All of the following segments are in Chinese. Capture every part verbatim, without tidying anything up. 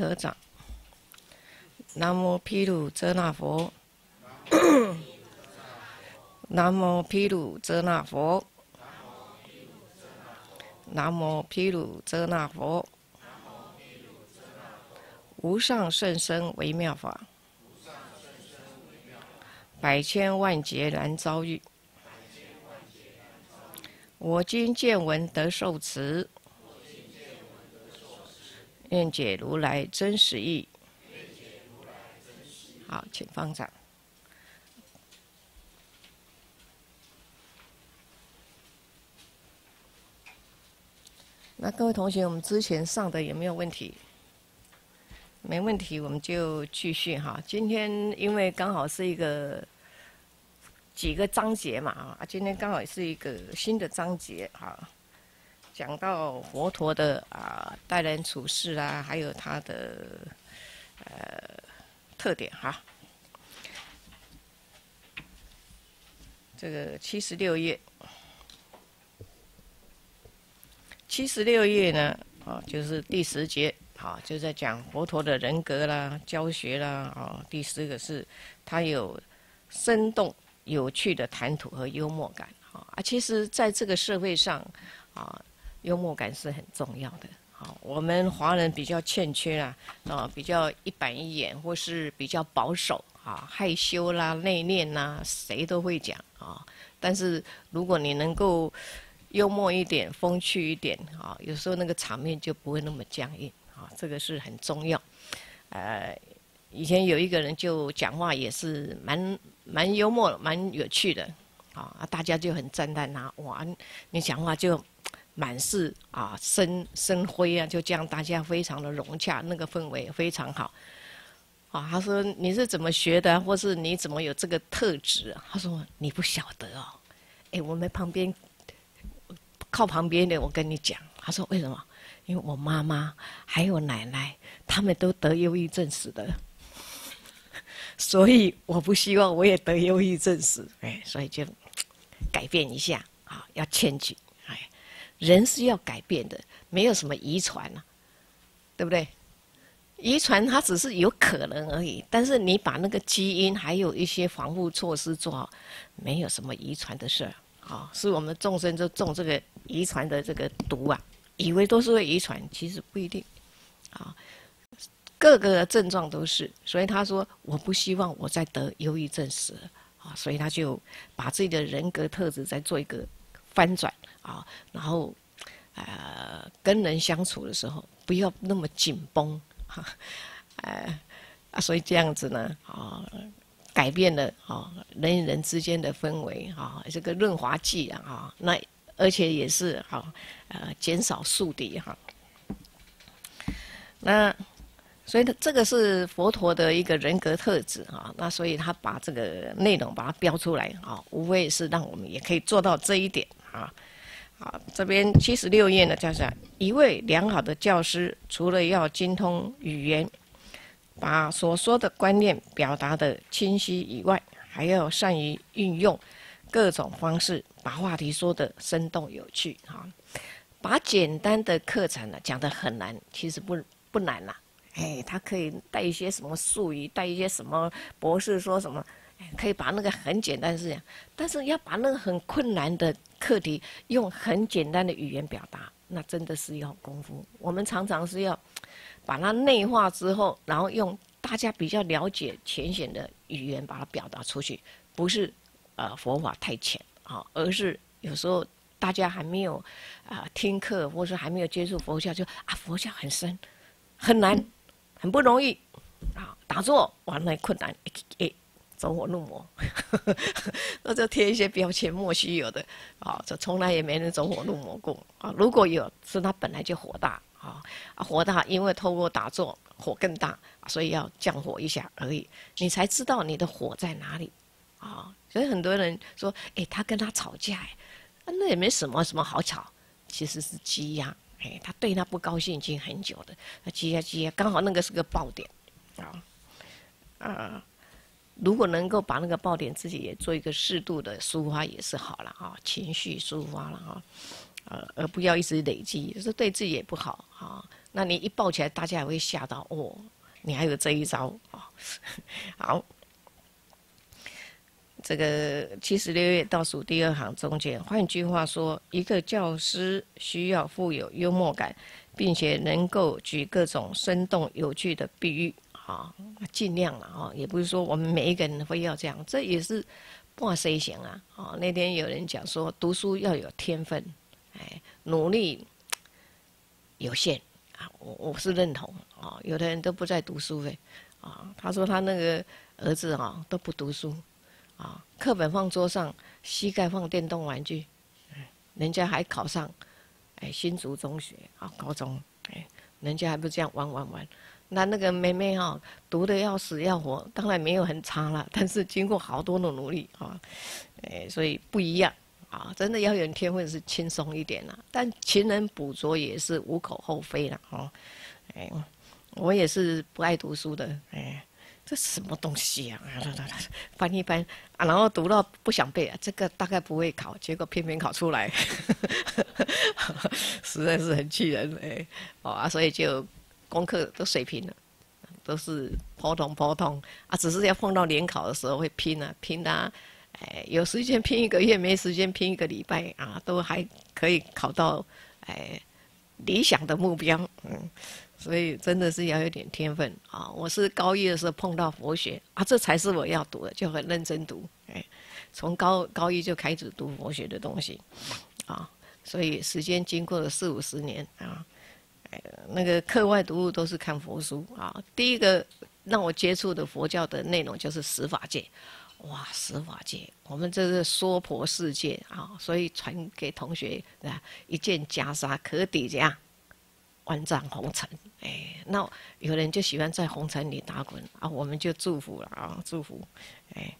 合掌。南无毗卢遮那佛。南无毗卢遮那佛。南无毗卢遮那佛。无上甚深微妙法，百千万劫难遭遇。我今见闻得受持，愿解如来真实义。好，请方丈。那各位同学，我们之前上的有没有问题？没问题，我们就继续哈。今天因为刚好是一个几个章节嘛啊，今天刚好是一个新的章节哈，讲到佛陀的啊待人处事啊，还有他的呃特点哈。这个七十六页，七十六页呢啊，就是第十节。好，就在讲佛陀的人格啦、教学啦。啊，第十个是，他有生动有趣的谈吐和幽默感。啊，其实在这个社会上，啊，幽默感是很重要的。好，我们华人比较欠缺啦，啊，比较一板一眼，或是比较保守，啊，害羞啦、内敛啦，谁都会讲啊。但是如果你能够幽默一点、风趣一点，啊，有时候那个场面就不会那么僵硬。啊，这个是很重要。呃，以前有一个人就讲话也是蛮蛮幽默、蛮有趣的，啊，大家就很赞叹他。哇，你讲话就满是啊生生辉啊，就这样大家非常的融洽，那个氛围非常好。啊，他说你是怎么学的，或是你怎么有这个特质？他说你不晓得哦，哎，我们旁边靠旁边的，我跟你讲。他说为什么？因为我妈妈还有奶奶，他们都得忧郁症死的，所以我不希望我也得忧郁症死，哎，所以就改变一下啊，要迁举，哎，人是要改变的，没有什么遗传啊，对不对？遗传它只是有可能而已，但是你把那个基因还有一些防护措施做好，没有什么遗传的事儿啊，是我们众生就中这个遗传的这个毒啊。以为都是会遗传，其实不一定，啊，各个症状都是，所以他说我不希望我再得忧郁症死了，啊，所以他就把自己的人格特质再做一个翻转啊，然后呃跟人相处的时候不要那么紧绷，哈，呃啊，所以这样子呢，啊，改变了啊人与人之间的氛围啊，这个润滑剂啊，啊那。而且也是哈，呃，减少树敌哈。那所以这个是佛陀的一个人格特质啊。那所以他把这个内容把它标出来啊，无非是让我们也可以做到这一点啊。好，这边七十六页呢，叫做一位良好的教师，除了要精通语言，把所说的观念表达的清晰以外，还要善于运用各种方式。把话题说得生动有趣哈，把简单的课程呢讲得很难，其实不不难啦、啊。哎，他可以带一些什么术语，带一些什么博士说什么，可以把那个很简单的事情，但是要把那个很困难的课题用很简单的语言表达，那真的是要功夫。我们常常是要把它内化之后，然后用大家比较了解浅显的语言把它表达出去，不是呃佛法太浅。啊，而是有时候大家还没有啊、呃、听课，或者还没有接触佛教，就啊佛教很深、很难、很不容易啊，打坐完了困难，哎，走火入魔，那就贴一些标签，莫须有的啊，这从来也没人走火入魔过啊。如果有，是他本来就火大啊，火大因为透过打坐火更大，所以要降火一下而已，你才知道你的火在哪里啊。所以很多人说，哎，他跟他吵架，哎，那也没什么什么好吵，其实是积压，哎，他对他不高兴已经很久的，他积压积压，刚好那个是个爆点，啊，啊，如果能够把那个爆点自己也做一个适度的抒发也是好了啊，情绪抒发了哈，呃，而不要一直累积，这对自己也不好啊。 那你一抱起来，大家也会吓到哦，你还有这一招啊、哦！好，这个七十六页倒数第二行中间，换句话说，一个教师需要富有幽默感，并且能够举各种生动有趣的比喻啊，尽量了啊，也不是说我们每一个人非要这样，这也是半谁行啊！啊，那天有人讲说，读书要有天分，哎，努力有限啊，我我是认同啊。有的人都不在读书的啊，他说他那个儿子啊都不读书啊，课本放桌上，膝盖放电动玩具，人家还考上哎新竹中学啊高中，哎，人家还不这样玩玩玩。那那个妹妹哈、哦，读得要死要活，当然没有很差了，但是经过好多的努力啊，哎，所以不一样啊，真的要有天分是轻松一点啦，但勤能补拙也是无可厚非啦，哦，哎，我也是不爱读书的，哎，这什么东西啊？翻一翻啊，然后读到不想背啊，这个大概不会考，结果偏偏考出来，实在是很气人哎，哦啊，所以就。功课都水平了，都是普通普通啊，只是要碰到联考的时候会拼啊拼啊，哎，有时间拼一个月，没时间拼一个礼拜啊，都还可以考到哎理想的目标，嗯，所以真的是要有点天分啊。我是高一的时候碰到佛学啊，这才是我要读的，就很认真读，哎，从高高一就开始读佛学的东西啊，所以时间经过了四五十年啊。那个课外读物都是看佛书啊。第一个让我接触的佛教的内容就是十法界，哇，十法界，我们这是娑婆世界啊，所以传给同学啊，一件袈裟可抵家万丈红尘。哎，那有人就喜欢在红尘里打滚啊，我们就祝福了啊，祝福。哎，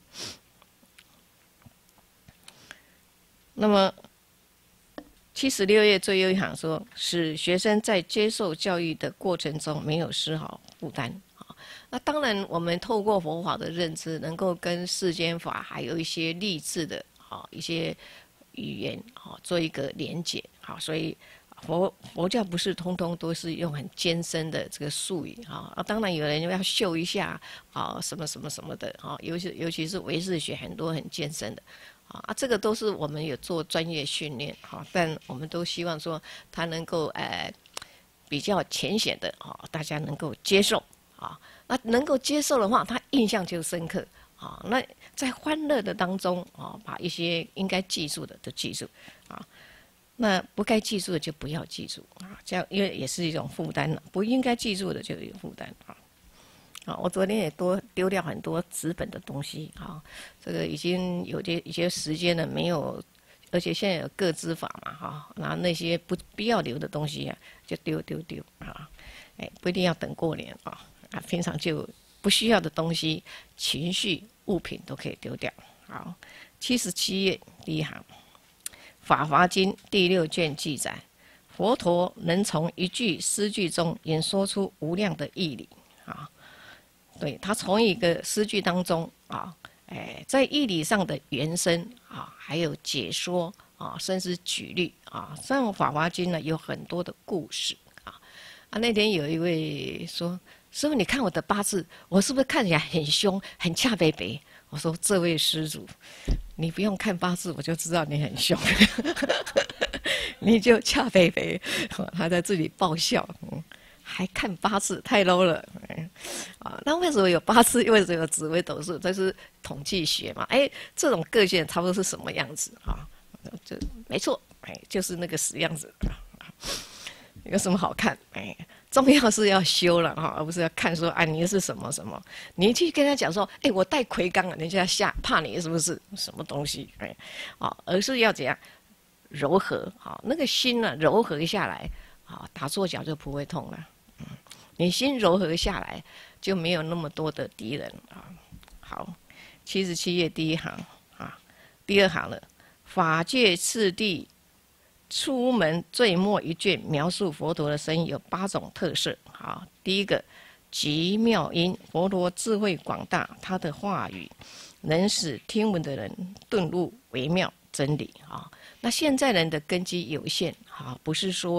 那么。七十六页最后一行说，使学生在接受教育的过程中没有丝毫负担。那当然，我们透过佛法的认知，能够跟世间法还有一些励志的啊一些语言啊做一个连结。好，所以佛佛教不是通通都是用很艰深的这个术语啊。当然有人要秀一下啊什么什么什么的啊，尤其尤其是唯识学很多很艰深的。啊，这个都是我们有做专业训练，哈，但我们都希望说他能够呃比较浅显的啊，大家能够接受啊，那能够接受的话，他印象就深刻啊。那在欢乐的当中啊，把一些应该记住的都记住啊，那不该记住的就不要记住啊，这样因为也是一种负担了，不应该记住的就有负担啊。啊，我昨天也多丢掉很多纸本的东西啊，这个已经有些一些时间了，没有，而且现在有个资法嘛哈，然后那些不必要留的东西啊，就丢丢丢啊，哎，不一定要等过年啊，啊，平常就不需要的东西、情绪、物品都可以丢掉。好，七十七页第一行，《法华经》第六卷记载，佛陀能从一句诗句中演说出无量的义理啊。对，他从一个诗句当中啊，哎，在义理上的延伸啊，还有解说啊，甚至举例啊，像《法华经》呢有很多的故事啊。啊，那天有一位说：“师父，你看我的八字，我是不是看起来很凶、很恰北北？”我说：“这位施主，你不用看八字，我就知道你很凶，你就恰北北。”他在这里爆笑。嗯，还看八字，太 low 了，嗯，啊，那为什么有八字？为什么有紫微斗数？这是统计学嘛？哎，这种个性差不多是什么样子啊？就没错，哎，就是那个死样子，啊，有什么好看？哎，重要是要修了哈，而不是要看说，啊，你是什么什么？你去跟他讲说，哎，我带魁罡，人家吓怕你是不是什么东西？哎，啊，而是要怎样柔和？好，那个心呢，柔和下来，啊，打坐脚就不会痛了。你心柔和下来，就没有那么多的敌人啊。好，七十七页第一行啊，第二行了。法界次第出门最末一卷描述佛陀的声音有八种特色。好，第一个极妙音，佛陀智慧广大，他的话语能使听闻的人顿悟微妙真理啊。那现在人的根基有限啊，不是说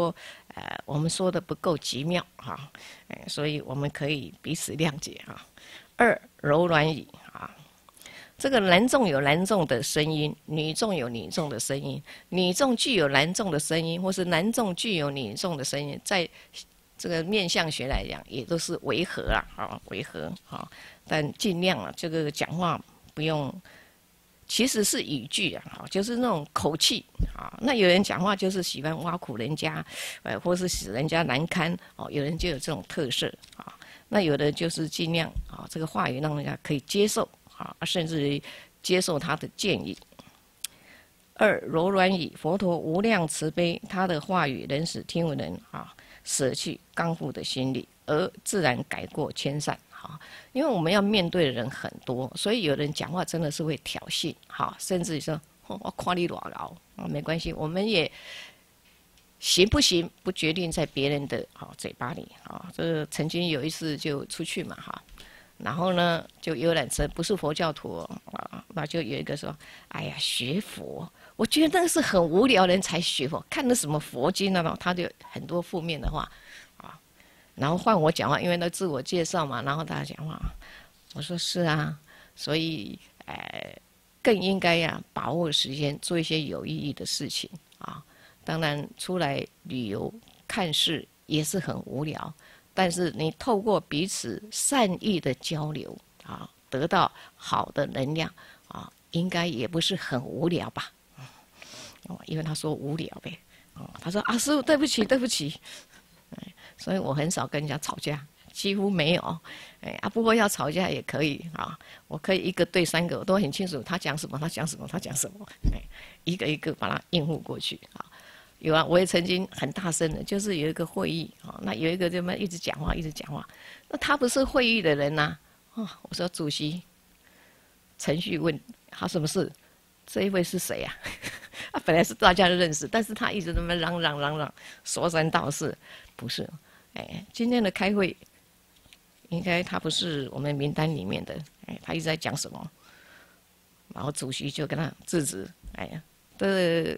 呃，我们说的不够极妙哈，哎，所以我们可以彼此谅解哈。二柔软语啊，这个男众有男众的声音，女众有女众的声音，女众具有男众的声音，或是男众具有女众的声音，在这个面相学来讲，也都是违和啦，啊，违和啊，但尽量啊，这个讲话不用。其实是语句啊，就是那种口气啊。那有人讲话就是喜欢挖苦人家，呃，或是使人家难堪哦。有人就有这种特色啊。那有的就是尽量啊，这个话语让人家可以接受啊，甚至于接受他的建议。二柔软语，佛陀无量慈悲，他的话语能使听闻人啊舍去刚愎的心理，而自然改过迁善。啊，因为我们要面对的人很多，所以有人讲话真的是会挑衅，哈，甚至于说我夸你多高啊，没关系，我们也行不行不决定在别人的啊嘴巴里啊。这曾经有一次就出去嘛，哈，然后呢就游览车，不是佛教徒啊，那就有一个说，哎呀，学佛，我觉得那个是很无聊人才学佛，看的什么佛经那种，他就很多负面的话。然后换我讲话，因为那自我介绍嘛，然后大家讲话，我说是啊，所以呃，更应该呀、啊、把握时间，做一些有意义的事情啊。当然出来旅游看事也是很无聊，但是你透过彼此善意的交流啊，得到好的能量啊，应该也不是很无聊吧？哦，因为他说无聊呗，哦，他说啊，师父对不起，对不起。所以我很少跟人家吵架，几乎没有。哎啊，不过要吵架也可以啊，我可以一个对三个，我都很清楚他讲什么，他讲什么，他讲什么，哎，一个一个把它应付过去啊。有啊，我也曾经很大声的，就是有一个会议啊，那有一个这么一直讲话，一直讲话，那他不是会议的人呐、啊，哦，我说主席，程序问他什么事？这一位是谁呀、啊？啊，本来是大家都认识，但是他一直那么嚷嚷嚷嚷，说三道四，不是。哎，今天的开会，应该他不是我们名单里面的。哎，他一直在讲什么，然后主席就跟他制止。哎呀，这，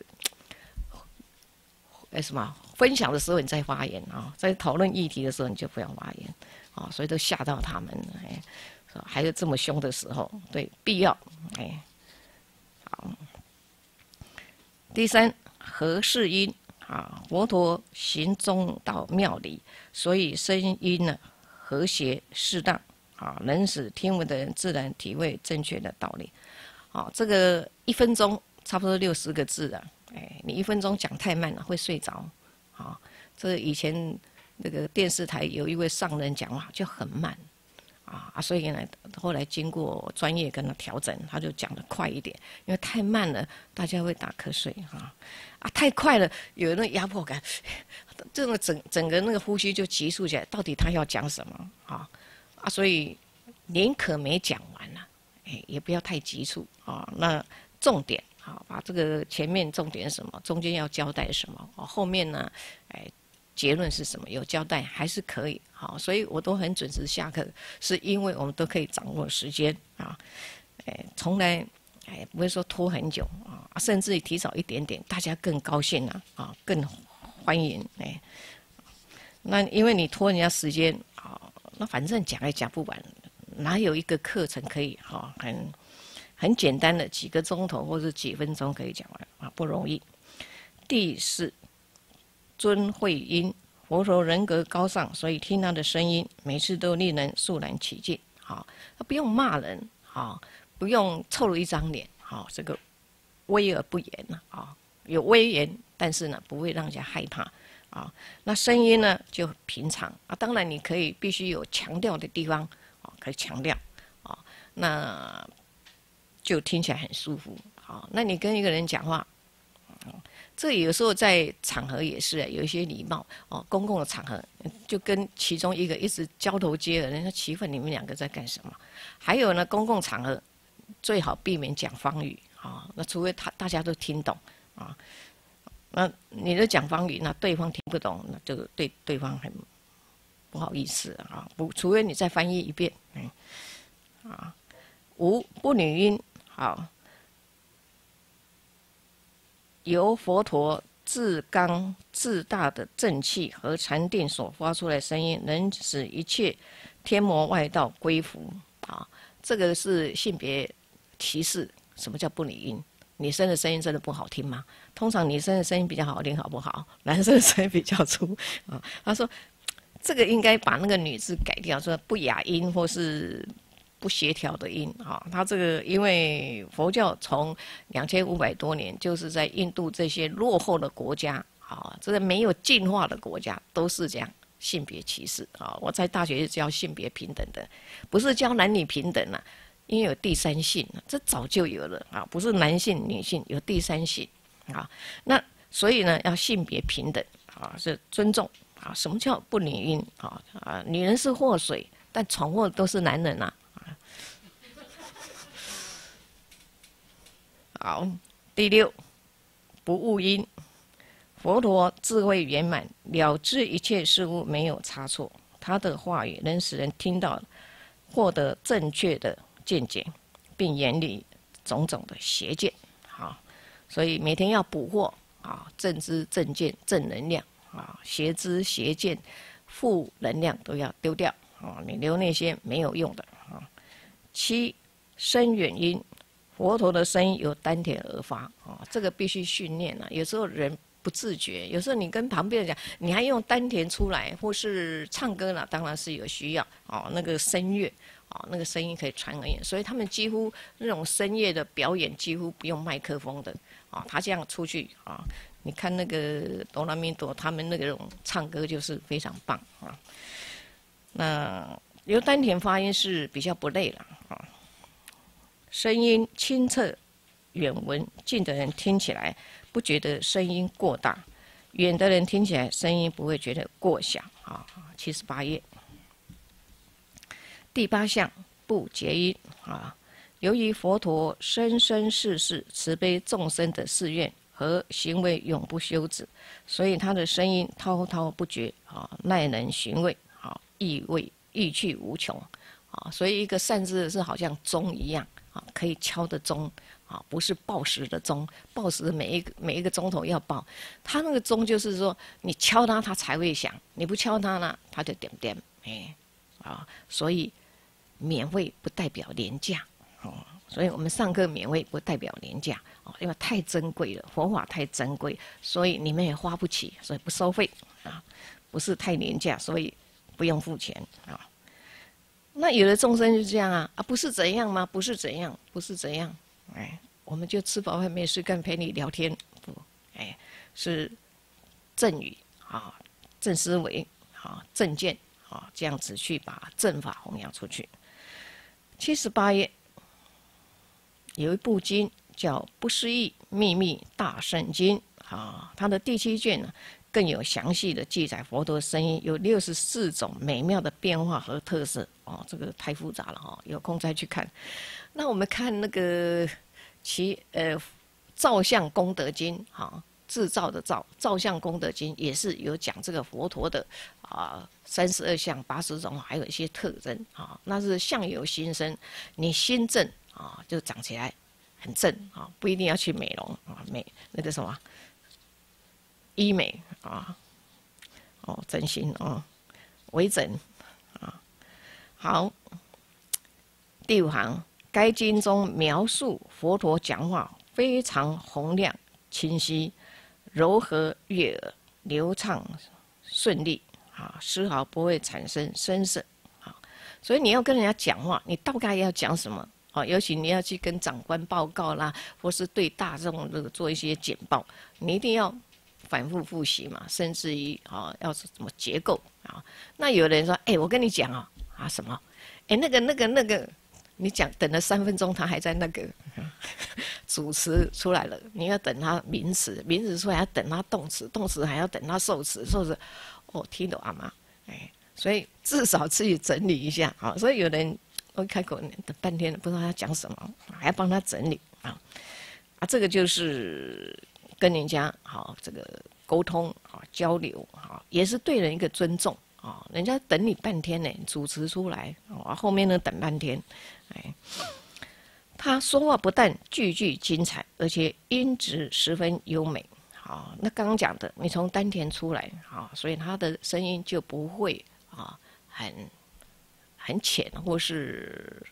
哎什么分享的时候你再发言啊，在讨论议题的时候你就不要发言啊，所以都吓到他们。哎，还有这么凶的时候，对，必要。哎，好。第三，和适音。啊，佛陀行中道妙理，所以声音呢和谐适当，啊，能使听闻的人自然体会正确的道理。啊，这个一分钟差不多六十个字啊，哎，你一分钟讲太慢了会睡着。啊，这以前那个电视台有一位上人讲话就很慢。啊，所以呢，后来经过专业跟他调整，他就讲得快一点，因为太慢了，大家会打瞌睡啊。啊，太快了，有那压迫感，这个整整个那个呼吸就急促起来。到底他要讲什么啊？啊，所以宁可没讲完了，哎，也不要太急促啊。那重点啊，把这个前面重点是什么，中间要交代什么，啊，后面呢，哎。结论是什么？有交代还是可以好，所以我都很准时下课，是因为我们都可以掌握时间啊，哎，从来哎不会说拖很久啊，甚至于提早一点点，大家更高兴了啊，更欢迎哎。那因为你拖人家时间啊，那反正讲也讲不完，哪有一个课程可以哈很很简单的几个钟头或者几分钟可以讲完啊，不容易。第四。尊慧音，佛陀人格高尚，所以听他的声音，每次都令人肃然起敬。好，他不用骂人，好，不用臭了一张脸，好，这个威而不严啊，有威严，但是呢，不会让人家害怕啊。那声音呢，就平常啊，当然你可以必须有强调的地方啊，可以强调啊，那就听起来很舒服。好，那你跟一个人讲话。这有时候在场合也是有一些礼貌哦，公共的场合就跟其中一个一直交头接耳，人家奇怪你们两个在干什么？还有呢，公共场合最好避免讲方语啊，那除非他大家都听懂啊，那你的讲方语，那对方听不懂，那就对对方很不好意思啊，不，除非你再翻译一遍，嗯，啊，无不女音好。由佛陀至刚至大的正气和禅定所发出来的声音，能使一切天魔外道归服啊。这个是性别歧视。什么叫不女音？女生的声音真的不好听吗？通常女生的声音比较好听，好不好？男生的声音比较粗啊。他说，这个应该把那个女字改掉，说不雅音或是不协调的音啊。他这个因为佛教从两千五百多年，就是在印度这些落后的国家啊，这个没有进化的国家，都是这样性别歧视啊。我在大学是教性别平等的，不是教男女平等啊。因为有第三性，这早就有了啊，不是男性、女性，有第三性啊。那所以呢，要性别平等啊，是尊重啊。什么叫不女音啊？啊，女人是祸水，但闯祸都是男人呐、啊。好，第六，不误音。佛陀智慧圆满，了知一切事物没有差错，他的话语能使人听到，获得正确的见解，并远离种种的邪见，啊，所以每天要捕获啊正知正见正能量啊，邪知邪见负能量都要丢掉啊，你留那些没有用的啊。七，声远音，佛陀的声音由丹田而发啊，这个必须训练啊，有时候人不自觉，有时候你跟旁边人讲，你还用丹田出来，或是唱歌呢，当然是有需要哦，那个声乐。啊，那个声音可以传很远，所以他们几乎那种深夜的表演几乎不用麦克风的啊。他这样出去啊，你看那个哆啦咪哆他们那种唱歌就是非常棒啊。那由丹田发音是比较不累了啊，声音清澈远闻，近的人听起来不觉得声音过大，远的人听起来声音不会觉得过小啊。七十八页。第八项不结音啊，由于佛陀生生世世慈悲众生的誓愿和行为永不休止，所以他的声音滔滔不绝啊，耐人寻味啊，意味意趣无穷啊。所以一个善知识是好像钟一样啊，可以敲的钟啊，不是报时的钟，报时每一个每一个钟头要报，他那个钟就是说你敲它，它才会响，你不敲它呢，它就点点哎啊，所以。免费不代表廉价，哦，所以我们上课免费不代表廉价，哦，因为太珍贵了，佛法太珍贵，所以你们也花不起，所以不收费啊，不是太廉价，所以不用付钱啊。那有的众生就这样啊，啊，不是怎样吗？不是怎样，不是怎样，哎，我们就吃饱饭没事干，陪你聊天，不，哎，是正语啊，正思维啊，正见啊，这样子去把正法弘扬出去。七十八页有一部经叫《不思议秘密大圣经》啊，它的第七卷呢更有详细的记载佛陀的声音有六十四种美妙的变化和特色哦，这个太复杂了哈，有空再去看。那我们看那个其呃造像功德经哈。制造的造，造像功德经也是有讲这个佛陀的啊三十二相八十种，还有一些特征啊。那是相由心生，你心正啊就长起来很正啊，不一定要去美容啊，美那个什么医美啊，哦整形哦，微整啊。好，第五行，该经中描述佛陀讲话非常洪亮清晰。柔和悦耳，流畅顺利啊，丝毫不会产生生涩啊。所以你要跟人家讲话，你大概要讲什么啊？尤其你要去跟长官报告啦，或是对大众这个做一些简报，你一定要反复复习嘛，甚至于啊，要是怎么结构啊？那有人说，哎，我跟你讲啊啊什么？哎，那个那个那个。你讲等了三分钟，他还在那个主词出来了，你要等他名词，名词出来要等他动词，动词还要等他受词，受词，哦，听懂啊吗？哎，所以至少自己整理一下啊。所以有人我开口等半天不知道他讲什么，还要帮他整理啊啊，这个就是跟人家好这个沟通啊交流啊，也是对人一个尊重。啊、哦，人家等你半天呢，主持出来，哦，后面呢等半天，哎，他说话不但句句精彩，而且音质十分优美，啊、 好，那刚刚讲的，你从丹田出来，好，所以他的声音就不会啊很很浅，或是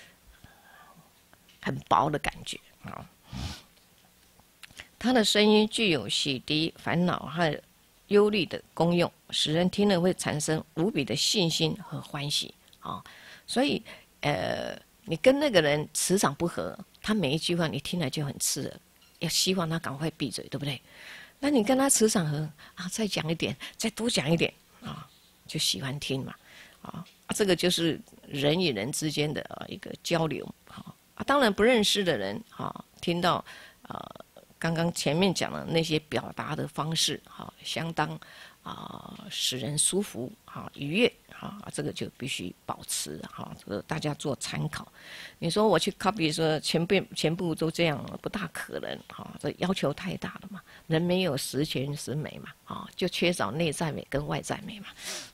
很薄的感觉啊。他的声音具有洗涤烦恼和忧虑的功用，使人听了会产生无比的信心和欢喜啊。所以，呃，你跟那个人磁场不合，他每一句话你听来就很刺耳，要希望他赶快闭嘴，对不对？那你跟他磁场合啊，再讲一点，再多讲一点啊，就喜欢听嘛啊。这个就是人与人之间的啊一个交流啊。当然不认识的人啊，听到啊刚刚前面讲的那些表达的方式啊，相当啊使人舒服啊愉悦啊，这个就必须保持哈，这个大家做参考。你说我去 copy 说全部全部都这样，不大可能哈，这要求太大了嘛。人没有十全十美嘛，啊，就缺少内在美跟外在美嘛，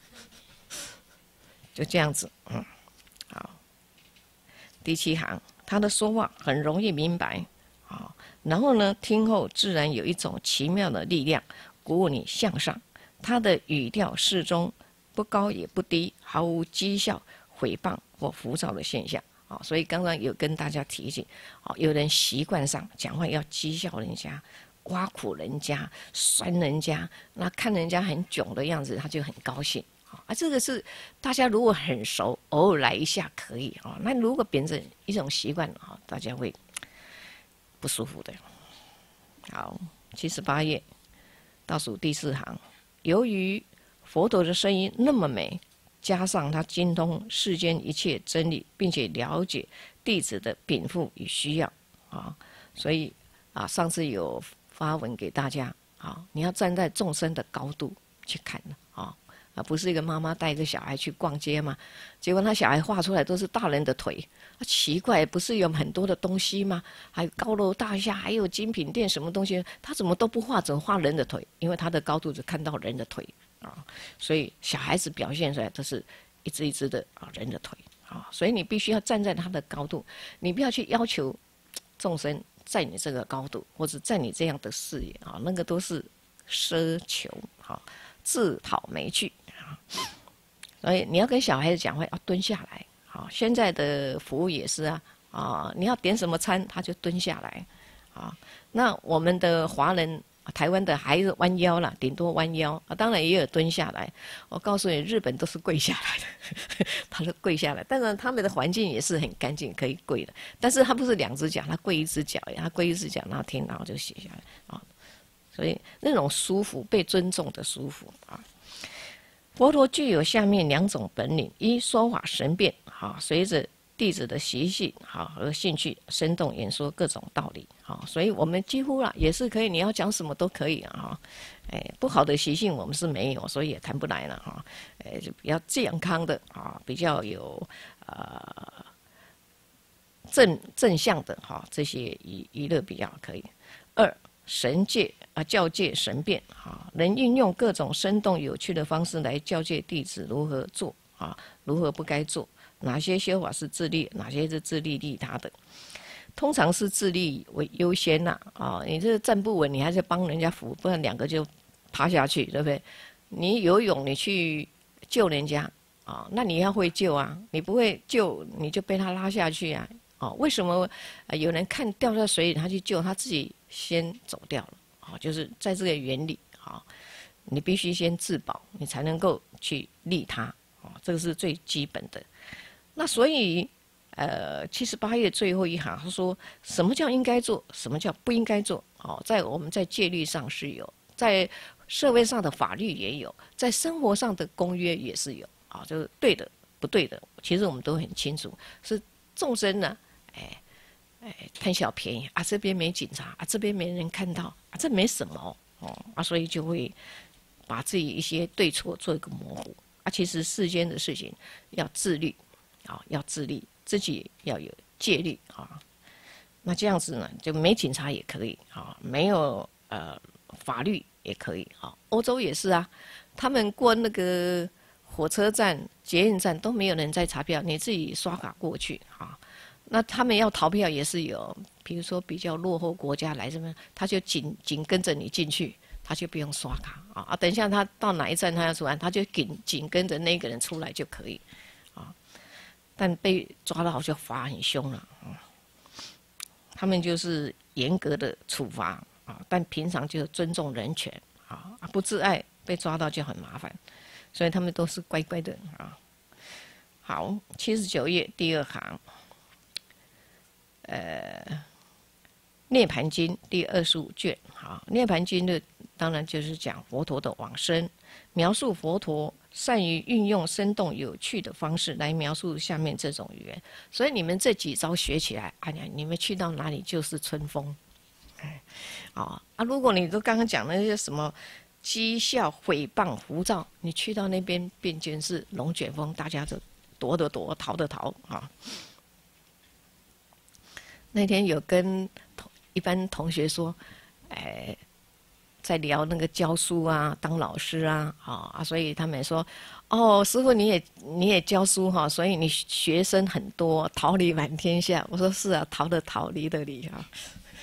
就这样子，嗯，好。第七行，他的说话很容易明白，啊，然后呢，听后自然有一种奇妙的力量鼓舞你向上。他的语调适中，不高也不低，毫无讥笑、诽谤或浮躁的现象。啊，所以刚刚有跟大家提醒，啊，有人习惯上讲话要讥笑人家。挖苦人家、酸人家，那看人家很囧的样子，他就很高兴啊。这个是大家如果很熟，偶尔来一下可以啊。那如果变成一种习惯啊，大家会不舒服的。好，七十八页倒数第四行，由于佛陀的声音那么美，加上他精通世间一切真理，并且了解弟子的禀赋与需要啊，所以啊，上次有发文给大家啊，你要站在众生的高度去看啊，啊，不是一个妈妈带一个小孩去逛街嘛，结果那小孩画出来都是大人的腿，啊，奇怪，不是有很多的东西吗？还有高楼大厦，还有精品店，什么东西，他怎么都不画，怎么画人的腿？因为他的高度只看到人的腿啊，所以小孩子表现出来都是一只一只的啊人的腿啊，所以你必须要站在他的高度，你不要去要求众生在你这个高度，或者在你这样的视野啊，那个都是奢求，好，自讨没趣啊。所以你要跟小孩子讲话，要蹲下来。好，现在的服务也是啊，啊，你要点什么餐，他就蹲下来。啊，那我们的华人。台湾的还是弯腰啦，顶多弯腰啊，当然也有蹲下来。我告诉你，日本都是跪下来的，他是跪下来。当然，他们的环境也是很干净，可以跪的。但是他不是两只脚，他跪一只脚，他跪一只脚，然后听，然后就写下来啊。所以那种舒服、被尊重的舒服啊。佛陀具有下面两种本领：一说法神变，好，随着弟子的习性好和兴趣，生动演说各种道理好，所以我们几乎啦也是可以，你要讲什么都可以啊哈。哎，不好的习性我们是没有，所以也谈不来了哈。哎，就比较健康的啊，比较有呃正正向的哈，这些娱娱乐比较可以。二神界啊，教诫神变啊，能运用各种生动有趣的方式来教诫弟子如何做啊，如何不该做。哪些修法是自利，哪些是自利利他的？通常是自利为优先呐、啊，啊，你这站不稳，你还是帮人家扶，不然两个就趴下去，对不对？你游泳，你去救人家啊，那你要会救啊，你不会救，你就被他拉下去啊，啊，为什么有人看掉在水里，他去救，他自己先走掉了？啊，就是在这个原理啊，你必须先自保，你才能够去利他啊，这个是最基本的。那所以，呃，七十八页最后一行，他说什么叫应该做，什么叫不应该做？哦，在我们在戒律上是有，在社会上的法律也有，在生活上的公约也是有。啊、哦，就是对的、不对的，其实我们都很清楚。是众生呢，哎哎贪小便宜啊，这边没警察啊，这边没人看到啊，这没什么哦啊，所以就会把自己一些对错做一个模糊啊。其实世间的事情要自律。啊，要自律，自己要有戒律啊。那这样子呢，就没警察也可以啊，没有呃法律也可以啊。欧洲也是啊，他们过那个火车站、捷运站都没有人在查票，你自己刷卡过去啊。那他们要逃票也是有比如说比较落后国家来这边，他就紧紧跟着你进去，他就不用刷卡啊啊！等一下他到哪一站他要出来，他就紧紧跟着那个人出来就可以啊。但被抓到就罚很凶了啊。他们就是严格的处罚啊，但平常就尊重人权啊，不自爱被抓到就很麻烦，所以他们都是乖乖的啊。好，七十九页第二行，呃，《涅盘经》第二十五卷。好，《涅盘经》的当然就是讲佛陀的往生，描述佛陀善于运用生动有趣的方式来描述下面这种语言。所以你们这几招学起来，哎呀，你们去到哪里就是春风。哎，啊啊！如果你都刚刚讲那些什么讥笑、诽谤、胡噪，你去到那边便见是龙卷风，大家就躲的躲，逃的逃啊。那天有跟一般同学说，哎，在聊那个教书啊，当老师啊，啊，所以他们说，哦，师父你也你也教书哈，所以你学生很多，桃李满天下。我说是啊，逃的逃，离的离啊。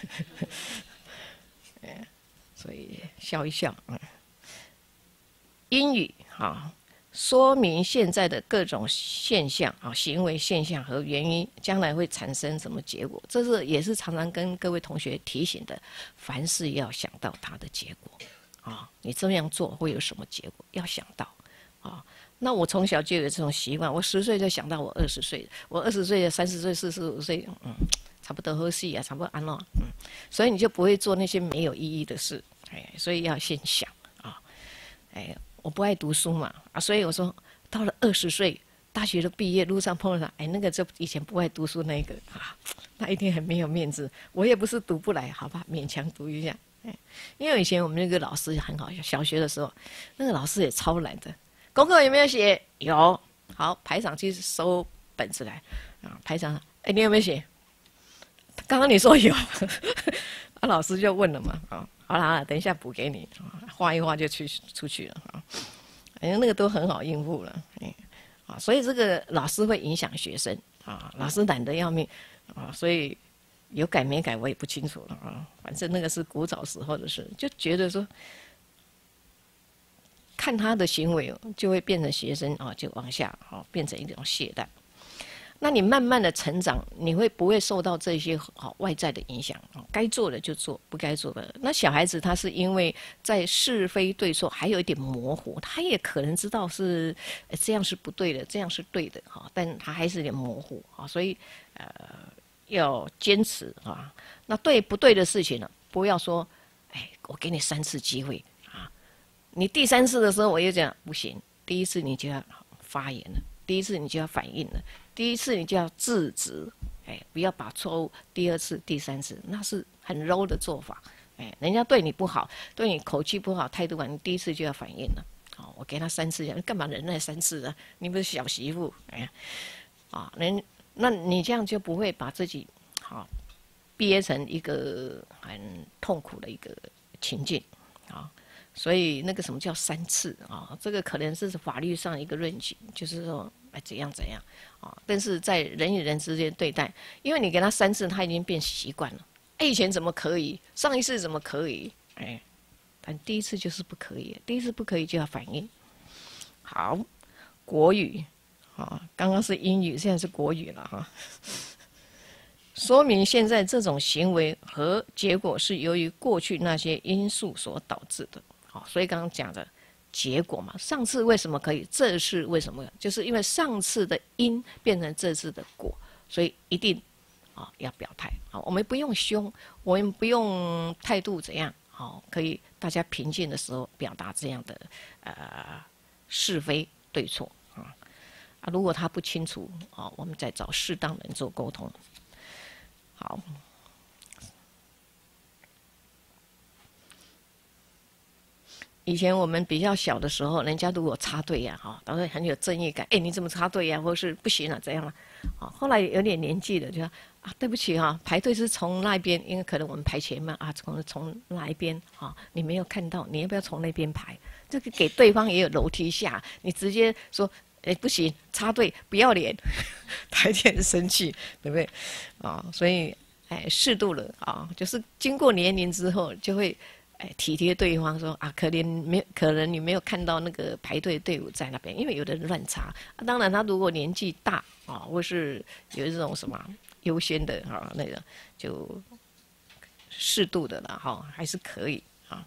所以笑一笑。嗯，英语啊，说明现在的各种现象啊，行为现象和原因，将来会产生什么结果？这是也是常常跟各位同学提醒的，凡事要想到它的结果啊，你这样做会有什么结果？要想到啊。那我从小就有这种习惯，我十岁就想到我二十岁，我二十岁、三十岁、四十五岁，嗯，差不多合适啊，差不多安乐，嗯，所以你就不会做那些没有意义的事，哎，所以要先想啊，哎，我不爱读书嘛，啊，所以我说到了二十岁，大学的毕业路上碰到他，哎，那个就以前不爱读书那个啊，那一定很没有面子，我也不是读不来，好吧，勉强读一下，哎，因为以前我们那个老师很好笑，小学的时候，那个老师也超懒的。功课有没有写？有。好，排长去收本子来。啊，排长，哎，你有没有写？刚刚你说有，啊，老师就问了嘛。啊，好了好了，等一下补给你。画一画就去出去了。啊，哎，那个都很好应付了。哎，啊，所以这个老师会影响学生。啊，老师懒得要命。啊，所以有改没改我也不清楚了。啊，反正那个是古早时候的事，就觉得说。看他的行为，就会变成学生啊，就往下啊，变成一种懈怠。那你慢慢的成长，你会不会受到这些好外在的影响？该做的就做，不该做的。那小孩子他是因为在是非对错还有一点模糊，他也可能知道是这样是不对的，这样是对的哈，但他还是有点模糊啊，所以呃要坚持啊。那对不对的事情呢，不要说，哎，我给你三次机会。你第三次的时候，我又讲不行。第一次你就要发言了，第一次你就要反应了，第一次你就要制止，哎，不要把错误第二次、第三次，那是很 low 的做法。哎，人家对你不好，对你口气不好、态度不好，你第一次就要反应了。好，我给他三次，你干嘛忍耐三次啊？你不是小媳妇，哎呀，啊，人，那你这样就不会把自己好憋成一个很痛苦的一个情境啊。所以那个什么叫三次啊？这个可能是法律上一个论据，就是说哎怎样怎样啊。但是在人与人之间对待，因为你给他三次，他已经变习惯了。哎，以前怎么可以？上一次怎么可以？哎，但第一次就是不可以，第一次不可以就要反应。好，国语啊，刚刚是英语，现在是国语了哈。说明现在这种行为和结果是由于过去那些因素所导致的。所以刚刚讲的结果嘛，上次为什么可以，这次为什么？就是因为上次的因变成这次的果，所以一定啊要表态啊。我们不用凶，我们不用态度怎样，好，可以大家平静的时候表达这样的呃是非对错啊啊。如果他不清楚啊，我们再找适当人做沟通。好。以前我们比较小的时候，人家如果插队呀，哈，当然很有正义感。哎，你怎么插队呀？或是不行了，怎样了？啊，后来有点年纪了，就说啊，对不起哈，排队是从那边，因为可能我们排前面啊，从从哪一边啊，你没有看到，你要不要从那边排？这个给对方也有楼梯下，你直接说，哎，不行，插队不要脸，他一定很生气，对不对？啊，所以哎适度了啊，就是经过年龄之后就会。哎，体贴对方说啊，可怜没可能你没有看到那个排队队伍在那边，因为有的人乱插。啊、当然，他如果年纪大啊，或是有这种什么优先的啊，那个就适度的了哈，还是可以啊。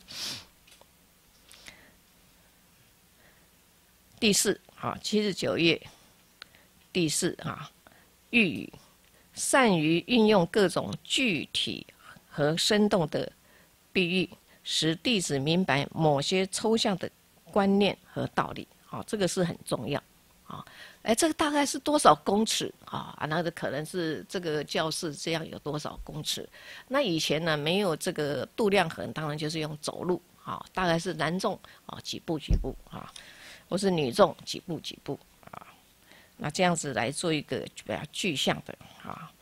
第四啊，七十九页，第四啊，寓语，善于运用各种具体和生动的比喻。使弟子明白某些抽象的观念和道理，啊，这个是很重要，啊，哎，这个大概是多少公尺啊？那个可能是这个教室这样有多少公尺？那以前呢没有这个度量衡，当然就是用走路，啊，大概是男众啊几步几步啊，或是女众几步几步啊，那这样子来做一个比较具象的啊。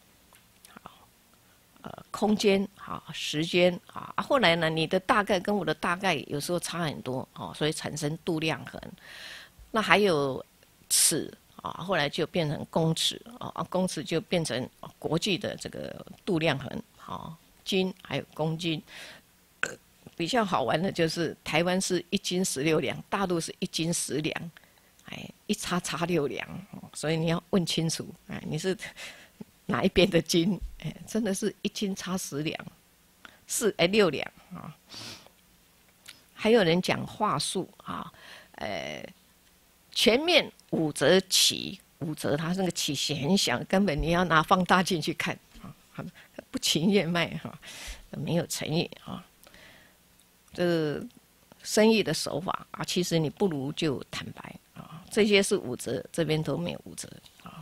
呃，空间啊，时间啊，后来呢，你的大概跟我的大概有时候差很多哦，所以产生度量衡。那还有尺啊，后来就变成公尺啊，公尺就变成国际的这个度量衡啊，斤还有公斤。比较好玩的就是台湾是一斤十六两，大陆是一斤十两，哎，一差差六两，所以你要问清楚，哎，你是。哪一边的斤？哎，真的是一斤差十两，四哎六两啊。还有人讲话术啊，呃，前面五则起，五则它那个起很响，根本你要拿放大镜去看啊，不情愿卖哈，没有诚意啊。这生意的手法啊，其实你不如就坦白啊。这些是五则，这边都没有五则啊。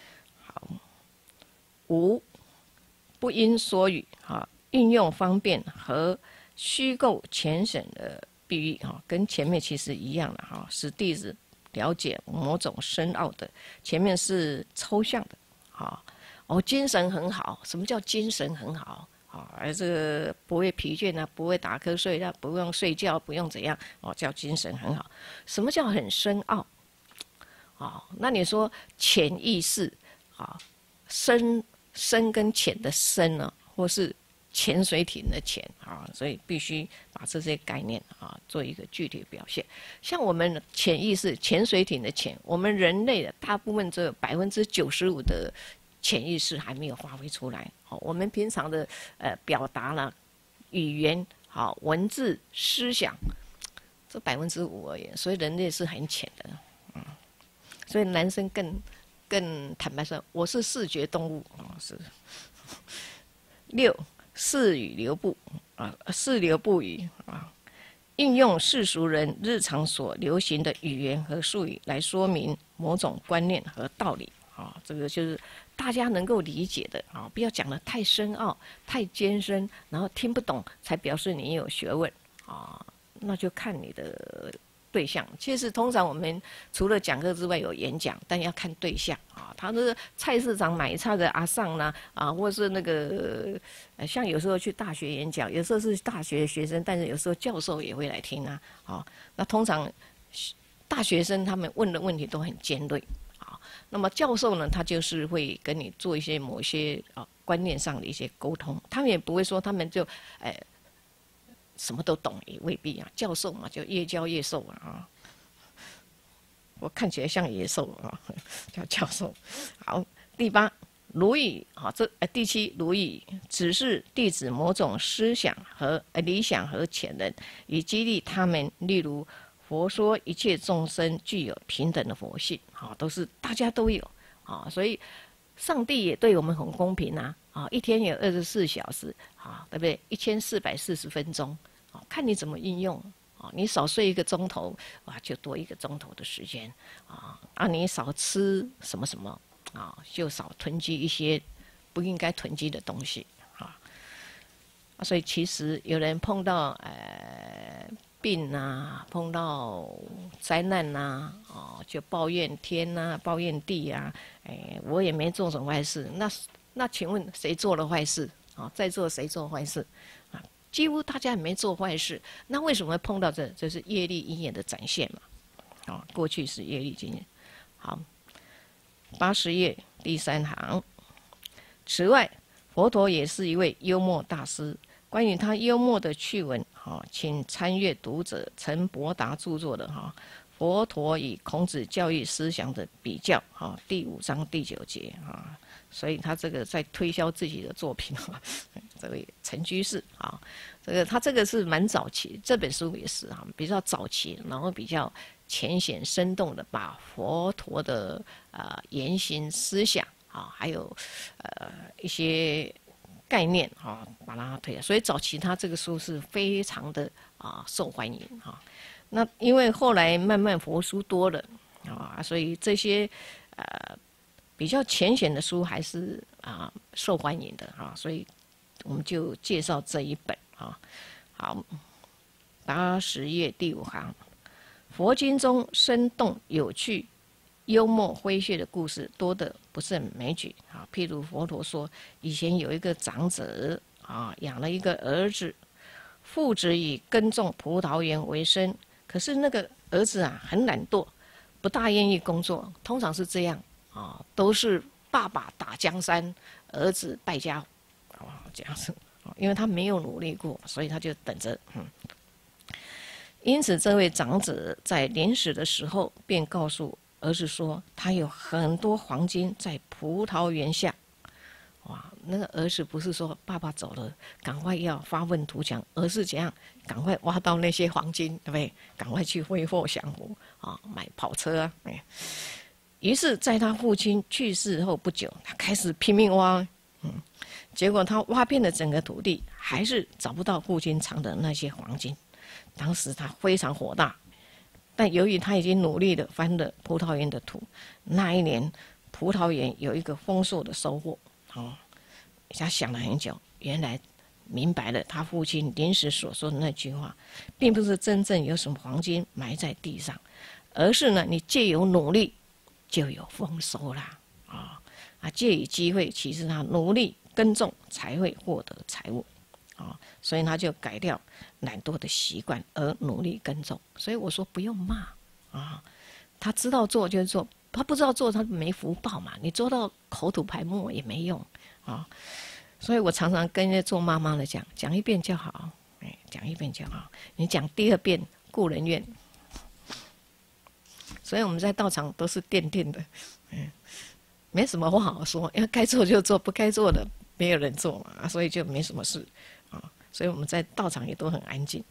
五不因说语啊，运用方便和虚构浅显的比喻哈，跟前面其实一样的哈，使弟子了解某种深奥的。前面是抽象的啊，哦，精神很好，什么叫精神很好？啊，而这个不会疲倦啊，不会打瞌睡啊，不用睡觉，不用怎样哦，叫精神很好。什么叫很深奥？啊，那你说潜意识啊，深。深跟浅的深呢，或是潜水艇的潜啊，所以必须把这些概念啊做一个具体的表现。像我们潜意识潜水艇的潜，我们人类的大部分只有百分之九十五的潜意识还没有发挥出来。哦，我们平常的呃表达了语言、好文字、思想，这百分之五而已，所以人类是很浅的。嗯，所以男生更。更坦白说，我是视觉动物啊，是。六视语流布啊，视流不语啊，运用世俗人日常所流行的语言和术语来说明某种观念和道理啊，这个就是大家能够理解的啊，不要讲得太深奥、太艰深，然后听不懂才表示你有学问啊，那就看你的。对象其实通常我们除了讲课之外有演讲，但要看对象啊。他是菜市场买菜的阿桑呢啊，或是那个呃，像有时候去大学演讲，有时候是大学学生，但是有时候教授也会来听啊。啊，那通常大学生他们问的问题都很尖锐啊。那么教授呢，他就是会跟你做一些某些啊观念上的一些沟通，他们也不会说他们就哎。什么都懂也未必啊，教授嘛就越教越瘦啊，我看起来像野兽啊，叫教授。好，第八如语啊，这呃第七如语只是弟子某种思想和呃理想和潜能，以激励他们。例如佛说一切众生具有平等的佛性，啊，都是大家都有啊，所以上帝也对我们很公平啊。啊，一天有二十四小时，啊，对不对？一千四百四十分钟，啊，看你怎么运用。啊，你少睡一个钟头，哇，就多一个钟头的时间。啊，啊，你少吃什么什么，啊，就少囤积一些不应该囤积的东西。啊，所以其实有人碰到呃病啊，碰到灾难呐，啊，就抱怨天呐、啊，抱怨地啊，哎，我也没做什么坏事，那。那请问谁做了坏事？啊，在座谁做坏事？啊，几乎大家也没做坏事。那为什么会碰到这？这是业力因缘的展现嘛？啊，过去是业力经验。好，八十页第三行。此外， 佛陀也是一位幽默大师。关于他幽默的趣闻，哈，请参阅读者陈伯达著作的哈《佛陀与孔子教育思想的比较》哈，第五章第九节啊。所以他这个在推销自己的作品哈，这位陈居士啊，这个他这个是蛮早期，这本书也是哈，比较早期，然后比较浅显生动的把佛陀的呃言行思想啊，还有呃一些概念啊，把它推。所以早期他这个书是非常的啊受欢迎哈。那因为后来慢慢佛书多了啊，所以这些呃。比较浅显的书还是啊受欢迎的啊，所以我们就介绍这一本啊。好，八十页第五行，佛经中生动有趣、幽默诙谐的故事多得不胜枚举啊。譬如佛陀说，以前有一个长者啊，养了一个儿子，父子以耕种葡萄园为生，可是那个儿子啊很懒惰，不大愿意工作，通常是这样。啊，都是爸爸打江山，儿子败家，啊，这样子，因为他没有努力过，所以他就等着。嗯，因此，这位长者在临死的时候，便告诉儿子说，他有很多黄金在葡萄园下。哇，那个儿子不是说爸爸走了，赶快要发愤图强，而是怎样，赶快挖到那些黄金，对不对？赶快去挥霍享福啊，买跑车啊，哎。于是，在他父亲去世后不久，他开始拼命挖，嗯，结果他挖遍了整个土地，还是找不到父亲藏的那些黄金。当时他非常火大，但由于他已经努力的翻了葡萄园的土，那一年葡萄园有一个丰硕的收获。哦，他想了很久，原来明白了他父亲临时所说的那句话，并不是真正有什么黄金埋在地上，而是呢，你借由努力。就有丰收啦，啊啊！借以机会，其实他努力耕种才会获得财物，啊，所以他就改掉懒惰的习惯，而努力耕种。所以我说不用骂啊，他知道做就做，他不知道做他没福报嘛。你做到口吐白沫也没用啊。所以我常常跟做妈妈的讲，讲一遍就好，哎，讲一遍就好。你讲第二遍，故人怨。所以我们在道场都是垫垫的，嗯，没什么话好说，因为该做就做，不该做的没有人做嘛，所以就没什么事啊。所以我们在道场也都很安静。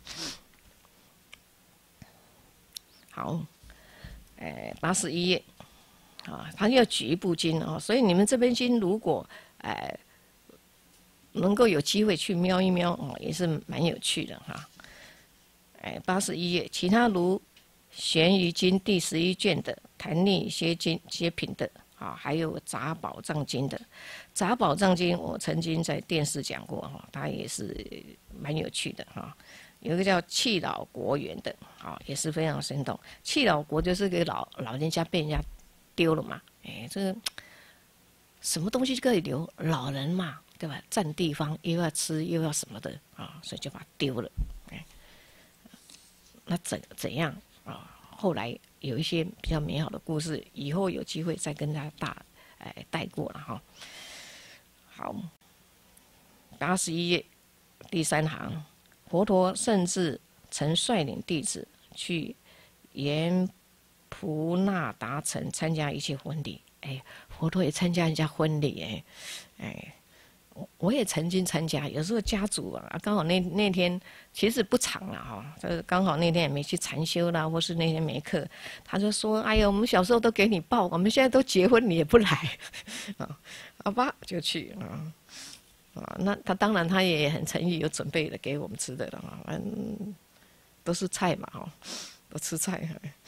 好，呃，八十一页啊，他要举一部经啊，所以你们这边经如果呃能够有机会去瞄一瞄哦，也是蛮有趣的哈。哎，八十一页，其他如。《玄疑经》第十一卷的《坛逆歇经》歇品的啊，还有《杂宝藏经》的《杂宝藏经》，我曾经在电视讲过哈，它也是蛮有趣的哈。有一个叫弃老国园的啊，也是非常生动。弃老国就是个老老人家被人家丢了嘛，哎，这个什么东西可以留？老人嘛，对吧？占地方又要吃又要什么的啊，所以就把它丢了。哎，那怎怎样？啊，后来有一些比较美好的故事，以后有机会再跟大家大哎带过了哈。好，八十一页第三行，佛陀甚至曾率领弟子去沿普那达城参加一切婚礼。哎，佛陀也参加人家婚礼哎，哎。我也曾经参加，有时候家族啊，刚好那那天其实不长了哈，这刚好那天也没去禅修啦，或是那天没课，他就说：“哎呀，我们小时候都给你报，我们现在都结婚，你也不来啊？好吧，就去啊啊！那他当然他也很诚意，有准备的给我们吃的了啊，嗯，都是菜嘛哈，都吃菜。”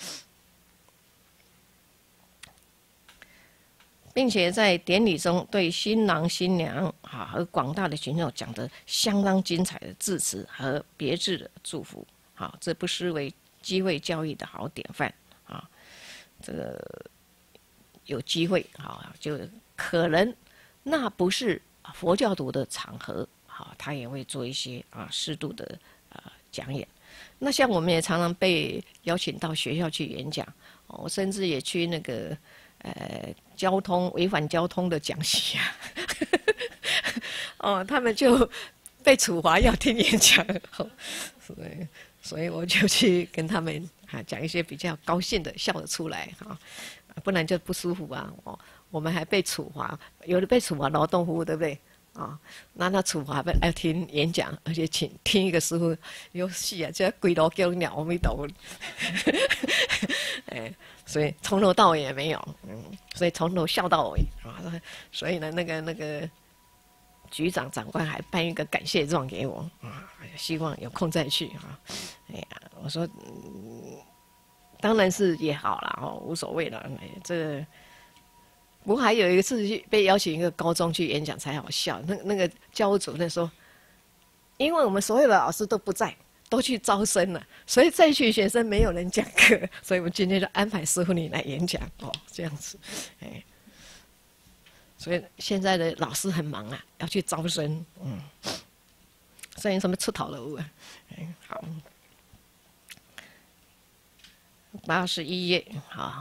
并且在典礼中对新郎新娘啊和广大的群众讲得相当精彩的致辞和别致的祝福，好，这不失为机会教育的好典范啊。这个有机会啊，就可能那不是佛教徒的场合，好，他也会做一些啊适度的啊讲演。那像我们也常常被邀请到学校去演讲，我甚至也去那个。呃，交通违反交通的讲习啊， 哦，他们就被处罚要听演讲，哦、所以所以我就去跟他们啊讲一些比较高兴的，笑得出来啊，不然就不舒服啊。哦，我们还被处罚，有的被处罚劳动服务，对不对？啊、哦，那那处罚要听演讲，而且请听一个师傅有戏啊，这鬼佬叫鸟，阿弥陀佛。哎，所以从头到尾也没有，嗯，所以从头笑到尾啊。所以呢，那个那个局长长官还颁一个感谢状给我啊，希望有空再去啊。哎呀，我说，嗯，当然是也好啦，哦，无所谓了。哎，这个。不过还有一次去被邀请一个高中去演讲才好笑，那那个教务主任说，因为我们所有的老师都不在，都去招生了，所以这群学生没有人讲课，所以我们今天就安排师傅你来演讲哦，这样子，哎，所以现在的老师很忙啊，要去招生，嗯，所以什么出头了啊，哎，好，八十一页，好。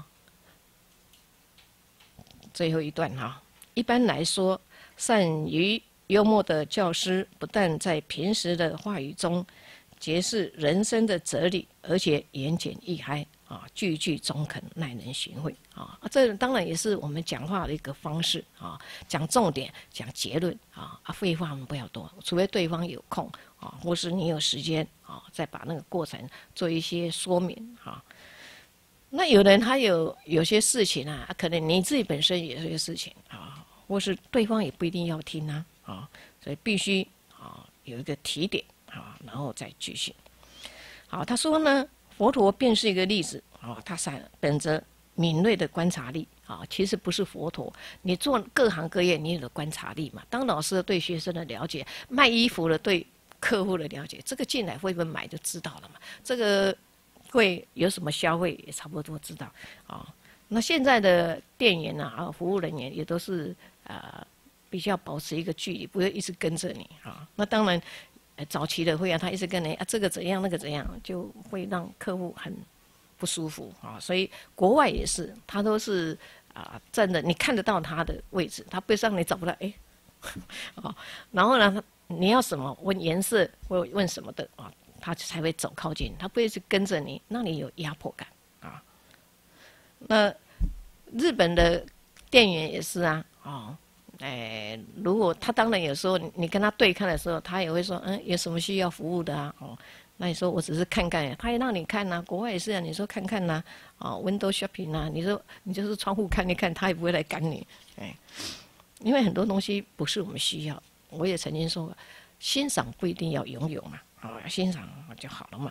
最后一段哈，一般来说，善于幽默的教师，不但在平时的话语中揭示人生的哲理，而且言简意赅啊，句句中肯，耐人寻味啊。这当然也是我们讲话的一个方式啊，讲重点，讲结论啊，啊，废话我们不要多，除非对方有空啊，或是你有时间啊，再把那个过程做一些说明啊。那有人他有有些事情啊，可能你自己本身也有些事情啊，或是对方也不一定要听啊，啊，所以必须啊有一个提点啊，然后再继续。好，他说呢，佛陀便是一个例子啊，他是本着敏锐的观察力啊，其实不是佛陀，你做各行各业你有观察力嘛，当老师对学生的了解，卖衣服的对客户的了解，这个进来会不会买就知道了嘛，这个。会有什么消费也差不多知道啊、哦。那现在的店员啊，啊服务人员也都是呃比较保持一个距离，不会一直跟着你啊、哦。那当然，呃、早期的会让他一直跟你啊，这个怎样那个怎样，就会让客户很不舒服啊、哦。所以国外也是，他都是啊、呃、站的，你看得到他的位置，他不会让你找不到哎，哦，然后呢，你要什么问颜色或问什么的啊。哦他才会走靠近，他不会是跟着你，让你有压迫感啊。那日本的店员也是啊，哦，哎，如果他当然有时候你跟他对看的时候，他也会说，嗯，有什么需要服务的啊？哦，那你说我只是看看，他也让你看呐、啊，国外也是啊，你说看看呐、啊，哦 ，window shopping 啊，你说你就是窗户看一看，他也不会来赶你，哎，因为很多东西不是我们需要。我也曾经说过，欣赏不一定要拥有嘛。哦，欣赏就好了嘛。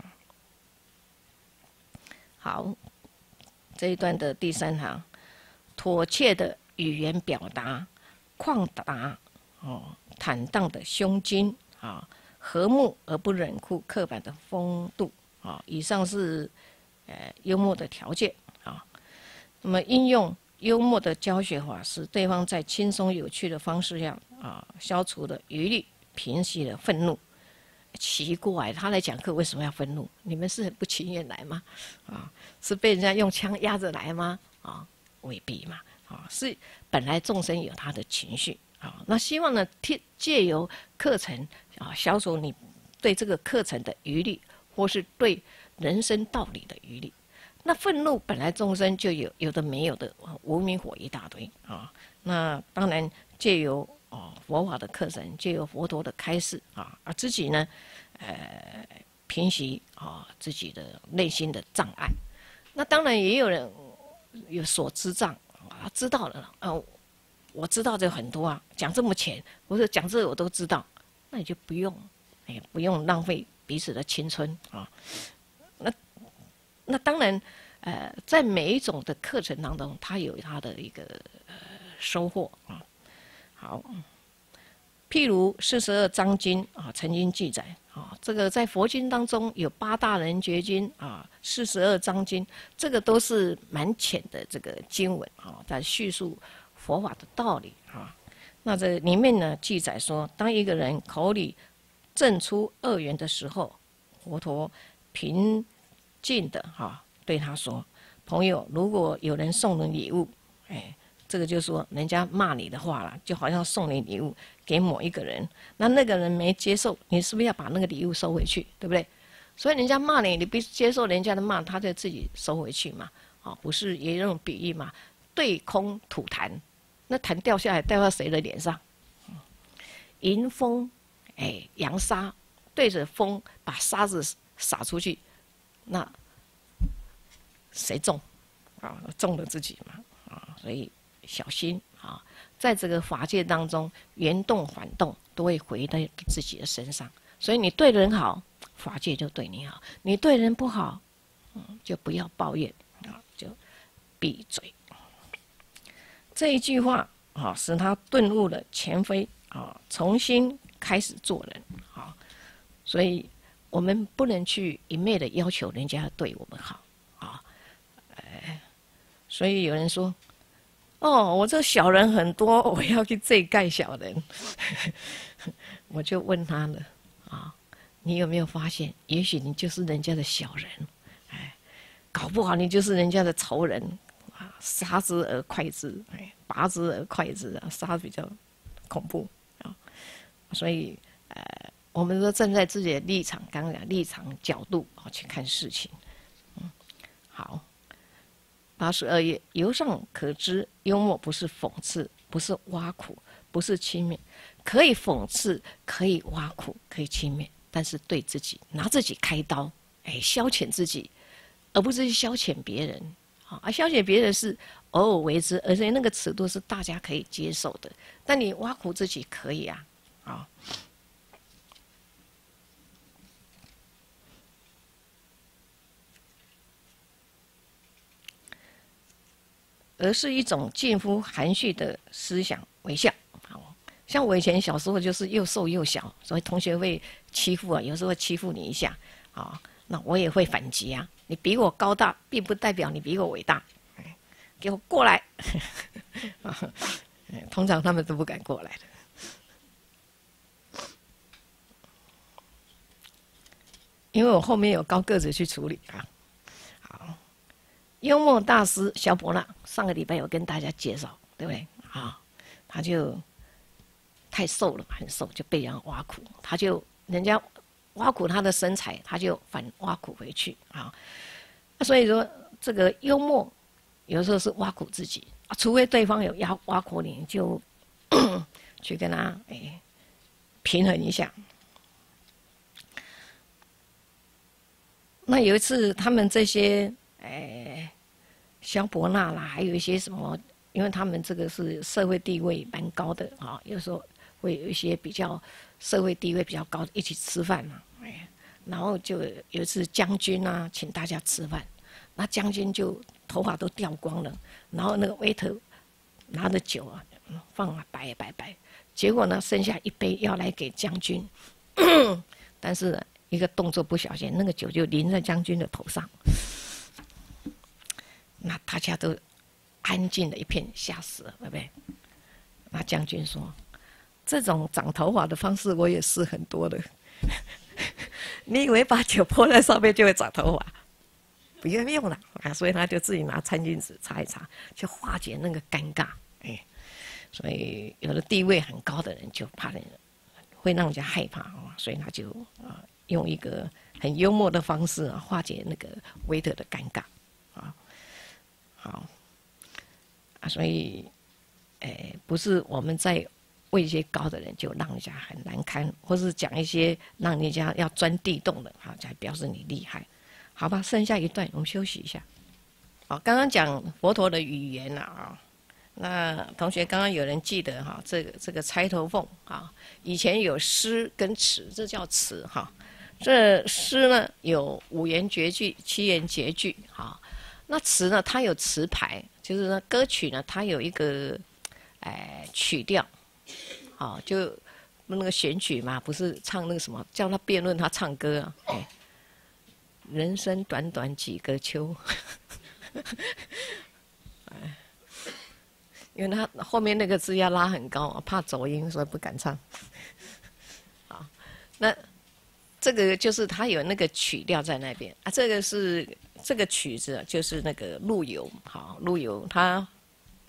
好，这一段的第三行，妥切的语言表达，旷达哦，坦荡的胸襟啊，和睦而不冷酷刻板的风度啊。以上是呃幽默的条件啊。那么应用幽默的教学法，使对方在轻松有趣的方式下啊，消除了疑虑，平息了愤怒。奇怪，他来讲课为什么要愤怒？你们是很不情愿来吗？啊，是被人家用枪压着来吗？啊，未必嘛。啊，是本来众生有他的情绪啊，那希望呢，借由课程啊，消除你对这个课程的疑虑，或是对人生道理的疑虑。那愤怒本来众生就有，有的没有的，无明火一大堆啊。那当然借由哦，佛法的课程，借由佛陀的开示啊，啊自己呢，呃，平息啊自己的内心的障碍。那当然也有人有所知障啊，知道了啊，我知道这很多啊，讲这么浅，我说讲这个我都知道，那你就不用，哎，不用浪费彼此的青春啊。那那当然，呃，在每一种的课程当中，它有它的一个呃收获啊。好，譬如四十二章经啊，曾经记载啊，这个在佛经当中有八大人觉经啊，四十二章经，这个都是蛮浅的这个经文啊，在叙述佛法的道理啊。那这里面呢记载说，当一个人口里证出恶缘的时候，佛陀平静的哈对他说：“朋友，如果有人送你礼物，哎。” 这个就是说人家骂你的话啦，就好像送你礼物给某一个人，那那个人没接受，你是不是要把那个礼物收回去，对不对？所以人家骂你，你不接受人家的骂，他就自己收回去嘛。啊，不是也有那种比喻嘛？对空吐痰，那痰掉下来掉到谁的脸上？迎风，哎，扬沙，对着风把沙子撒出去，那谁中？啊，中了自己嘛。啊，所以小心啊，在这个法界当中，缘动反动都会回到自己的身上。所以你对人好，法界就对你好；你对人不好，嗯，就不要抱怨啊，就闭嘴。这一句话啊，使他顿悟了前非啊，重新开始做人啊。所以我们不能去一昧的要求人家对我们好啊。哎，所以有人说，哦，我这小人很多，我要去这盖小人。我就问他了。啊，你有没有发现，也许你就是人家的小人，哎，搞不好你就是人家的仇人啊！杀之而快之，哎，拔之而快之啊，杀比较恐怖啊。所以，呃，我们都站在自己的立场，刚刚讲立场角度啊去看事情。嗯，好，八十二页，由上可知，幽默不是讽刺，不是挖苦，不是轻蔑。可以讽刺，可以挖苦，可以轻蔑，但是对自己拿自己开刀，哎，消遣自己，而不是去消遣别人。啊，消遣别人是偶尔为之，而且那个尺度是大家可以接受的。但你挖苦自己可以啊，啊。而是一种近乎含蓄的思想微笑。像我以前小时候就是又瘦又小，所以同学会欺负啊，有时候会欺负你一下，啊，那我也会反击啊。你比我高大，并不代表你比我伟大，给我过来！通常他们都不敢过来的，因为我后面有高个子去处理啊。好，幽默大师萧伯纳上个礼拜有跟大家介绍，对不对？啊，他就。太瘦了，很瘦，就被人挖苦，他就人家挖苦他的身材，他就反挖苦回去啊。所以说，这个幽默有时候是挖苦自己，啊、除非对方有挖挖苦你，就去跟他哎平衡一下。那有一次，他们这些哎萧伯纳啦，还有一些什么，因为他们这个是社会地位蛮高的啊，有时候。会有一些比较社会地位比较高的一起吃饭嘛，哎，然后就有一次将军啊请大家吃饭，那将军就头发都掉光了，然后那个 waiter 拿着酒啊放啊摆摆摆，结果呢剩下一杯要来给将军，但是呢一个动作不小心，那个酒就淋在将军的头上，那大家都安静了一片，吓死了，对不对？那将军说。这种长头发的方式我也试很多的，你以为把酒泼在上面就会长头发？不用用了啊！所以他就自己拿餐巾纸擦一擦，去化解那个尴尬。哎，所以有的地位很高的人就怕人会让人家害怕啊，所以他就啊用一个很幽默的方式啊化解那个waiter的尴尬啊。好啊，所以哎，不是我们在。位阶高的人就让人家很难堪，或是讲一些让人家要钻地洞的，好，才表示你厉害，好吧？剩下一段我们休息一下。好，刚刚讲佛陀的语言了啊，那同学刚刚有人记得哈，这个这个钗头凤啊，以前有诗跟词，这叫词哈。这诗呢有五言绝句、七言绝句哈，那词呢它有词牌，就是呢歌曲呢它有一个哎曲调。好，就那个选曲嘛，不是唱那个什么，叫他辩论，他唱歌啊。哎，人生短短几个秋，哎，因为他后面那个字要拉很高，怕走音，所以不敢唱。好，那这个就是他有那个曲调在那边啊。这个是这个曲子，就是那个陆游，好，陆游他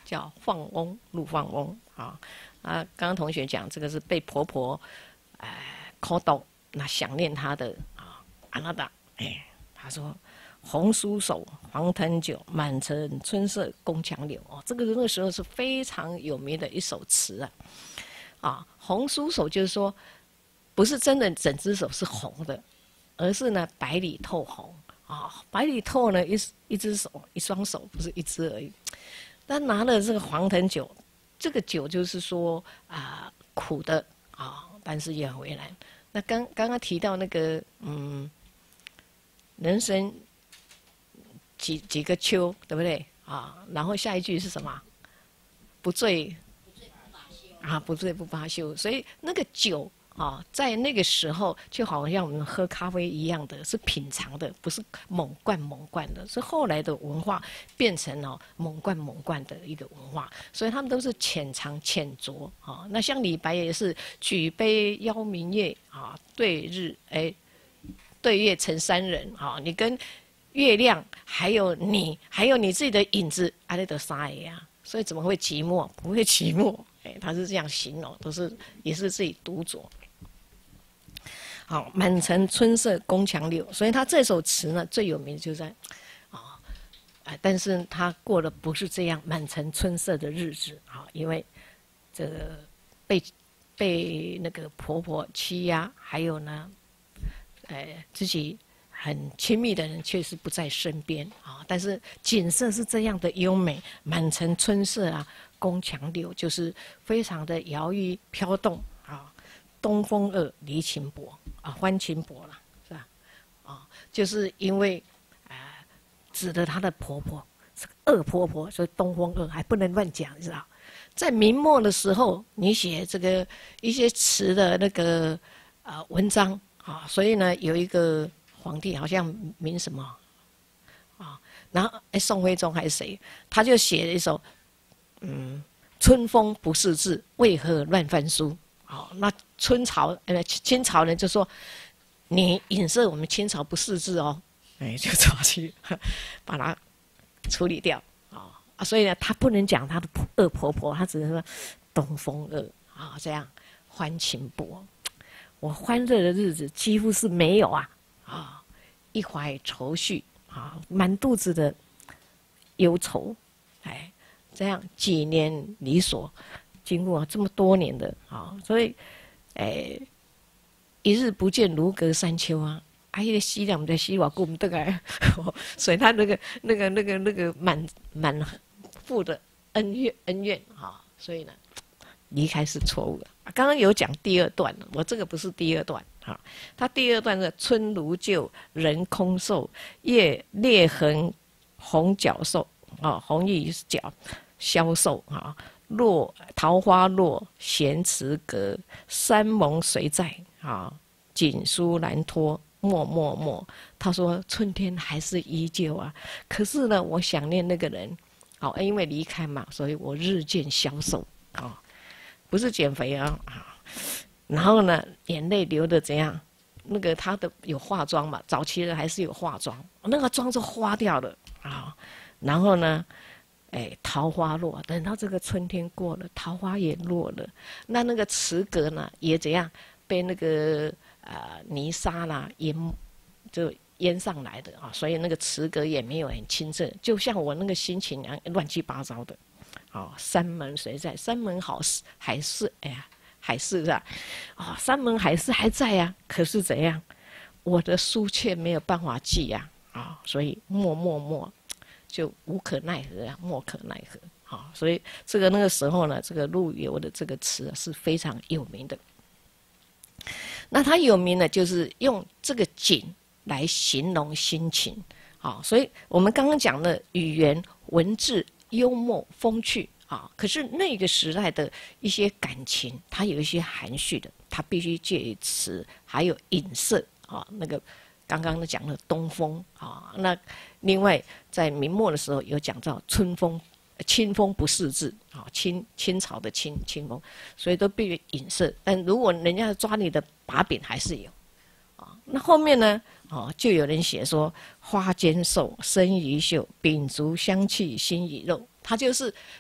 叫放翁，陆放翁啊。啊，刚刚同学讲这个是被婆婆哎 call 到，那想念她的啊阿那达，哎，他说红酥手，黄藤酒，满城春色宫墙柳。哦，这个那个时候是非常有名的一首词啊。啊，红酥手就是说，不是真的整只手是红的，而是呢白里透红啊。白里透呢，一一只手，一双手，不是一只而已。但拿了这个黄藤酒，这个酒就是说啊、呃、苦的啊，但是也很为难。那刚刚刚提到那个嗯，人生几几个秋，对不对啊？然后下一句是什么？不醉啊，不醉不罢休。所以那个酒啊，在那个时候就好像我们喝咖啡一样的，是品尝的，不是猛灌猛灌的。是后来的文化变成了猛灌猛灌的一个文化，所以他们都是浅尝浅酌啊。那像李白也是举杯邀明月啊，对日哎，对月成三人啊。你跟月亮，还有你，还有你自己的影子，阿里得啥呀？所以怎么会寂寞？不会寂寞。哎，他是这样形容，都是也是自己独酌。好，满城春色宫墙柳，所以他这首词呢最有名就在啊，啊，但是他过的不是这样满城春色的日子啊，因为这个被被那个婆婆欺压，还有呢，呃，自己很亲密的人确实不在身边啊，但是景色是这样的优美，满城春色啊，宫墙柳就是非常的摇曳飘动啊。东风恶，离情薄啊，欢情薄了，是吧？啊，就是因为啊、呃，指的她的婆婆是个恶婆婆，所以东风恶还不能乱讲，你知道？在明末的时候，你写这个一些词的那个啊、呃、文章啊，所以呢，有一个皇帝好像名什么啊，然后哎宋徽宗还是谁，他就写了一首嗯，春风不识字，为何乱翻书？好、哦，那春朝呃清朝人就说你影射我们清朝不识字哦，哎，就抓去把它处理掉啊、哦、啊，所以呢，他不能讲他的恶婆婆，他只能说东风恶啊、哦，这样欢情薄，我欢乐的日子几乎是没有啊啊、哦，一怀愁绪啊、哦，满肚子的忧愁，哎，这样几年离索。经过这么多年的啊，所以，诶，一日不见如隔三秋啊！哎呀，西凉的西瓦顾不得哎，所以他那个那个那个那个满满腹的恩怨恩怨啊，所以呢，离开是错误的。刚刚有讲第二段，我这个不是第二段啊，他第二段是春如旧，人空瘦，夜裂痕红角瘦啊，红衣角消瘦啊。落桃花落，闲池阁，山盟谁在？啊，锦书难托，默默默。他说春天还是依旧啊，可是呢，我想念那个人，好、哦，因为离开嘛，所以我日渐消瘦啊、哦，不是减肥啊啊。然后呢，眼泪流的怎样？那个他的有化妆嘛，早期人还是有化妆，那个妆就花掉了啊、哦。然后呢？哎，桃花落，等到这个春天过了，桃花也落了，那那个池阁呢，也怎样被那个啊、呃、泥沙啦淹，就淹上来的啊，所以那个池阁也没有很清澈，就像我那个心情一样乱七八糟的。哦，山盟谁在？山盟好还是哎呀，还是是吧？啊、哦，山盟还是还在呀、啊，可是怎样？我的书却没有办法记呀、啊，啊、哦，所以默默默。就无可奈何啊，莫可奈何。好、哦，所以这个那个时候呢，这个陆游的这个词、啊、是非常有名的。那他有名呢，就是用这个景来形容心情。好、哦，所以我们刚刚讲的语言、文字、幽默、风趣啊、哦，可是那个时代的一些感情，它有一些含蓄的，它必须借于词，还有影射啊、哦，那个。刚刚讲的东风啊，那另外在明末的时候有讲到春风，清风不识字啊，清清朝的清清风，所以都必须影射。但如果人家抓你的把柄，还是有啊。那后面呢，哦，就有人写说花间瘦，身宜秀，秉烛香气心已肉，他就是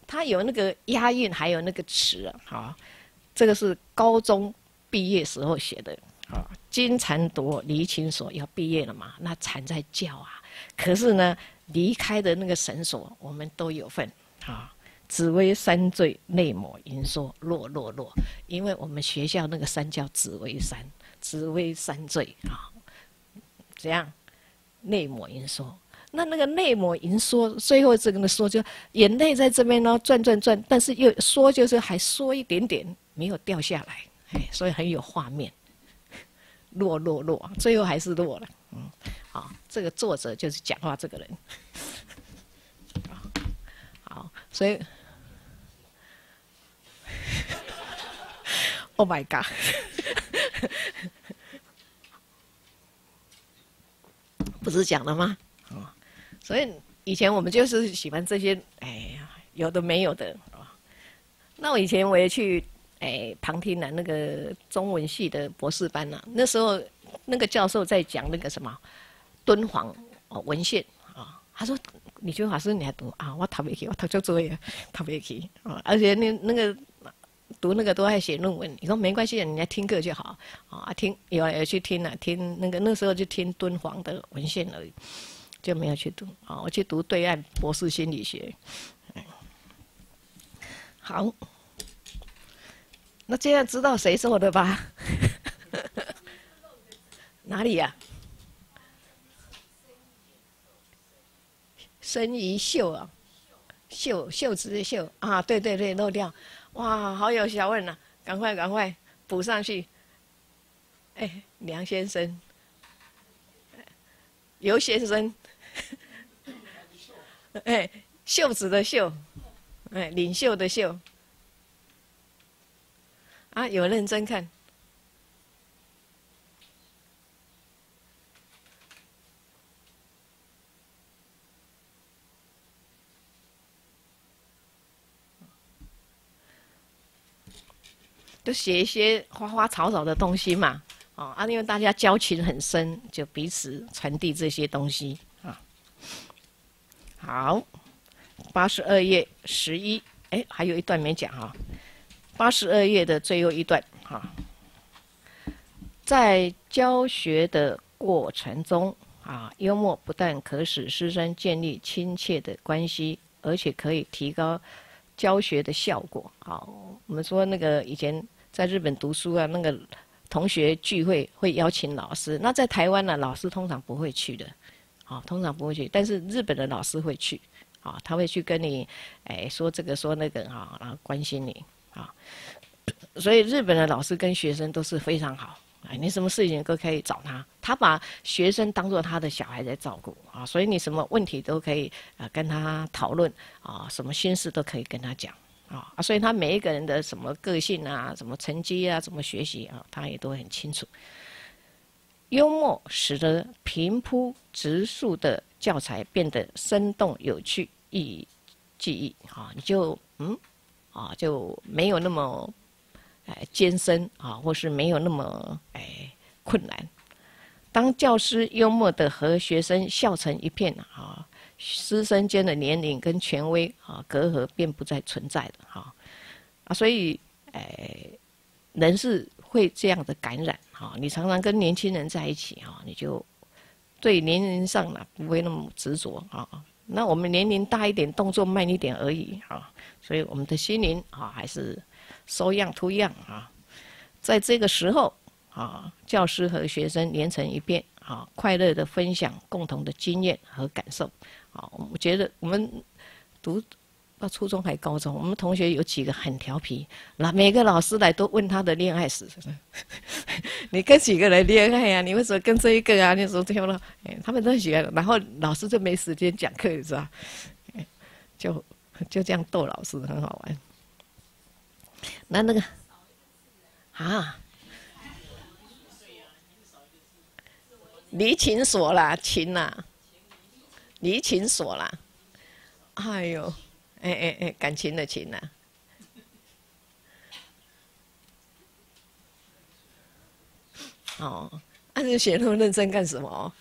它有那个押韵，还有那个词啊，好，这个是高中毕业时候写的啊。金蝉夺离情所，要毕业了嘛，那蝉在叫啊。可是呢，离开的那个绳索，我们都有份啊。紫薇山坠，内抹银梭，落落落。因为我们学校那个山叫紫薇山，紫薇山坠啊，怎样？内抹银梭。那那个内抹银梭，最后这个呢梭就眼泪在这边呢转转转，但是又梭就是还缩一点点，没有掉下来，哎，所以很有画面。落落落，最后还是落了。嗯，好，这个作者就是讲话这个人。好，所以，Oh my God， 不是讲了吗？哦，所以以前我们就是喜欢这些，哎呀，有的没有的啊。那我以前我也去。哎，旁听了那个中文系的博士班呢，那时候那个教授在讲那个什么敦煌哦文献啊，他说你觉得法师你还读啊？我读不起，我读就作业读不起啊，而且那那个读那个都爱写论文。你说没关系，你来听课就好啊，听有有去听了，听那个那时候就听敦煌的文献而已，就没有去读啊。我去读对岸博士心理学，好。那这样知道谁做的吧？哪里呀、啊？生宜秀啊，秀秀子的秀啊，对对对，漏掉。哇，好有学问呐、啊！赶快赶快补上去。哎，梁先生，尤先生，哎，袖子的袖，哎，领袖的袖。啊，有认真看。都写一些花花草草的东西嘛，哦啊，因为大家交情很深，就彼此传递这些东西啊。好，八十二页十一，哎，还有一段没讲哈。八十二页的最后一段哈，在教学的过程中啊，幽默不但可使师生建立亲切的关系，而且可以提高教学的效果。好，我们说那个以前在日本读书啊，那个同学聚会会邀请老师，那在台湾呢、啊，老师通常不会去的，啊，通常不会去，但是日本的老师会去，啊，他会去跟你，哎，说这个说那个啊，然后关心你，啊，所以日本的老师跟学生都是非常好。哎，你什么事情都可以找他，他把学生当作他的小孩在照顾啊，所以你什么问题都可以啊跟他讨论啊，什么心事都可以跟他讲啊，所以他每一个人的什么个性啊、什么成绩啊、怎么学习啊，他也都很清楚。幽默使得平铺直述的教材变得生动有趣、易于记忆啊，你就嗯啊就没有那么。哎，艰深啊，或是没有那么哎困难。当教师幽默的和学生笑成一片啊，师生间的年龄跟权威啊隔阂便不再存在了哈啊，所以哎，人是会这样的感染哈。你常常跟年轻人在一起哈，你就对年龄上呢不会那么执着啊。那我们年龄大一点，动作慢一点而已啊，所以我们的心灵啊还是。收样图样啊，在这个时候啊，教师和学生连成一片啊，快乐的分享共同的经验和感受啊。我觉得我们读到初中还高中，我们同学有几个很调皮，那每个老师来都问他的恋爱史。你跟几个人恋爱啊？你为什么跟这一个啊？你说这样了，哎，他们都喜欢，然后老师就没时间讲课，你知道？就就这样逗老师，很好玩。那那个啊，离情所啦，情啦，离情所啦，哎呦，哎哎哎，感情的情啦。哦，那、啊、你写那么认真干什么？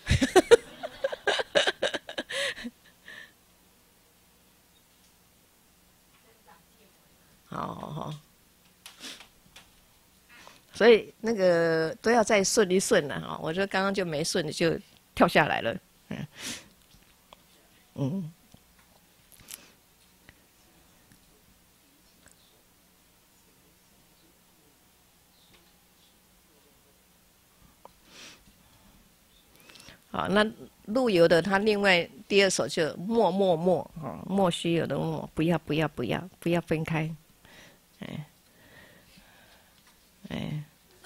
所以那个都要再顺一顺了哈。我就刚刚就没顺，就跳下来了。嗯嗯。好，那陆游的他另外第二首就莫莫莫啊，莫须有的莫，不要不要不要不要分开，哎哎，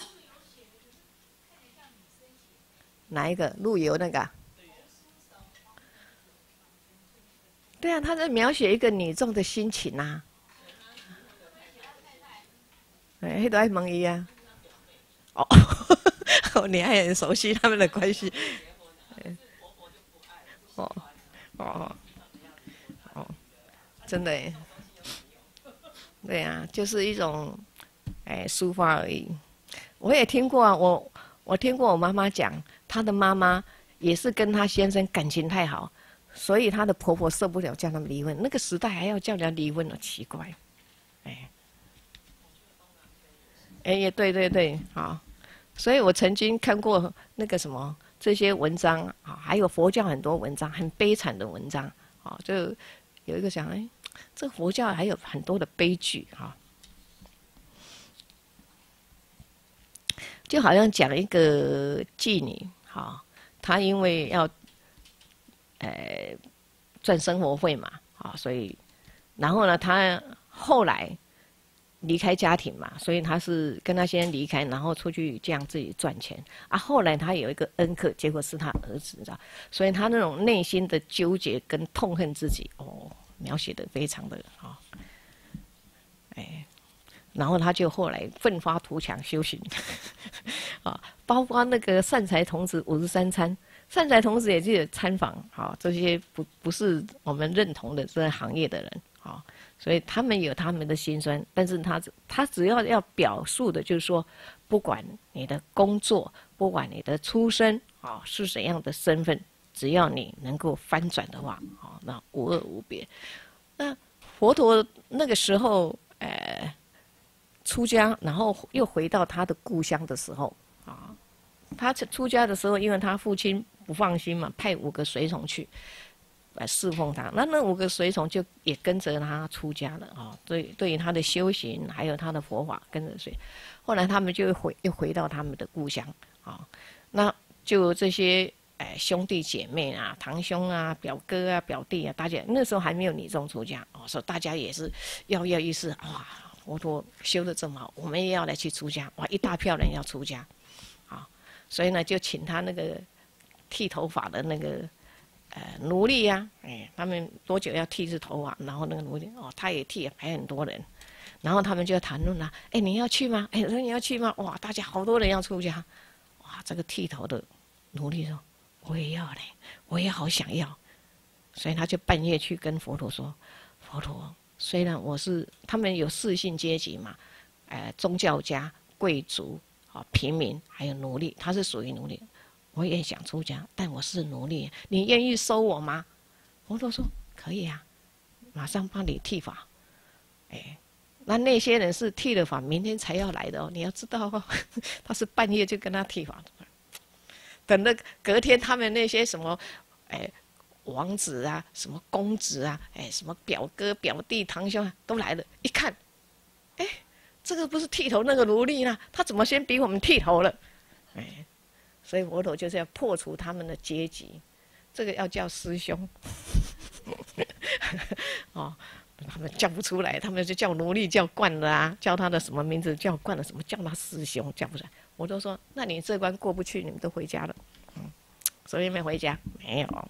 哪一个陆游那个、啊？对啊，他在描写一个女众的心情呐、啊。哎，黑都爱蒙伊啊。哦，你还很熟悉他们的关系。哦哦哦，真的耶。对啊，就是一种哎抒发而已。我也听过啊，我我听过我妈妈讲，她的妈妈也是跟她先生感情太好，所以她的婆婆受不了叫他们离婚。那个时代还要叫人家离婚了，奇怪。哎，哎也对对对，好。所以我曾经看过那个什么这些文章啊，还有佛教很多文章，很悲惨的文章啊，就有一个想，哎，这佛教还有很多的悲剧哈。就好像讲一个妓女，哈，她因为要，呃，赚生活费嘛，啊，所以，然后呢，她后来离开家庭嘛，所以她是跟她先生离开，然后出去这样自己赚钱啊。后来她有一个恩客，结果是她儿子，你知道，所以她那种内心的纠结跟痛恨自己，哦，描写的非常的啊，哎。然后他就后来奋发图强修行，啊，包括那个善财童子五十三参，善财童子也是参访，啊，这些不不是我们认同的这行业的人，啊，所以他们有他们的辛酸，但是他他只要要表述的就是说，不管你的工作，不管你的出身，啊，是怎样的身份，只要你能够翻转的话，啊，那无二无别。那佛陀那个时候，呃。出家，然后又回到他的故乡的时候，啊，他出家的时候，因为他父亲不放心嘛，派五个随从去，来侍奉他。那那五个随从就也跟着他出家了啊。对，对于他的修行还有他的佛法跟着随。后来他们就回又回到他们的故乡啊，那就这些哎兄弟姐妹啊、堂兄啊、表哥啊、表弟啊，大家那时候还没有女众出家哦，所以大家也是跃跃欲试哇。佛陀修的这么好，我们也要来去出家，哇！一大票人要出家，啊，所以呢，就请他那个剃头发的那个呃奴隶呀、啊，哎，他们多久要剃一次头发？然后那个奴隶哦，他也剃，还很多人，然后他们就谈论了，哎，你要去吗？哎，说你要去吗？哇，大家好多人要出家，哇，这个剃头的奴隶说，我也要嘞，我也好想要，所以他就半夜去跟佛陀说，佛陀。虽然我是他们有四姓阶级嘛，呃，宗教家、贵族、啊平民，还有奴隶，他是属于奴隶。我也想出家，但我是奴隶，你愿意收我吗？佛陀说可以啊，马上帮你剃发。哎，那那些人是剃了发，明天才要来的哦，你要知道哦，他是半夜就跟他剃发，等了隔天他们那些什么，哎。王子啊，什么公子啊，哎，什么表哥、表弟、堂兄啊，都来了。一看，哎，这个不是剃头那个奴隶呢？他怎么先比我们剃头了？哎，所以佛陀就是要破除他们的阶级，这个要叫师兄。哦，他们叫不出来，他们就叫奴隶叫惯了啊，叫他的什么名字叫惯了，什么叫他师兄叫不出来。我都说，那你这关过不去，你们都回家了。嗯，所以没回家，没有。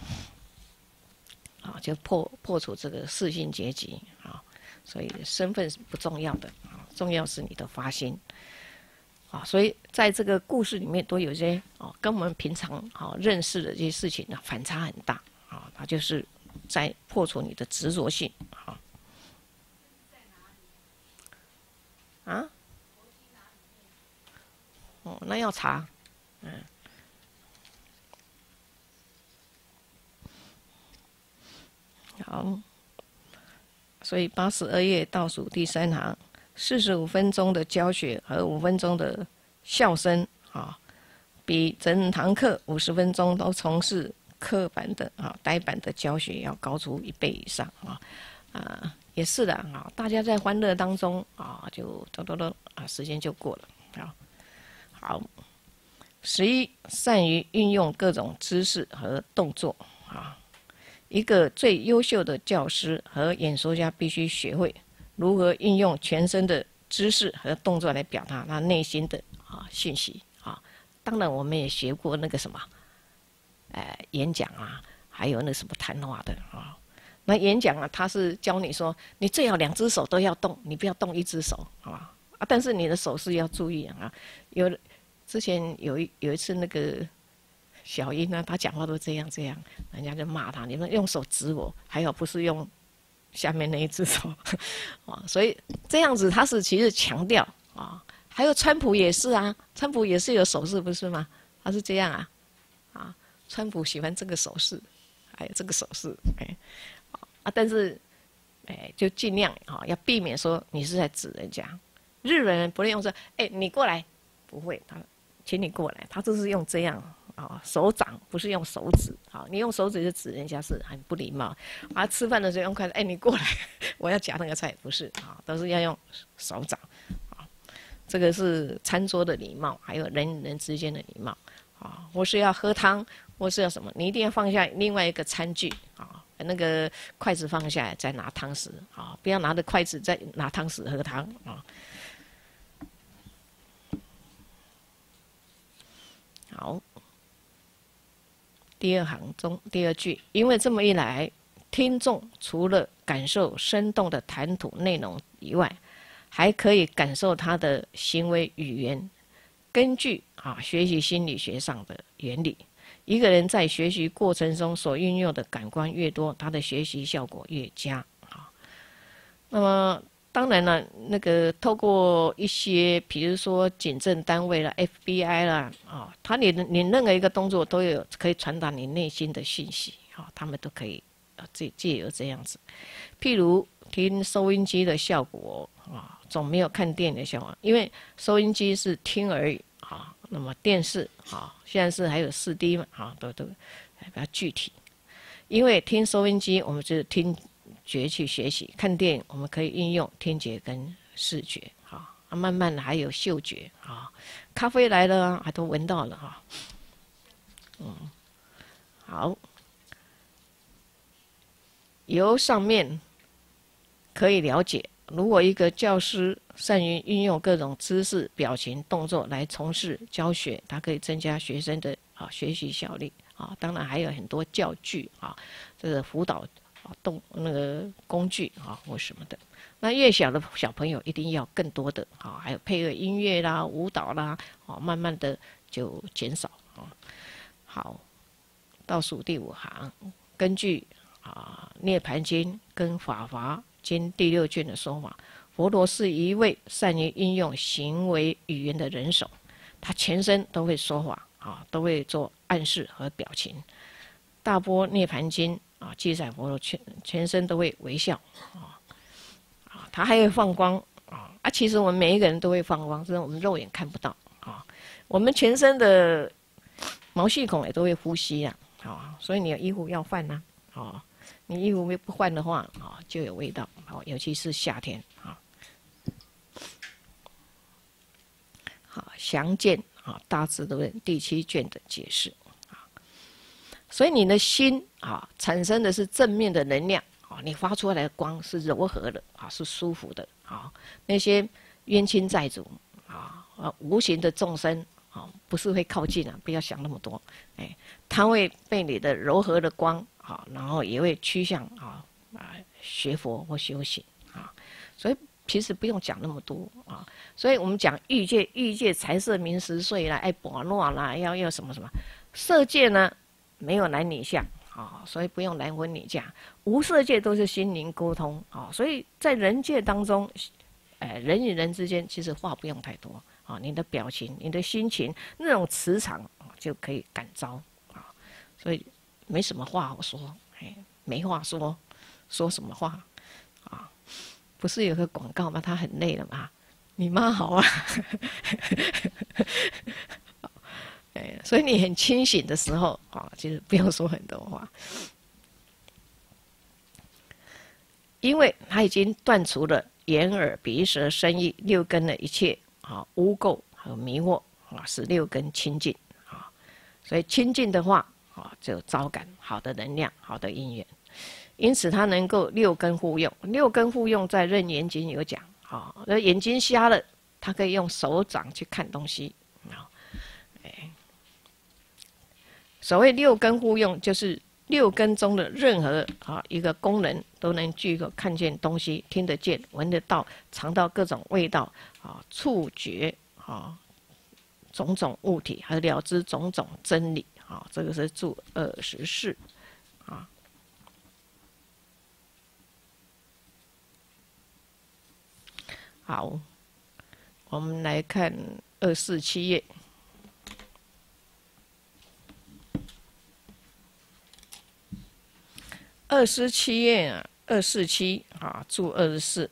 啊，就破破除这个世性阶级啊，所以身份是不重要的啊，重要是你的发心啊，所以在这个故事里面都有些啊，跟我们平常啊认识的这些事情呢反差很大啊，它就是在破除你的执着性啊。啊？哦，那要查，嗯。好，所以八十二页倒数第三行， 四十五分钟的教学和五分钟的笑声啊，比整堂课五十分钟都从事刻板的啊呆板的教学要高出一倍以上啊啊，也是的啊，大家在欢乐当中啊，就咚咚咚啊，时间就过了啊。好，十一，善于运用各种知识和动作啊。一个最优秀的教师和演说家必须学会如何运用全身的知识和动作来表达他内心的啊讯息啊。当然，我们也学过那个什么，呃，演讲啊，还有那什么谈话的啊。那演讲啊，他是教你说，你最好两只手都要动，你不要动一只手啊啊！但是你的手势要注意啊。有之前有一有一次那个小英呢，他讲话都这样这样，人家就骂他，你们用手指我，还好不是用下面那一只手啊。所以这样子他是其实强调啊。还有川普也是啊，川普也是有手势不是吗？他是这样啊啊，川普喜欢这个手势，还有这个手势，哎。啊，但是，哎，就尽量啊，要避免说你是在指人家。日本人不会用说，哎，你过来，不会，他，请你过来，他就是用这样啊，手掌不是用手指啊，你用手指就指人家是很不礼貌。啊，吃饭的时候用筷子，哎，你过来，我要夹那个菜，不是啊，都是要用手掌啊。这个是餐桌的礼貌，还有人与人之间的礼貌啊，或是要喝汤，或是要什么，你一定要放下另外一个餐具啊。那个筷子放下来，再拿汤匙啊！不要拿着筷子再拿汤匙喝汤啊！好，第二行中第二句，因为这么一来，听众除了感受生动的谈吐内容以外，还可以感受他的行为语言。根据啊学习心理学上的原理。一个人在学习过程中所运用的感官越多，他的学习效果越佳啊。那么当然了，那个透过一些，比如说警政单位啦、F B I 啦啊，他你你任何一个动作都有可以传达你内心的讯息啊，他们都可以啊借借由这样子。譬如听收音机的效果啊，总没有看电影的效果，因为收音机是听而已啊。那么电视啊，现在是还有 四 D 嘛，啊，都都比较具体。因为听收音机，我们就是听觉去学习；看电影，我们可以运用听觉跟视觉，啊，慢慢的还有嗅觉，啊，咖啡来了，还都闻到了，哈，嗯，好，由上面可以了解。如果一个教师善于运用各种姿势、表情、动作来从事教学，它可以增加学生的啊学习效率啊。当然还有很多教具啊，这个辅导啊动那个工具啊或什么的。那越小的小朋友一定要更多的啊，还有配合音乐啦、舞蹈啦，啊，慢慢的就减少啊。好，倒数第五行，根据啊《涅盘经》跟《法华经》第六卷的说法，佛陀是一位善于运用行为语言的人手，他全身都会说话啊，都会做暗示和表情。大般涅盘经啊记载佛陀全全身都会微笑啊，啊，他还会放光啊啊！其实我们每一个人都会放光，只是我们肉眼看不到啊。我们全身的毛细孔也都会呼吸啊，啊，所以你的衣服要换呐，啊。你衣服不换的话，啊，就有味道，好，尤其是夏天，啊，好，详见啊《大智度论》第七卷的解释，啊，所以你的心啊产生的是正面的能量，啊，你发出来的光是柔和的，啊，是舒服的，啊，那些冤亲债主，啊，啊，无形的众生，啊，不是会靠近啊，不要想那么多，哎，他会被你的柔和的光。好，然后也会趋向啊啊学佛或修行啊，所以其实不用讲那么多啊。所以我们讲欲界，欲界财色名食睡啦，爱把诺啦，要要什么什么。色界呢，没有男女相啊，所以不用男婚女嫁。无色界都是心灵沟通啊，所以在人界当中，呃，人与人之间其实话不用太多啊，你的表情、你的心情那种磁场啊就可以感召啊，所以。没什么话好说，哎，没话说，说什么话啊？ 不是有个广告吗？他很累了嘛，你妈好啊。哎，所以你很清醒的时候啊，就是不用说很多话，因为他已经断除了眼耳鼻舌身意六根的一切啊污垢和迷惑啊，使六根清净啊。所以清净的话啊，就招感好的能量、好的因缘。因此，他能够六根互用。六根互用，在《楞严经》有讲啊，那眼睛瞎了，他可以用手掌去看东西啊。哎，所谓六根互用，就是六根中的任何啊一个功能都能具有看见东西、听得见、闻得到、尝到各种味道啊、触觉啊、种种物体，还了知种种真理啊。这个是住二十四啊。好，我们来看二四七页。二十七页啊，二四七啊，注二十四。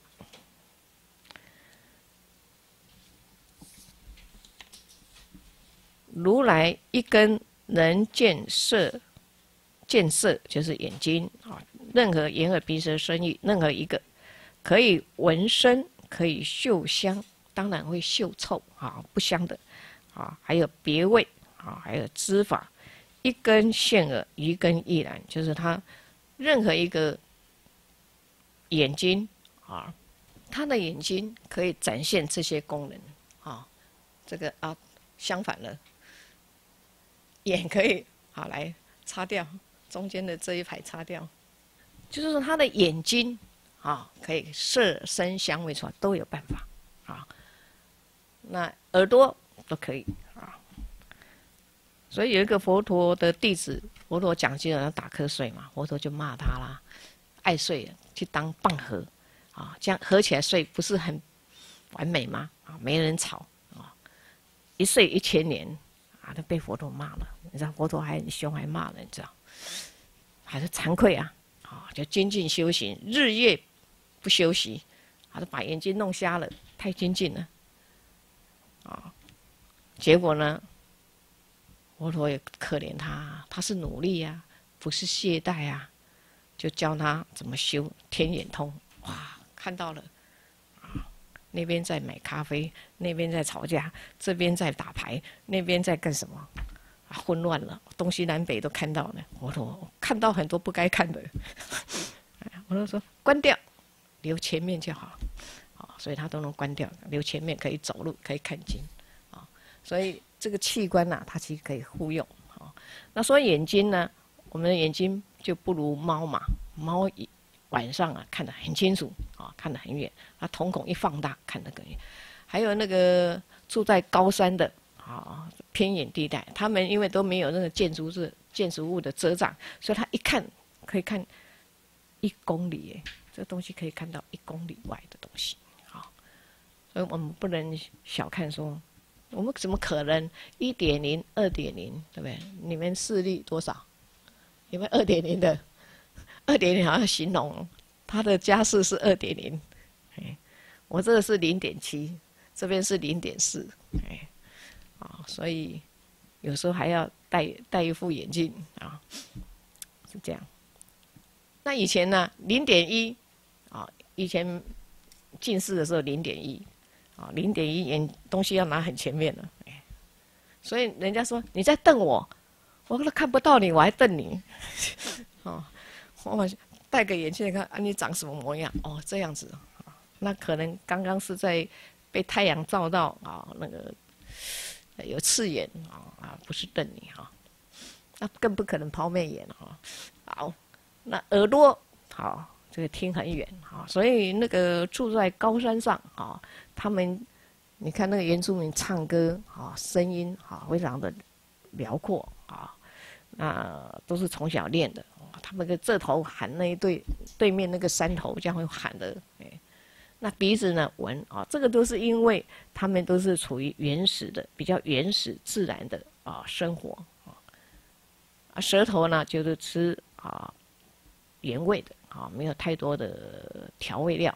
如来一根能见色，见色就是眼睛啊，任何眼耳鼻舌身意，任何一个可以闻声，可以嗅香，当然会嗅臭啊，不香的啊，还有别味啊，还有知法，一根现耳，一根亦然，就是它。任何一个眼睛啊，他的眼睛可以展现这些功能啊。这个啊，相反了，眼可以好来擦掉中间的这一排，擦掉，就是说他的眼睛啊，可以色声香味触都有办法啊。那耳朵都可以啊。所以有一个佛陀的弟子。佛陀讲经人打瞌睡嘛，佛陀就骂他啦，爱睡去当棒喝，啊，这样合起来睡不是很完美吗？啊，没人吵啊，一睡一千年，啊，都被佛陀骂了。你知道佛陀还很凶，还骂了，你知道，还是惭愧啊，啊，就精进修行，日夜不休息，啊，都把眼睛弄瞎了，太精进了，啊，结果呢？佛陀也可怜他，他是努力呀、啊，不是懈怠啊，就教他怎么修天眼通。哇，看到了，啊，那边在买咖啡，那边在吵架，这边在打牌，那边在干什么？啊，混乱了，东西南北都看到了。佛陀看到很多不该看的，佛陀说关掉，留前面就好。啊，所以他都能关掉，留前面可以走路，可以看经。啊，所以。这个器官呐、啊，它其实可以互用啊。那说眼睛呢，我们的眼睛就不如猫嘛，猫晚上啊看得很清楚啊，看得很远，它瞳孔一放大看得更远。还有那个住在高山的啊偏远地带，他们因为都没有那个建筑物建筑物的遮障，所以他一看可以看一公里耶，这个东西可以看到一公里外的东西啊。所以我们不能小看说。我们怎么可能一点零、二点零，对不对？你们视力多少？有没有二点零的？二点零好像形容他的家世是二点零，哎，我这个是零点七，这边是零点四，哎，啊，所以有时候还要戴戴一副眼镜啊，是这样。那以前呢，零点一，啊，以前近视的时候零点一。啊，零点一眼东西要拿很前面了，哎，所以人家说你在瞪我，我都看不到你，我还瞪你，哦，我戴个眼镜看啊，你长什么模样？哦，这样子，啊，那可能刚刚是在被太阳照到啊，那个有刺眼啊啊，不是瞪你哈，那更不可能抛媚眼哈。好，那耳朵好。这个听很远啊，所以那个住在高山上啊，他们你看那个原住民唱歌啊，声音啊非常的辽阔啊，那都是从小练的。他们个这头喊那一对对面那个山头，这样会喊的。哎，那鼻子呢闻啊，这个都是因为他们都是处于原始的、比较原始自然的啊生活啊。啊，舌头呢就是吃啊原味的。啊，没有太多的调味料，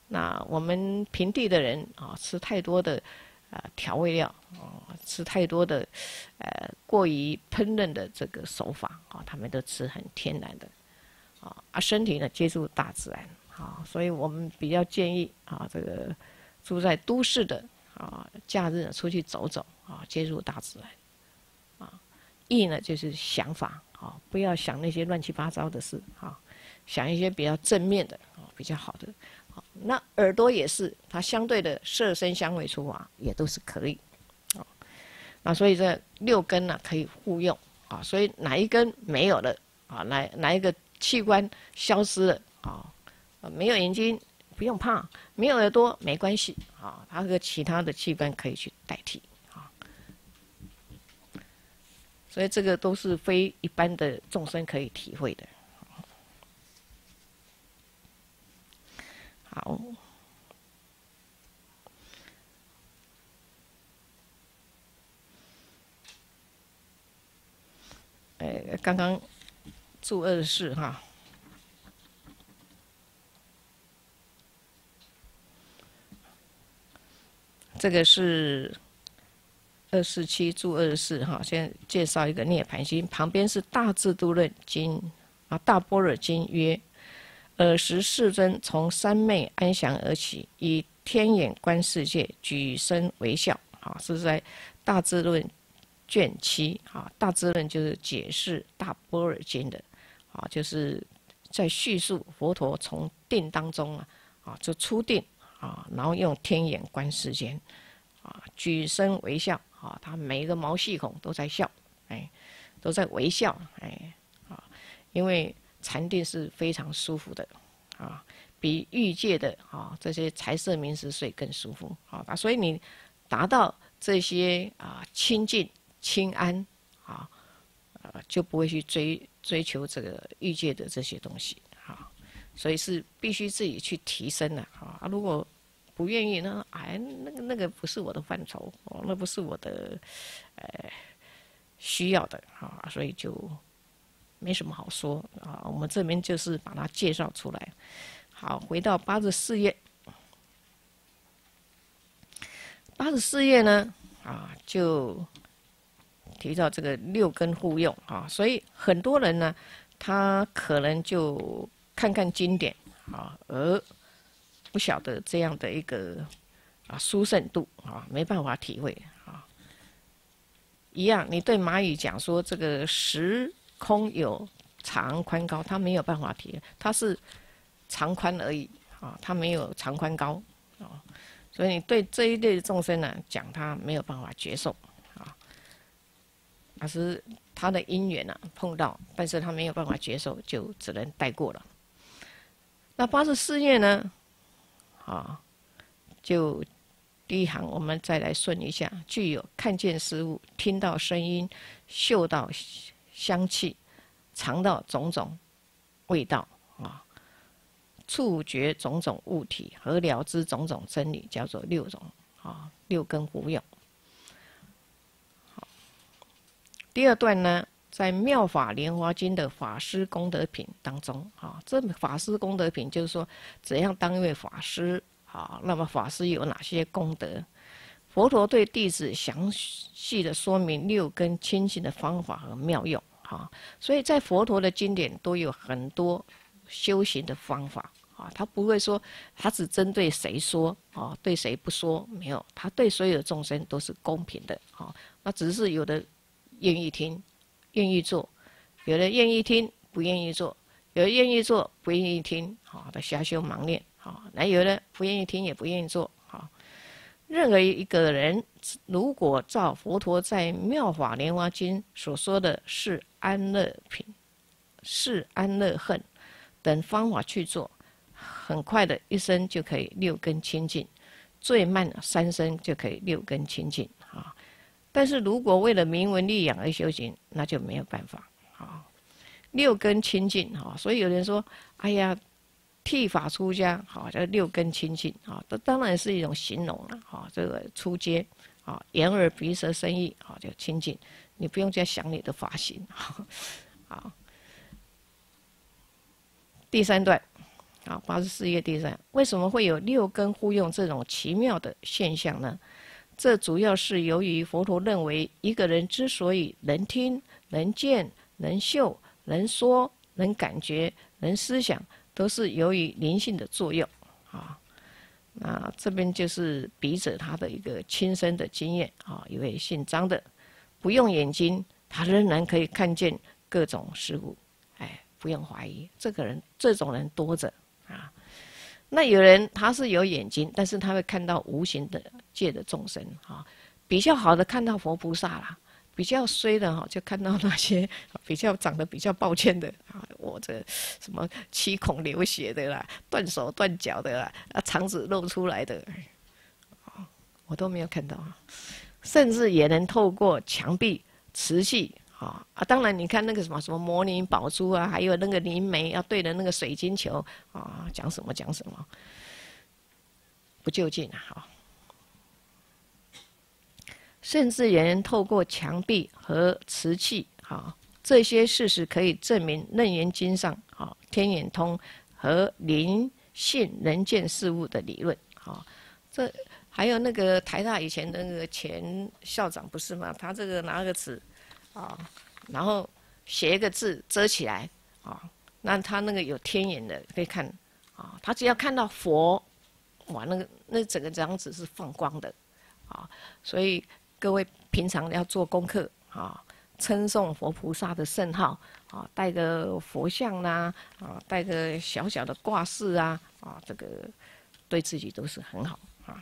那我们平地的人啊，吃太多的啊调味料啊，吃太多的呃过于烹饪的这个手法啊，他们都吃很天然的啊，啊身体呢接触大自然啊，所以我们比较建议啊，这个住在都市的啊，假日呢出去走走啊，接触大自然啊。意呢就是想法啊，不要想那些乱七八糟的事啊，想一些比较正面的啊，比较好的。那耳朵也是，它相对的色声香味触法也都是可以，啊，那所以这六根呢、啊、可以互用啊，所以哪一根没有了啊，哪哪一个器官消失了啊，没有眼睛不用怕，没有耳朵没关系啊，它和其他的器官可以去代替啊，所以这个都是非一般的众生可以体会的。好，呃，刚刚注二十四哈，这个是二四七注二十四哈。先介绍一个涅盘心，旁边是大智度论经啊，大般若经曰：尔时世尊从三昧安详而起，以天眼观世界，举身为笑。啊，是在大智论卷七啊。大智论就是解释大般若经的啊，就是在叙述佛陀从定当中啊啊就出定啊，然后用天眼观世间啊，举身为笑啊，他每一个毛细孔都在笑，哎，都在微笑，哎啊，因为禅定是非常舒服的啊，比欲界的啊这些财色名食睡更舒服啊，所以你达到这些啊清净清安啊，呃就不会去追追求这个欲界的这些东西啊，所以是必须自己去提升的啊。如果不愿意呢，哎，那个那个不是我的范畴，哦，那不是我的呃需要的啊，所以就没什么好说啊。我们这边就是把它介绍出来。好，回到八十四页。八十四页呢，啊，就提到这个六根互用啊，所以很多人呢，他可能就看看经典啊，而不晓得这样的一个啊殊胜度啊，没办法体会啊。一样，你对蚂蚁讲说这个时空有长宽高，他没有办法体会，它是长宽而已啊，它没有长宽高啊。所以你对这一类的众生呢，讲他没有办法接受啊，而是他的因缘啊碰到，但是他没有办法接受，就只能带过了。那八十四页呢，啊，就第一行我们再来顺一下，具有看见事物、听到声音、嗅到香气、尝到种种味道啊。触觉种种物体和了知种种真理，叫做六种啊，六根互用。好，第二段呢，在《妙法莲华经》的法师功德品当中啊，这法师功德品就是说怎样当一位法师啊，那么法师有哪些功德？佛陀对弟子详细的说明六根清净的方法和妙用啊，所以在佛陀的经典都有很多修行的方法啊，他不会说他只针对谁说啊，对谁不说，没有，他对所有的众生都是公平的啊。那只是有的愿意听，愿意做；有的愿意听，不愿意做；有的愿意做，不愿意听，啊，的瞎修盲练啊。那有的不愿意听，也不愿意做啊。任何一个人，如果照佛陀在《妙法莲华经》所说的是安乐品、是安乐恨等方法去做，很快的一生就可以六根清净，最慢三生就可以六根清净啊。但是如果为了名闻利养而修行，那就没有办法啊。六根清净啊，所以有人说，哎呀，剃发出家，好，叫六根清净啊，这当然是一种形容了啊。这个出阶啊，眼耳鼻舌身意啊，就清净，你不用再想你的发型。好，第三段， 好，八十四页第三，为什么会有六根互用这种奇妙的现象呢？这主要是由于佛陀认为，一个人之所以能听、能见、能嗅、能说、能感觉、能思想，都是由于灵性的作用。啊，那这边就是笔者他的一个亲身的经验。啊，一位姓张的，不用眼睛，他仍然可以看见各种事物。哎，不用怀疑，这个人这种人多着啊。那有人他是有眼睛，但是他会看到无形的界的众生啊，比较好的看到佛菩萨啦，比较衰的哈就看到那些比较长得比较抱歉的啊，我这什么七孔流血的啦，断手断脚的啦，啊肠子露出来的，啊我都没有看到，甚至也能透过墙壁、瓷器。啊啊！当然，你看那个什么什么摩尼宝珠啊，还有那个灵媒要对着那个水晶球啊，讲什么讲什么，不就近啊！哈，甚至也能透过墙壁和瓷器啊，这些事实可以证明《楞严经》上啊天眼通和灵性能见事物的理论。啊，这还有那个台大以前的那个前校长不是吗？他这个拿个尺。啊，然后写一个字遮起来啊，那他那个有天眼的可以看啊，他只要看到佛，哇，那个那整个张纸是放光的啊，所以各位平常要做功课啊，称颂佛菩萨的圣号啊，带个佛像啦啊，带个小小的挂饰啊啊，这个对自己都是很好啊，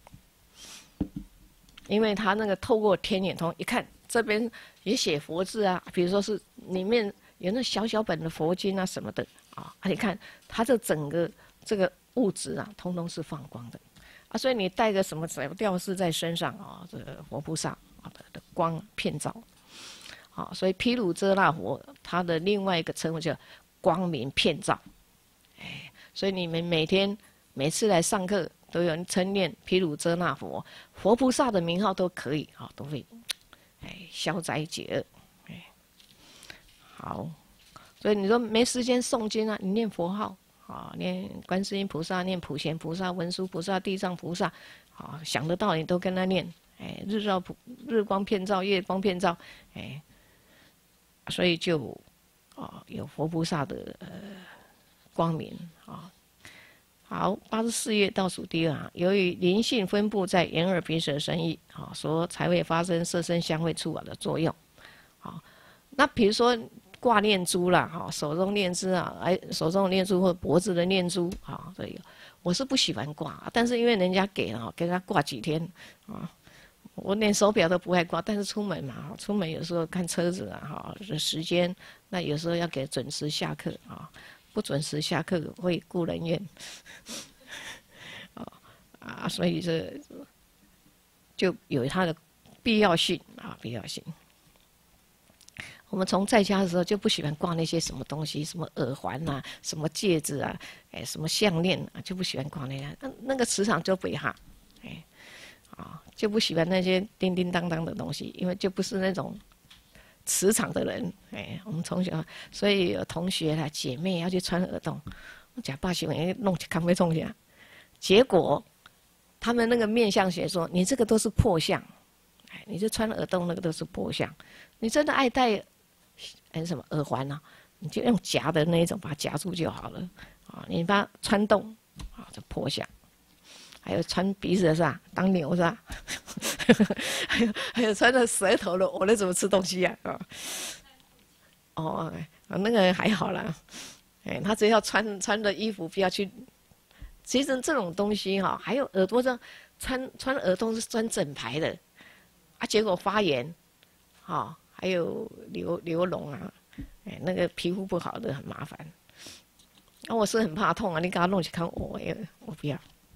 因为他那个透过天眼通一看。这边也写佛字啊，比如说是里面有那小小本的佛经啊什么的啊，你看它这整个这个物质啊，通通是放光的啊，所以你带个什么小吊饰在身上啊，这个佛菩萨啊的光遍照，啊，所以毗卢遮那佛它的另外一个称呼叫光明遍照，哎，所以你们每天每次来上课都有人称念毗卢遮那佛，佛菩萨的名号都可以啊，都会。哎，消灾解厄，哎，好，所以你说没时间诵经啊，你念佛号啊，念观世音菩萨，念普贤菩萨、文殊菩萨、地藏菩萨，啊，想得到你都跟他念，哎，日照普日光遍照，月光遍照，哎，所以就啊有佛菩萨的呃光明啊。好，八十四页倒数第二行，由于灵性分布在眼耳鼻舌身意，啊，所才会发生色声香味触法的作用。好，那比如说挂念珠啦，哈，手中念珠啊，哎，手中的念珠或脖子的念珠，啊，这有，我是不喜欢挂，但是因为人家给了，给他挂几天，啊，我连手表都不爱挂，但是出门嘛，出门有时候看车子啊，哈，时间，那有时候要给准时下课啊。不准时下课会顾人怨，啊啊，所以这就有它的必要性啊，必要性。我们从在家的时候就不喜欢挂那些什么东西，什么耳环啊，什么戒指啊，哎，什么项链啊，就不喜欢挂那些，那那个磁场就不哈，哎，啊，就不喜欢那些叮叮当当的东西，因为就不是那种。磁场的人，哎，我们从小，所以有同学啦、姐妹要去穿耳洞，我假爸喜欢弄去看没中下，结果他们那个面相学说，你这个都是破相，哎，你就穿耳洞那个都是破相，你真的爱戴，哎什么耳环啊，你就用夹的那一种把它夹住就好了，啊，你把它穿洞，啊，就破相。还有穿鼻子的是吧？当牛是吧？还有还有穿着舌头的，我那怎么吃东西呀、啊？哦，哦，那个还好啦，哎，他只要穿穿的衣服不要去。其实这种东西哈、哦，还有耳朵上穿穿耳洞是穿整排的，啊，结果发炎，哈、哦，还有流流脓啊，哎，那个皮肤不好的很麻烦。那、啊、我是很怕痛啊，你给他弄去看我，我不要。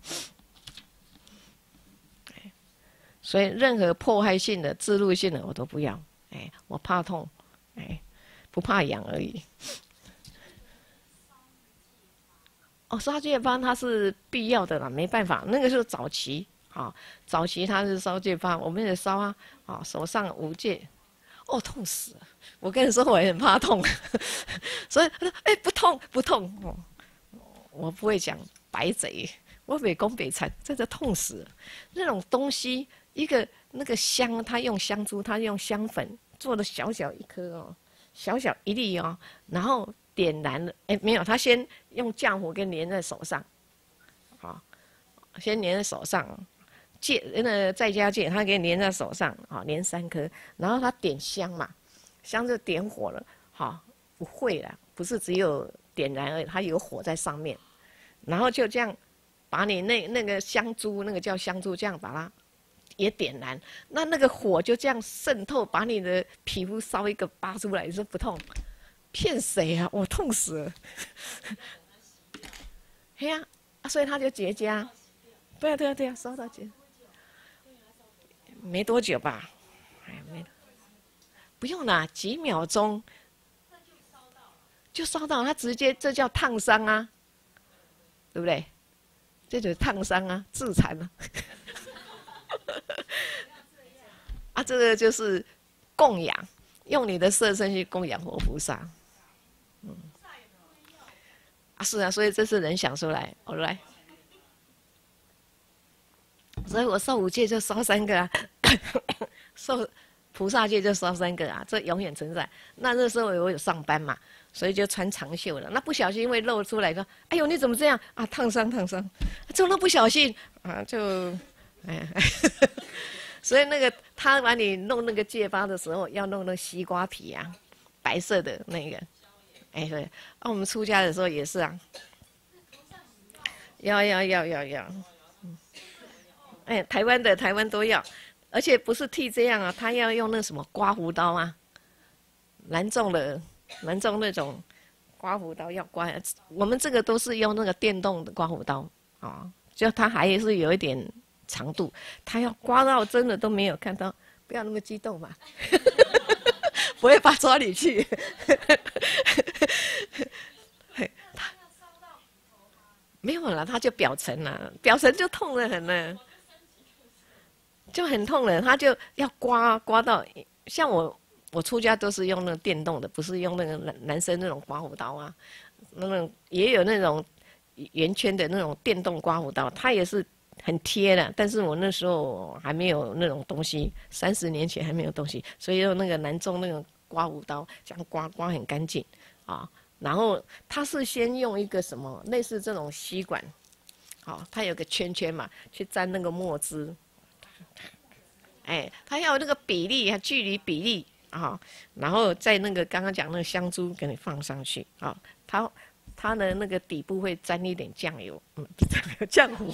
所以任何迫害性的、自入性的我都不要，哎，我怕痛，哎，不怕痒而已。哦，烧戒疤它是必要的啦，没办法，那个是早期啊，早期它是烧戒疤，我们也烧啊，啊，手上五戒，哦，痛死了！我跟你说，我也很怕痛，所以他说，哎，不痛不痛，哦， 我不会讲白贼，我北宫北惨，真的痛死了。那种东西，一个那个香，他用香珠，他用香粉做的小小一颗哦，小小一粒哦，然后点燃了，哎，没有，他先用浆糊给粘在手上，好，先粘在手上。戒那个在家戒，他给你粘在手上，好，粘三颗，然后他点香嘛，香就点火了，好，不会啦，不是只有点燃而已，它有火在上面，然后就这样把你那那个香珠，那个叫香珠，这样把它也点燃，那那个火就这样渗透，把你的皮肤烧一个疤出来，你说不痛？骗谁啊！我痛死了。嘿呀、啊，所以它就结痂。对啊，对啊，对啊，烧到结。没多久吧，哎，没，不用啦，几秒钟就烧到，它直接这叫烫伤啊，对不对？这就是烫伤啊，自残啊。啊，这个就是供养，用你的色身去供养活菩萨。嗯，啊，是啊，所以这是人想出来，我来。所以我受五戒就烧三个啊，受菩萨戒就烧三个啊，这永远存在。那那时候我有上班嘛，所以就穿长袖了。那不小心因为露出来说，哎呦你怎么这样啊？烫伤烫伤，怎么不小心啊？就，哎，所以那个他把你弄那个戒疤的时候，要弄那个西瓜皮啊，白色的那个，哎对，啊我们出家的时候也是啊，要要要要要。哎，台湾的台湾都要，而且不是剃这样啊，他要用那什么刮胡刀啊，南种的南种那种刮胡刀要刮，我们这个都是用那个电动的刮胡刀啊，就它还是有一点长度，它要刮到真的都没有看到，不要那么激动嘛，不会拔抓你去。没有了，它就表层了，表层就痛得很了。就很痛了，他就要刮刮到，像我我出家都是用那个电动的，不是用那个男男生那种刮胡刀啊，那种也有那种圆圈的那种电动刮胡刀，它也是很贴的，但是我那时候还没有那种东西，三十年前还没有东西，所以用那个南中那个刮胡刀，这样刮刮很干净啊。然后他是先用一个什么类似这种吸管，好、啊，它有个圈圈嘛，去沾那个墨汁。哎，它要有那个比例，距离比例啊，然后在那个刚刚讲那个香珠给你放上去啊，它它的那个底部会沾一点酱油，嗯，酱糊，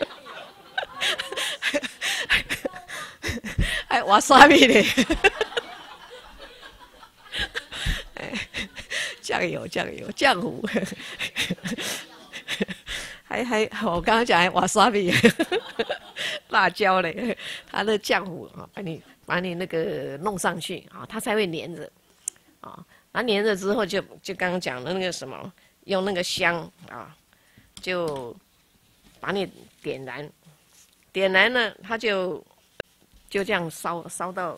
还瓦萨米嘞，酱油酱油酱糊，还还我刚刚讲还瓦萨米。辣椒嘞，它的浆糊啊，把你把你那个弄上去啊，它才会粘着啊。它粘着之后就，就就刚刚讲的那个什么，用那个香啊，就把你点燃，点燃了，它就就这样烧烧到，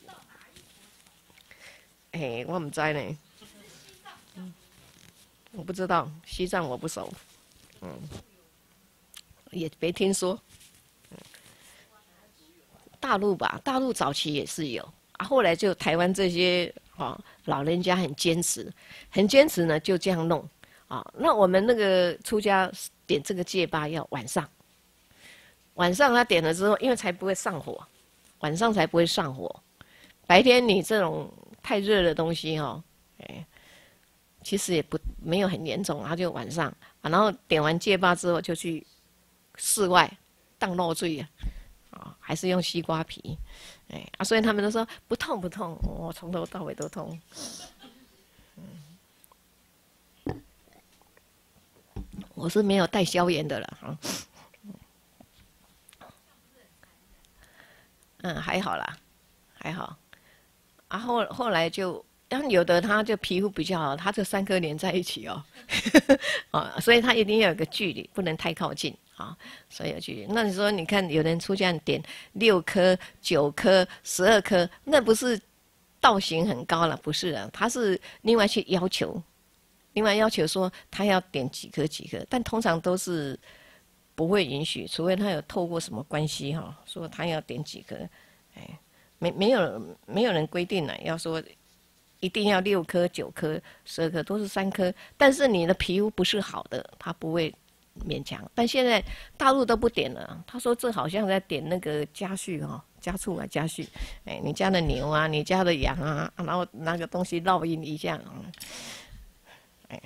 哎，我不知呢，嗯，我不知道西藏我不熟，嗯，也没听说。大陆吧，大陆早期也是有啊，后来就台湾这些啊老人家很坚持，很坚持呢，就这样弄啊。那我们那个出家点这个戒疤要晚上，晚上他点了之后，因为才不会上火，晚上才不会上火。白天你这种太热的东西哈、哦，哎，其实也不没有很严重，他就晚上啊，然后点完戒疤之后就去室外当漏水啊。啊，还是用西瓜皮，哎啊，所以他们都说不痛不痛，我、哦、从头到尾都痛。嗯，我是没有带消炎的了哈。嗯，还好啦，还好。啊后后来就，然后有的他就皮肤比较好，他这三颗连在一起哦，啊，所以他一定要有个距离，不能太靠近。啊，所以有距离。那你说，你看有人出家点六颗、九颗、十二颗，那不是道行很高了？不是啊，他是另外去要求， 另外要求说他要点几颗几颗，但通常都是不会允许，除非他有透过什么关系哈，说他要点几颗，哎，没没有没有人规定了，要说一定要六颗、九颗、十二颗，都是三颗。但是你的皮肤不是好的，他不会勉强。但现在大陆都不点了，他说这好像在点那个家畜哈，家畜啊家畜，哎，你家的牛啊，你家的羊啊，然后那个东西烙印一下，哎，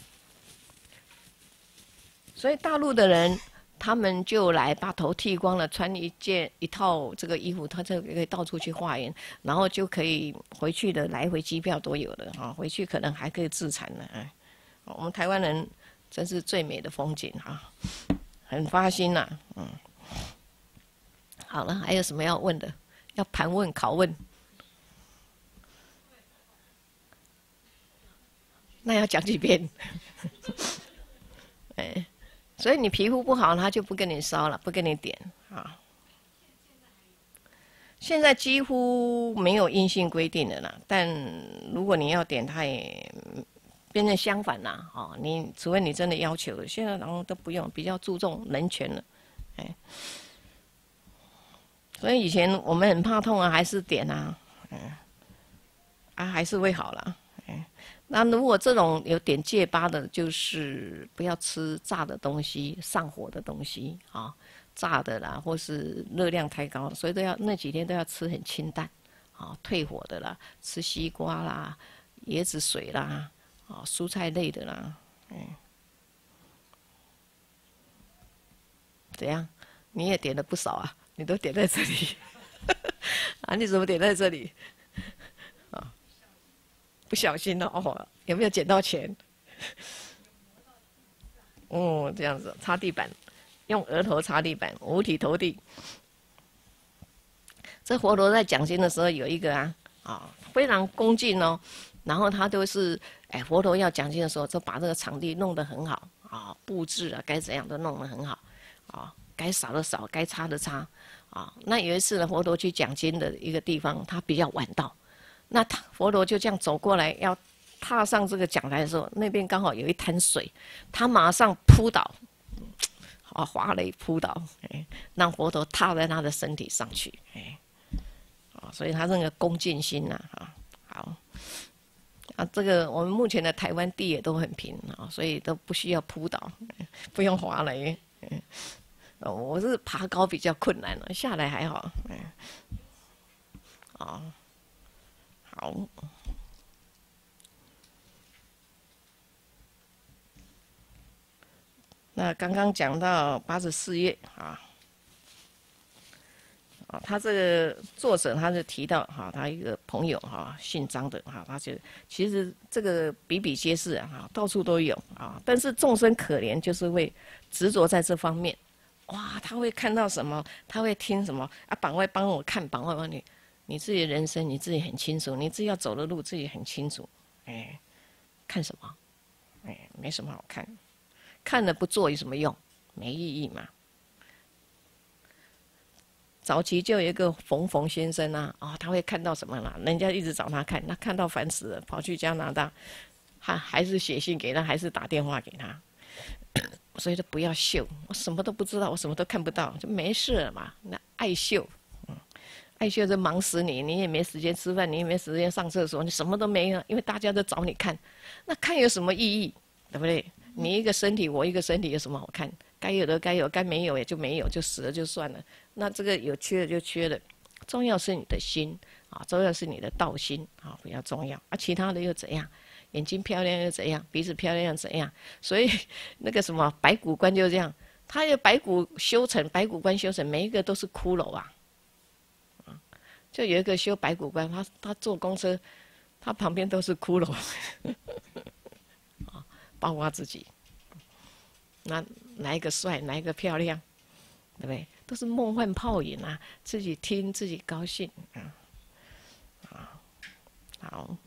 所以大陆的人。他们就来把头剃光了，穿一件一套这个衣服，他就可以到处去化缘，然后就可以回去的来回机票都有了啊，回去可能还可以自残呢。哎，我们台湾人真是最美的风景哈，很发心呐、啊，嗯。好了，还有什么要问的？要盘问、拷问？那要讲几遍？哎。所以你皮肤不好，他就不跟你烧了，不跟你点啊。现在几乎没有硬性规定的啦，但如果你要点，它也变成相反啦。哦，你除非你真的要求，现在然后都不用，比较注重人权了，哎。所以以前我们很怕痛啊，还是点啊，嗯，啊还是会好啦。那如果这种有点戒疤的，就是不要吃炸的东西、上火的东西啊，炸的啦，或是热量太高，所以都要那几天都要吃很清淡，啊，退火的啦，吃西瓜啦、椰子水啦，啊，蔬菜类的啦，嗯，怎样？你也点了不少啊，你都点在这里，啊，你怎么点在这里？啊，不小心了哦。有没有捡到钱？哦，这样子擦地板，用额头擦地板，五体投地。这佛陀在讲经的时候有一个啊啊非常恭敬哦，然后他都是哎佛陀要讲经的时候，就把这个场地弄得很好啊，布置啊该怎样都弄得很好啊，该扫的扫，该擦的擦啊。那有一次呢，佛陀去讲经的一个地方，他比较晚到，那他佛陀就这样走过来要。踏上这个讲台的时候，那边刚好有一滩水，他马上扑倒，啊，滑雷扑倒，哎，让佛陀踏在他的身体上去，哎，啊，所以他那个恭敬心呐，啊，好，啊，这个我们目前的台湾地也都很平啊，所以都不需要扑倒，不用滑雷，嗯，我是爬高比较困难了，下来还好，嗯，啊，好。那刚刚讲到八十四页啊，啊，他这个作者他是提到哈，他一个朋友哈，姓张的哈，他就其实这个比比皆是啊，到处都有啊，但是众生可怜，就是会执着在这方面，哇，他会看到什么，他会听什么啊，榜外帮我看，榜外帮你，你自己的人生你自己很清楚，你自己要走的路自己很清楚，哎，看什么？哎，没什么好看。看了不做有什么用？没意义嘛。早期就有一个冯冯先生啊，哦，他会看到什么啦？人家一直找他看，他看到烦死了，跑去加拿大，还还是写信给他，还是打电话给他。所以说不要秀，我什么都不知道，我什么都看不到，就没事了嘛。那爱秀，嗯，爱秀就忙死你，你也没时间吃饭，你也没时间上厕所，你什么都没有，因为大家都找你看，那看有什么意义？对不对？你一个身体，我一个身体，有什么好看？该有的该有，该没有也就没有，就死了就算了。那这个有缺的就缺了，重要是你的心啊，重要是你的道心啊，比较重要。啊，其他的又怎样？眼睛漂亮又怎样？鼻子漂亮又怎样？所以那个什么白骨观就这样，他有白骨修成，白骨观修成，每一个都是骷髅啊。啊，就有一个修白骨观，他他坐公车，他旁边都是骷髅。包括自己，那哪一个帅，哪一个漂亮，对不对？都是梦幻泡影啊！自己听，自己高兴啊！啊，好。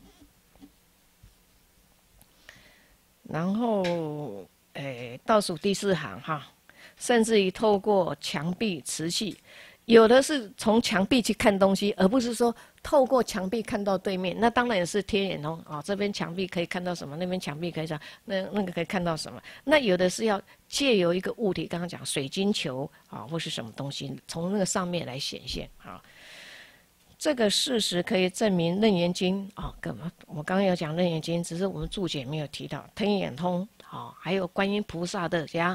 然后，诶，倒数第四行哈，甚至于透过墙壁、瓷器，有的是从墙壁去看东西，而不是说透过墙壁看到对面，那当然也是天眼通啊、哦。这边墙壁可以看到什么，那边墙壁可以看，那那个可以看到什么。那有的是要借由一个物体，刚刚讲水晶球啊、哦，或是什么东西，从那个上面来显现啊。哦这个事实可以证明《楞严经》啊，干嘛？我刚刚有讲《楞严经》，只是我们注解没有提到天眼通啊，还有观音菩萨的家，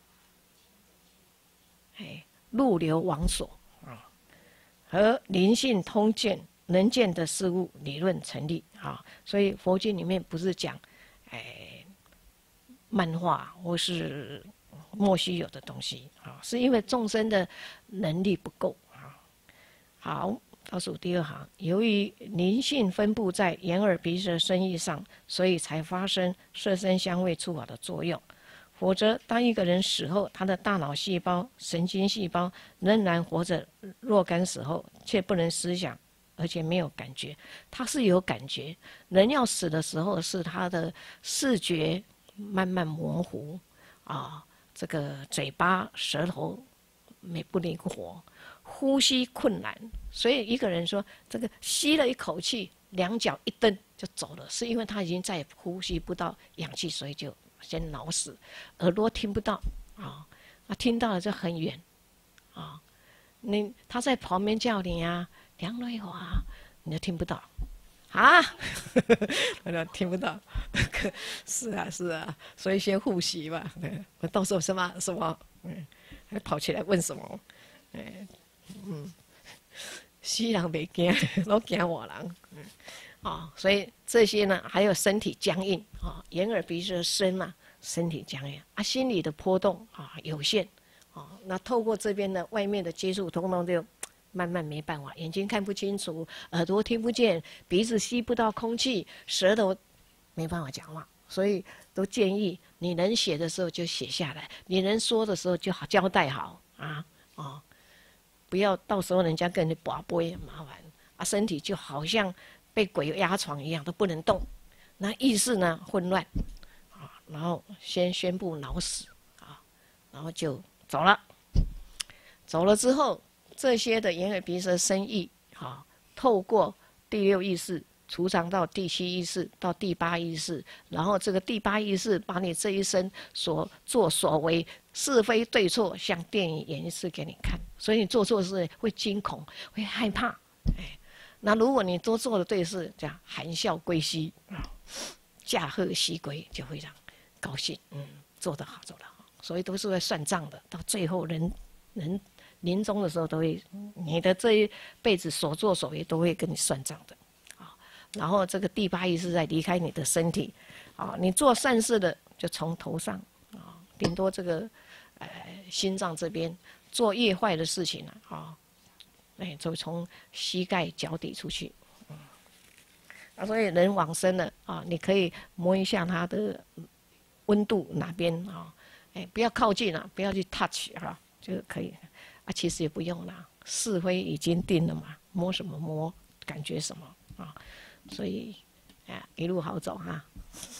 哎，入流王所啊，和灵性通见能见的事物理论成立啊。所以佛经里面不是讲哎漫画或是莫须有的东西啊，是因为众生的能力不够啊。好。倒数第二行，由于灵性分布在眼耳鼻舌身意上，所以才发生色声香味触法的作用。否则，当一个人死后，他的大脑细胞、神经细胞仍然活着若干时候，却不能思想，而且没有感觉。他是有感觉，人要死的时候，是他的视觉慢慢模糊啊，这个嘴巴、舌头没不灵活。呼吸困难，所以一个人说这个吸了一口气，两脚一蹬就走了，是因为他已经再也呼吸不到氧气，所以就先脑死，耳朵听不到啊，啊听到了就很远啊，你他在旁边叫你啊，梁瑞华，你就听不到啊，我就听不到，是啊是啊，所以先呼吸吧，我到时候什么什么，嗯，还跑起来问什么，嗯。嗯，死人袂惊，都惊活人。嗯，哦，所以这些呢，还有身体僵硬啊、哦，眼耳鼻舌身嘛，身体僵硬啊，心理的波动啊、哦、有限啊、哦，那透过这边的外面的接触，通通就慢慢没办法，眼睛看不清楚，耳朵听不见，鼻子吸不到空气，舌头没办法讲话，所以都建议你能写的时候就写下来，你能说的时候就好交代好啊哦。不要到时候人家跟你拔杯麻烦啊，身体就好像被鬼压床一样，都不能动。那意识呢混乱啊，然后先宣布脑死啊，然后就走了。走了之后，这些的眼耳鼻舌身意啊，透过第六意识储藏到第七意识到第八意识，然后这个第八意识把你这一生所作所为是非对错，像电影演一次给你看，所以你做错事会惊恐，会害怕。哎，那如果你都做的对事，这样含笑归西啊，驾鹤西归，就非常高兴。嗯，做得好，做得好，所以都是会算账的。到最后人人临终的时候，都会你的这一辈子所作所为都会跟你算账的。然后这个第八意识在离开你的身体，啊，你做善事的就从头上啊，顶多这个呃心脏这边做越坏的事情了啊，哎，就从膝盖脚底出去，嗯，啊，所以人往生了啊，你可以摸一下它的温度哪边啊，哎，不要靠近了，不要去 touch 哈，就可以啊，其实也不用啦，是非已经定了嘛，摸什么摸，感觉什么啊。所以，啊，一路好走哈。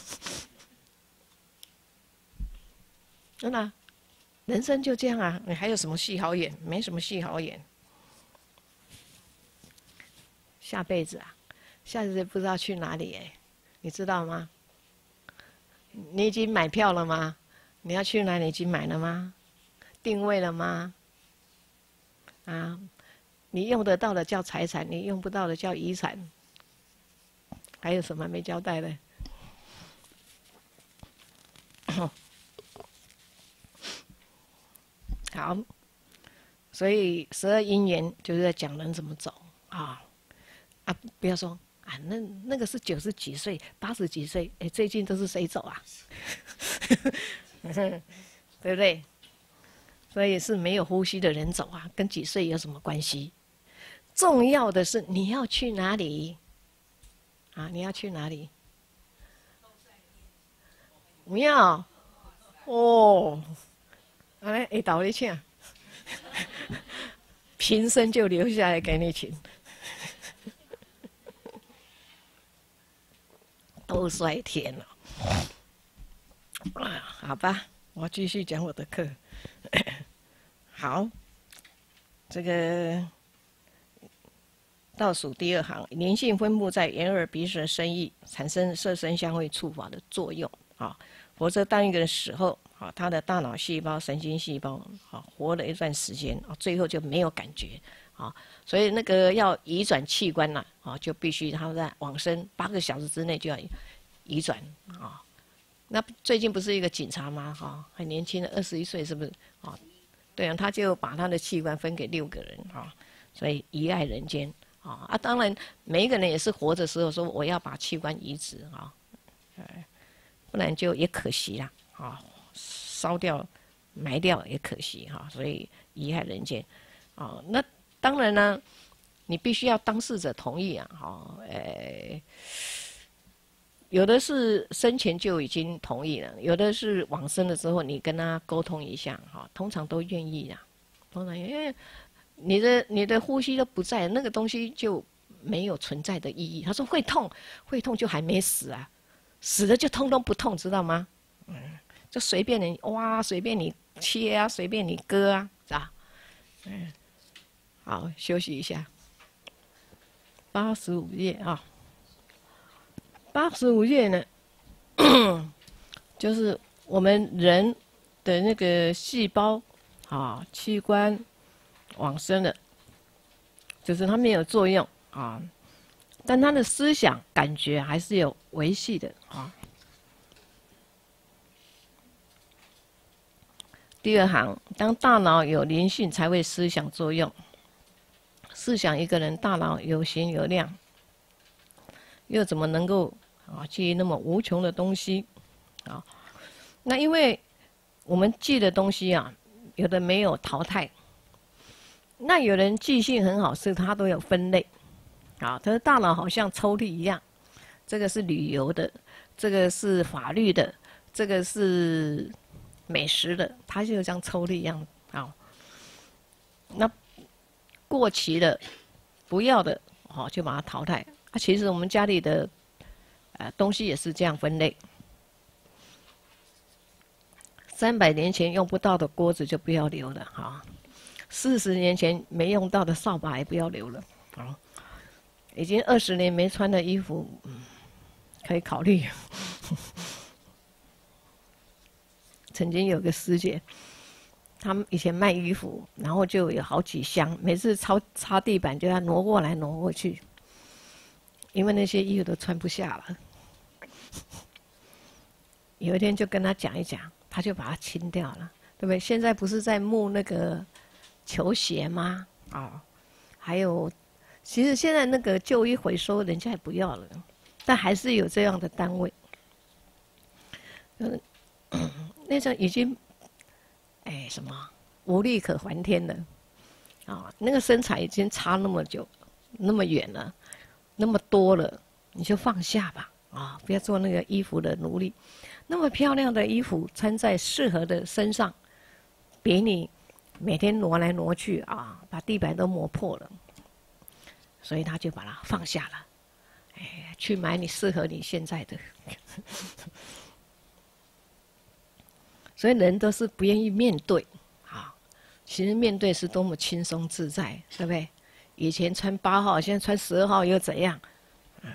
真的，人生就这样啊！你还有什么戏好演？没什么戏好演。下辈子啊，下辈子不知道去哪里哎，你知道吗？你已经买票了吗？你要去哪里？已经买了吗？定位了吗？啊，你用得到的叫财产，你用不到的叫遗产。还有什么没交代的？好，所以十二因缘就是在讲人怎么走啊啊！不要说啊，那那个是九十几岁、八十几岁，哎，最近都是谁走啊？对不对？所以是没有呼吸的人走啊，跟几岁有什么关系？重要的是你要去哪里？啊，你要去哪里？不要哦，哎，会导你请，平生就留下来给你请，都衰天了。啊，好吧，我继续讲我的课。好，这个倒数第二行，灵性分布在眼耳鼻舌身意，产生色声香味触法的作用啊。否则，当一个人死后啊，他的大脑细胞、神经细胞啊，活了一段时间啊，最后就没有感觉啊。所以那个要移转器官呐啊，就必须他在往生八个小时之内就要移转啊。那最近不是一个警察吗？哈，很年轻的，二十一岁，是不是啊？对啊，他就把他的器官分给六个人啊，所以遗爱人间。啊啊，当然，每一个人也是活着时候说我要把器官移植啊，哎，不然就也可惜啦啊，烧掉、埋掉也可惜哈、啊，所以遗害人间啊。那当然呢，你必须要当事者同意啊，哈、啊，哎，有的是生前就已经同意了，有的是往生了之后你跟他沟通一下哈、啊，通常都愿意啦，通常因为。你的你的呼吸都不在，那个东西就没有存在的意义。他说会痛，会痛就还没死啊，死了就通通不痛，知道吗？嗯，就随便你挖，随便你切啊，随便你割啊，是吧？嗯，好，休息一下。八十五页啊，八十五页呢，就是我们人的那个细胞啊、器官。往生了，就是它没有作用啊，但他的思想感觉还是有维系的啊。第二行，当大脑有灵性，才会思想作用。试想一个人大脑有形有量，又怎么能够啊记忆那么无穷的东西啊？那因为我们记的东西啊，有的没有淘汰。那有人记性很好，是他都有分类，啊，他的大脑好像抽屉一样，这个是旅游的，这个是法律的，这个是美食的，他就像抽屉一样啊。那过期的、不要的，哦，就把它淘汰。啊，其实我们家里的呃东西也是这样分类。三百年前用不到的锅子就不要留了，哈。四十年前没用到的扫把也不要留了，啊，已经二十年没穿的衣服，嗯，可以考虑。曾经有个师姐，他们以前卖衣服，然后就有好几箱，每次擦擦地板就要挪过来挪过去，因为那些衣服都穿不下了。有一天就跟他讲一讲，他就把它清掉了，对不对？现在不是在募那个球鞋吗？啊、哦，还有，其实现在那个旧衣回收人家也不要了，但还是有这样的单位。嗯，那时候已经，哎，什么无力可还天了，啊、哦，那个身材已经差那么久，那么远了，那么多了，你就放下吧，啊、哦，不要做那个衣服的奴隶。那么漂亮的衣服穿在适合的身上，比你每天挪来挪去啊，把地板都磨破了，所以他就把它放下了，哎，去买你适合你现在的。所以人都是不愿意面对啊，其实面对是多么轻松自在，对不对？以前穿八号，现在穿十二号又怎样？嗯，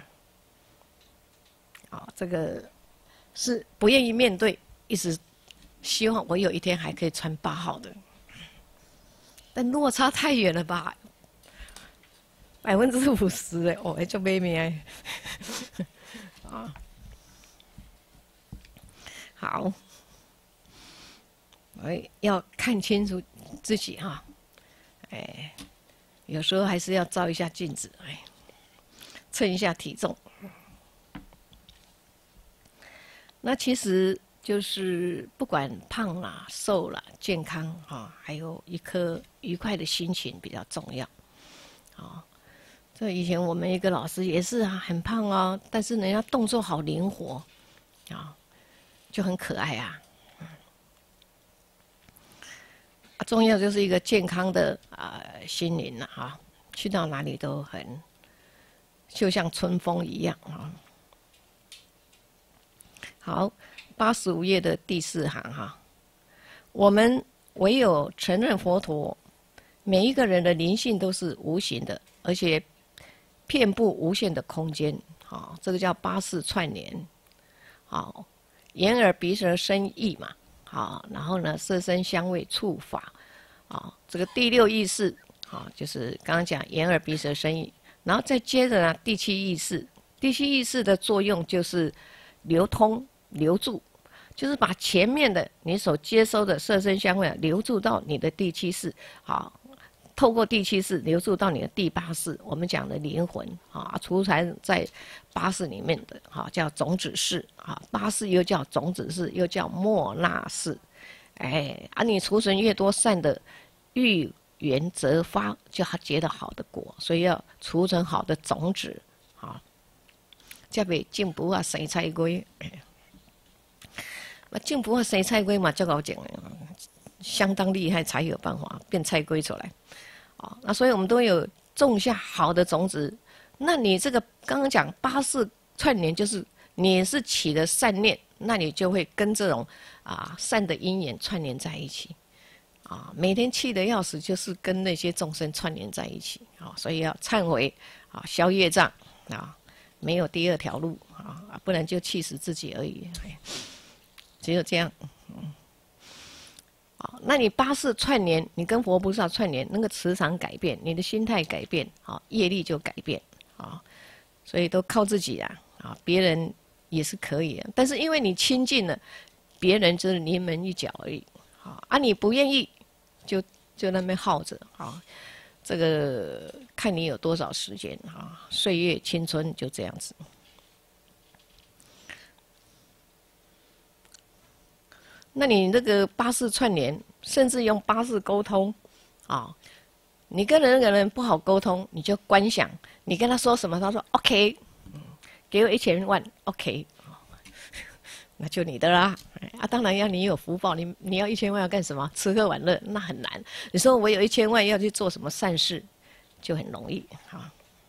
啊，这个是不愿意面对，一直希望我有一天还可以穿八号的。但落差太远了吧，百分之五十哎，哦，就没命哎，啊，好，哎，要看清楚自己哈，哎，有时候还是要照一下镜子，哎，称一下体重。那其实就是不管胖啦、瘦啦、健康哈，还有一颗愉快的心情比较重要。啊，这以前我们一个老师也是啊，很胖哦，但是人家动作好灵活，啊，就很可爱啊。啊，重要就是一个健康的啊、呃、心灵了哈，去到哪里都很就像春风一样啊。好，八十五页的第四行哈，我们唯有承认佛陀，每一个人的灵性都是无形的，而且遍布无限的空间，好，这个叫八识串联，好，眼耳鼻舌身意嘛，好，然后呢，色声香味触法，好，这个第六意识，好，就是刚刚讲眼耳鼻舌身意，然后再接着呢，第七意识，第七意识的作用就是流通留住。就是把前面的你所接收的色声香味留住到你的第七识，好，透过第七识留住到你的第八识，我们讲的灵魂啊，储藏在八识里面的，哈，叫种子识啊，八识又叫种子识，又叫莫那识，哎，啊，你储存越多善的遇缘则发，就结得好的果，所以要储存好的种子，啊，才袂进步啊生菜龟。那进步啊生菜龟嘛，较高讲的，相当厉害才有办法变菜龟出来。啊，那所以我们都有种下好的种子。那你这个刚刚讲八识串联，就是你是起的善念，那你就会跟这种啊善的因缘串联在一起。啊，每天气得要死，就是跟那些众生串联在一起。啊，所以要忏悔，啊，消业障，啊，没有第二条路啊，不然就气死自己而已。只有这样，嗯，好，那你八识串联，你跟佛菩萨串联，那个磁场改变，你的心态改变，好，业力就改变，啊，所以都靠自己啊，啊，别人也是可以的，但是因为你亲近了，别人就是临门一脚而已，啊，啊，你不愿意，就就那边耗着，啊，这个看你有多少时间，啊，岁月青春就这样子。那你那个八识串联，甚至用八识沟通，啊，你跟人跟人不好沟通，你就观想，你跟他说什么，他说 OK， 给我一千万 OK， 那就你的啦。啊，当然要你有福报，你你要一千万要干什么？吃喝玩乐那很难。你说我有一千万要去做什么善事，就很容易啊。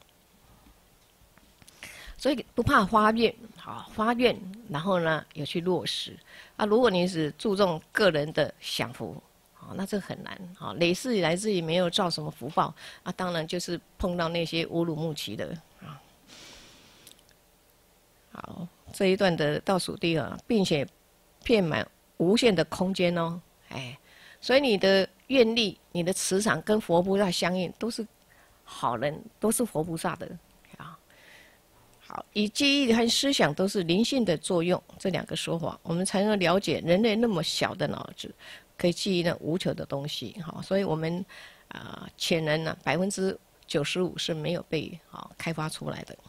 所以不怕发愿，好发愿，然后呢有去落实啊。如果你是注重个人的享福，好，那这很难啊。累世来自于没有造什么福报啊，当然就是碰到那些乌鲁木齐的啊。好，这一段的倒数第二，并且遍满无限的空间哦，哎，所以你的愿力、你的磁场跟佛菩萨相应，都是好人，都是佛菩萨的。好，以记忆和思想都是灵性的作用，这两个说法，我们才能了解人类那么小的脑子可以记忆那无穷的东西。好，所以我们啊、呃，潜能呢，百分之九十五是没有被啊开发出来的。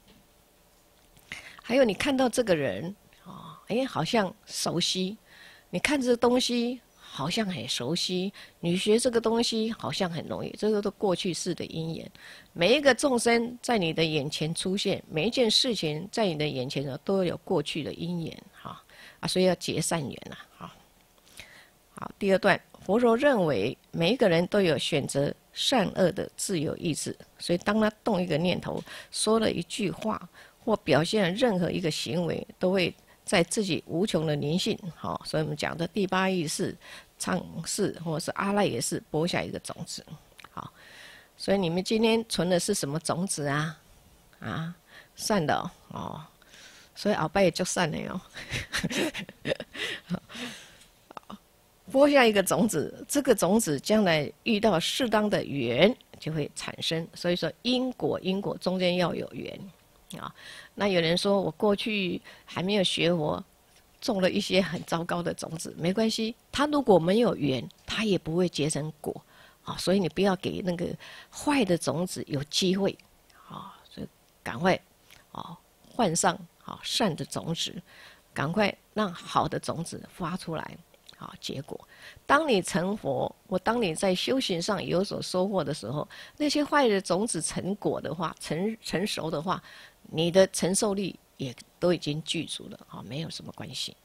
还有，你看到这个人啊，哎，好像熟悉，你看这个东西好像很熟悉，你学这个东西好像很容易，这个都过去式的因缘。每一个众生在你的眼前出现，每一件事情在你的眼前呢，都有过去的因缘，哈啊，所以要结善缘啊，好。好，第二段，佛陀认为每一个人都有选择善恶的自由意志，所以当他动一个念头，说了一句话，或表现了任何一个行为，都会在自己无穷的灵性，好，所以我们讲的第八意识、唱识或者是阿赖耶识播下一个种子，好，所以你们今天存的是什么种子啊？啊，善的 哦, 哦，所以后摆也足善的哦。播下一个种子，这个种子将来遇到适当的缘就会产生，所以说因果因果中间要有缘啊。那有人说我过去还没有学佛，种了一些很糟糕的种子，没关系，他如果没有缘，他也不会结成果啊。所以你不要给那个坏的种子有机会啊，所以赶快啊换上啊善的种子，赶快让好的种子发出来。好，结果，当你成佛，或当你在修行上有所收获的时候，那些坏的种子成果的话，成成熟的话，你的承受力也都已经具足了，啊，没有什么关系。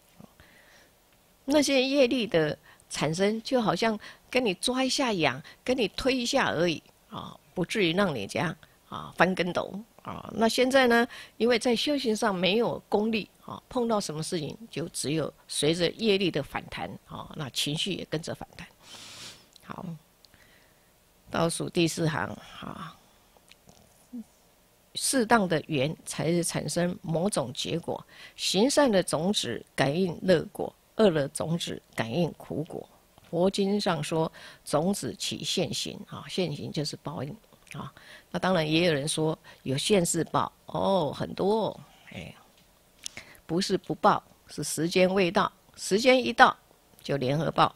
那些业力的产生，就好像跟你抓一下痒，跟你推一下而已，啊，不至于让你这样啊翻跟斗。啊，那现在呢？因为在修行上没有功力啊，碰到什么事情就只有随着业力的反弹啊，那情绪也跟着反弹。好，倒数第四行啊， 适当的缘才是产生某种结果。行善的种子感应乐果，恶的种子感应苦果。佛经上说，种子起现行啊，现行就是报应啊。那当然也有人说有现世报哦，很多哦，哎，不是不报，是时间未到，时间一到就联合报。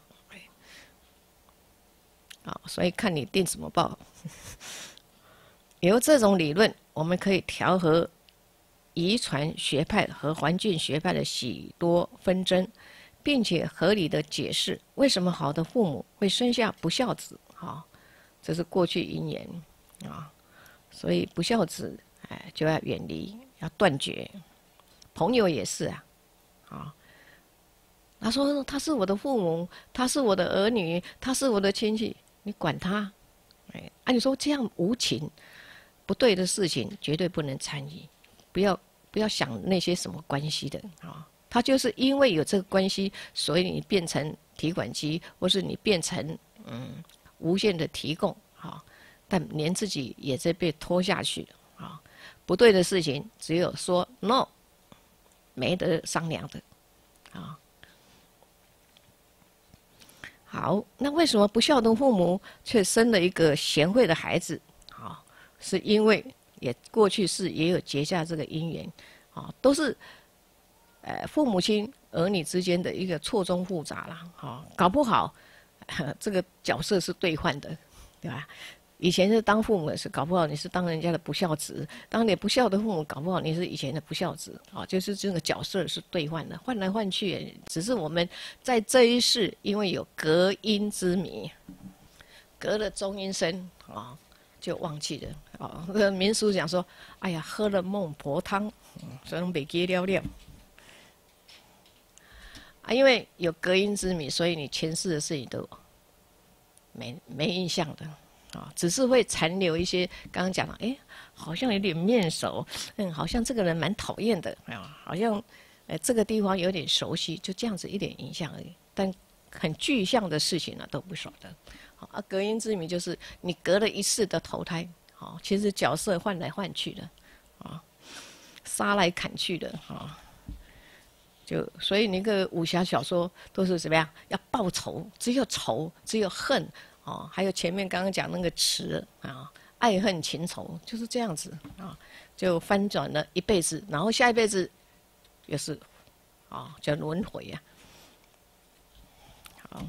啊，所以看你定什么报。由这种理论，我们可以调和遗传学派和环境学派的许多纷争，并且合理的解释为什么好的父母会生下不孝子。啊，这是过去因缘啊，所以不孝子哎就要远离，要断绝。朋友也是啊，啊，他说他是我的父母，他是我的儿女，他是我的亲戚，你管他？哎，按理说这样无情。不对的事情绝对不能参与，不要不要想那些什么关系的啊。他就是因为有这个关系，所以你变成提款机，或是你变成嗯无限的提供啊，但连自己也在被拖下去啊。不对的事情只有说 no， 没得商量的啊。好，那为什么不孝的父母却生了一个贤惠的孩子？是因为也过去是也有结下这个因缘，啊，都是，呃，父母亲儿女之间的一个错综复杂啦，啊，搞不好，这个角色是兑换的，对吧？以前是当父母的是，搞不好你是当人家的不孝子；当你不孝的父母，搞不好你是以前的不孝子，啊，就是这个角色是兑换的，换来换去，只是我们在这一世因为有隔音之谜，隔了中阴身啊。就忘记了哦。那个民俗讲说，哎呀，喝了孟婆汤，嗯、所以没记了了。啊，因为有隔音之谜，所以你前世的事情都没没印象的啊，只是会残留一些。刚刚讲了，哎，好像有点面熟，嗯，好像这个人蛮讨厌的啊，好像，哎，这个地方有点熟悉，就这样子一点印象而已。但很具象的事情呢、啊，都不晓得。啊，隔音之谜就是你隔了一世的投胎，啊，其实角色换来换去的，啊，杀来砍去的，啊，就所以那个武侠小说都是怎么样？要报仇，只有仇，只有恨，啊，还有前面刚刚讲那个词啊，爱恨情仇就是这样子啊，就翻转了一辈子，然后下一辈子也是，啊，叫轮回呀、啊，好。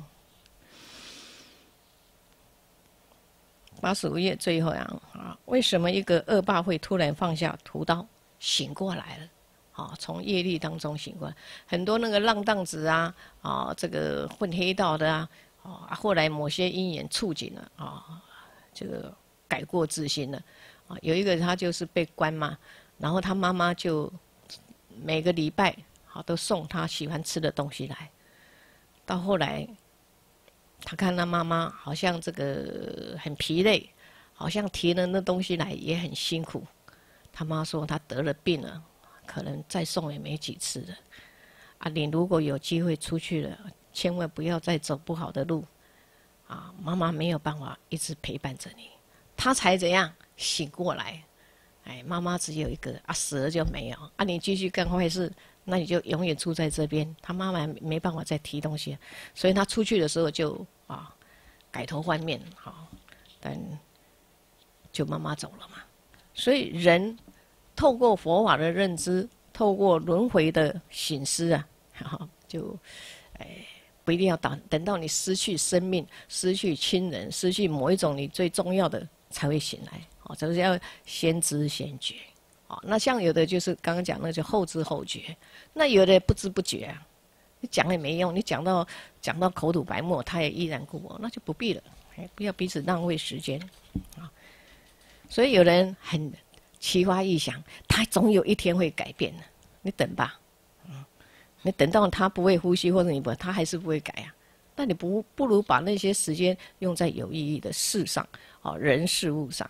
八十五页最后啊，啊，为什么一个恶霸会突然放下屠刀，醒过来了？啊，从业力当中醒过来，很多那个浪荡子啊，啊，这个混黑道的啊，啊，后来某些因缘触景了啊，这个改过自新了啊。有一个他就是被关嘛，然后他妈妈就每个礼拜好都送他喜欢吃的东西来，到后来。他看他妈妈好像这个很疲累，好像提了那东西来也很辛苦。他妈说他得了病了，可能再送也没几次了。啊，你如果有机会出去了，千万不要再走不好的路。啊，妈妈没有办法一直陪伴着你，他才怎样醒过来。哎，妈妈只有一个啊，死了就没有啊，你继续干坏事。那你就永远住在这边，他妈妈没办法再提东西，所以他出去的时候就啊改头换面，好、啊，但就妈妈走了嘛。所以人透过佛法的认知，透过轮回的醒思啊，啊就哎不一定要等等到你失去生命、失去亲人、失去某一种你最重要的才会醒来，哦、啊，这是要先知先觉。哦，那像有的就是刚刚讲那就后知后觉，那有的不知不觉啊，你讲也没用，你讲到讲到口吐白沫，他也依然故我，那就不必了，哎，不要彼此浪费时间啊。所以有人很奇花异想，他总有一天会改变的，你等吧，嗯，你等到他不会呼吸或者你不，他还是不会改啊。那你不不如把那些时间用在有意义的事上，哦，人事物上。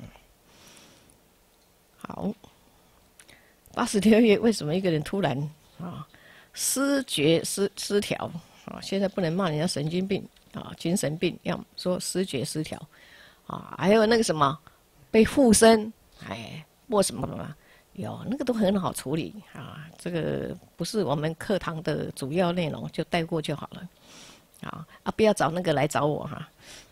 好，八十六页为什么一个人突然啊失觉失失调啊？现在不能骂人家神经病啊，精神病，要说失觉失调啊。还有那个什么被附身，哎， 或什么吗？有，那个都很好处理啊。这个不是我们课堂的主要内容，就带过就好了。啊啊，不要找那个来找我哈。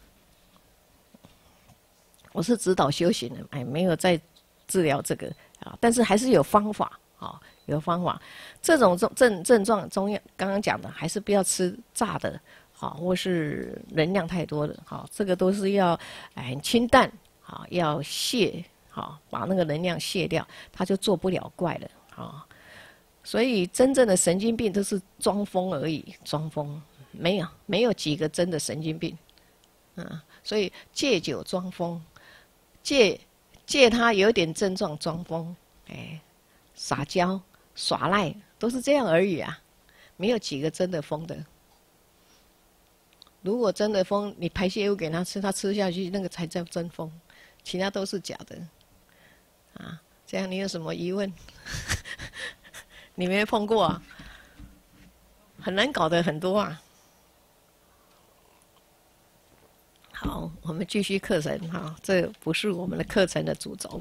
我是指导修行的，哎，没有在治疗这个啊，但是还是有方法啊，有方法。这种症症症状，中药刚刚讲的，还是不要吃炸的，好，或是能量太多的，好，这个都是要哎很清淡，好，要泻，好，把那个能量泻掉，它就做不了怪了，啊。所以真正的神经病都是装疯而已，装疯，没有没有几个真的神经病，嗯，所以借酒装疯。借借他有点症状装疯，哎，撒娇耍赖都是这样而已啊，没有几个真的疯的。如果真的疯，你排泄物给他吃，他吃下去那个才叫真疯，其他都是假的。啊，这样你有什么疑问？你没碰过啊？很难搞的很多啊。好，我们继续课程哈，这不是我们的课程的主轴。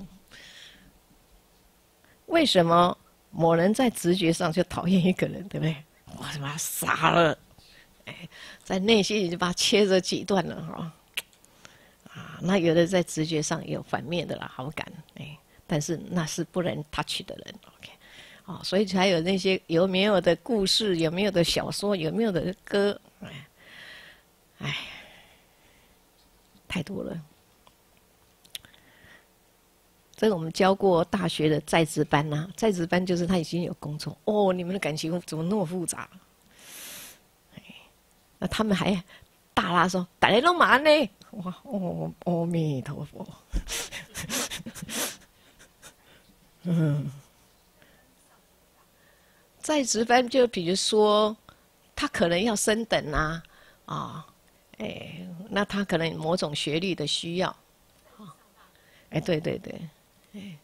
为什么某人在直觉上就讨厌一个人，对不对？哇，把他杀了，哎，在内心里就把他切成几段了哈。啊，那有的在直觉上也有反面的啦，好感，哎，但是那是不能 touch 的人 ，OK， 哦，所以才有那些有没有的故事，有没有的小说，有没有的歌，哎，哎。太多了，这个我们教过大学的在职班呐、啊，在职班就是他已经有工作哦，你们的感情怎么那么复杂？那他们还大拉说大家都忙呢，哇哦，阿弥陀佛，嗯，在职班就比如说他可能要升等啊，啊。哎，那他可能某种学历的需要，啊，哎，对对对，哎，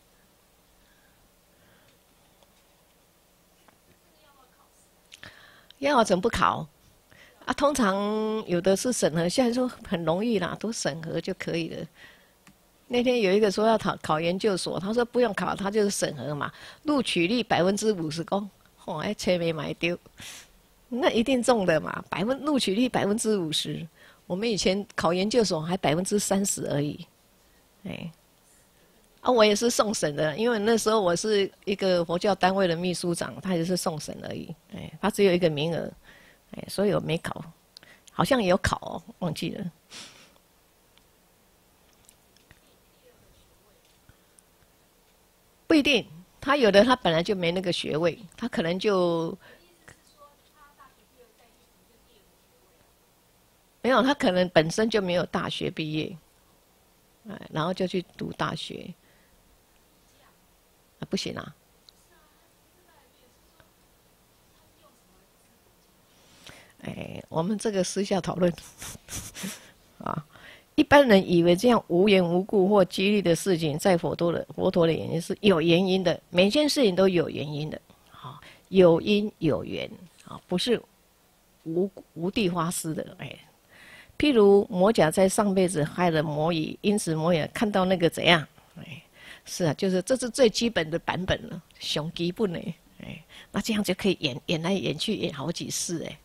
要怎么不考？啊，通常有的是审核，现在说很容易啦，都审核就可以了。那天有一个说要考考研究所，他说不用考，他就是审核嘛，录取率百分之五十公，哦，哎，车没买丢，那一定中的嘛，百分录取率百分之五十。我们以前考研究所还百分之三十而已，哎，啊，我也是送审的，因为那时候我是一个佛教单位的秘书长，他也是送审而已，哎，他只有一个名额，哎，所以我没考，好像也有考哦，忘记了。不一定，他有的他本来就没那个学位，他可能就没有，他可能本身就没有大学毕业，哎，然后就去读大学，啊，不行啊。哎，我们这个私下讨论啊。一般人以为这样无缘无故或激励的事情，在佛陀的佛陀的眼睛是有原因的，每件事情都有原因的，啊，有因有缘，啊，不是无无地花施的，哎。譬如魔甲在上辈子害了魔乙，因此魔乙看到那个怎样，哎，是啊，就是这是最基本的版本了，熊基本呢，哎，那这样就可以演演来演去，演好几世，哎。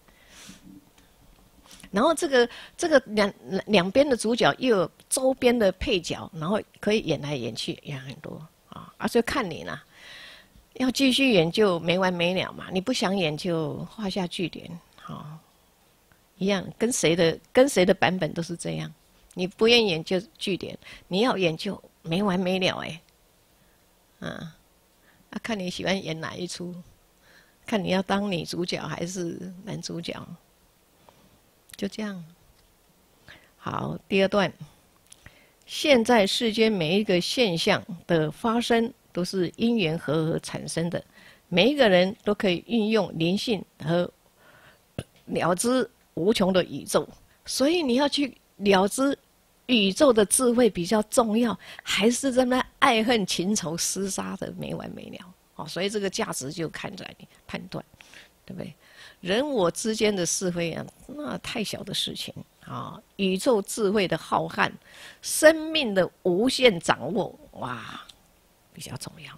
然后这个这个两两边的主角又有周边的配角，然后可以演来演去，演很多啊，啊，就看你啦。要继续演就没完没了嘛，你不想演就画下句点，好，一样，跟谁的跟谁的版本都是这样。你不愿意演就句点，你要演就没完没了哎，啊，啊，看你喜欢演哪一出，看你要当女主角还是男主角。就这样。好，第二段。现在世间每一个现象的发生，都是因缘和合产生的。每一个人都可以运用灵性和了知无穷的宇宙，所以你要去了知宇宙的智慧比较重要，还是在那爱恨情仇厮杀的没完没了？哦，所以这个价值就看在你判断，对不对？人我之间的是非啊，那太小的事情啊！宇宙智慧的浩瀚，生命的无限掌握，哇， 比较重要。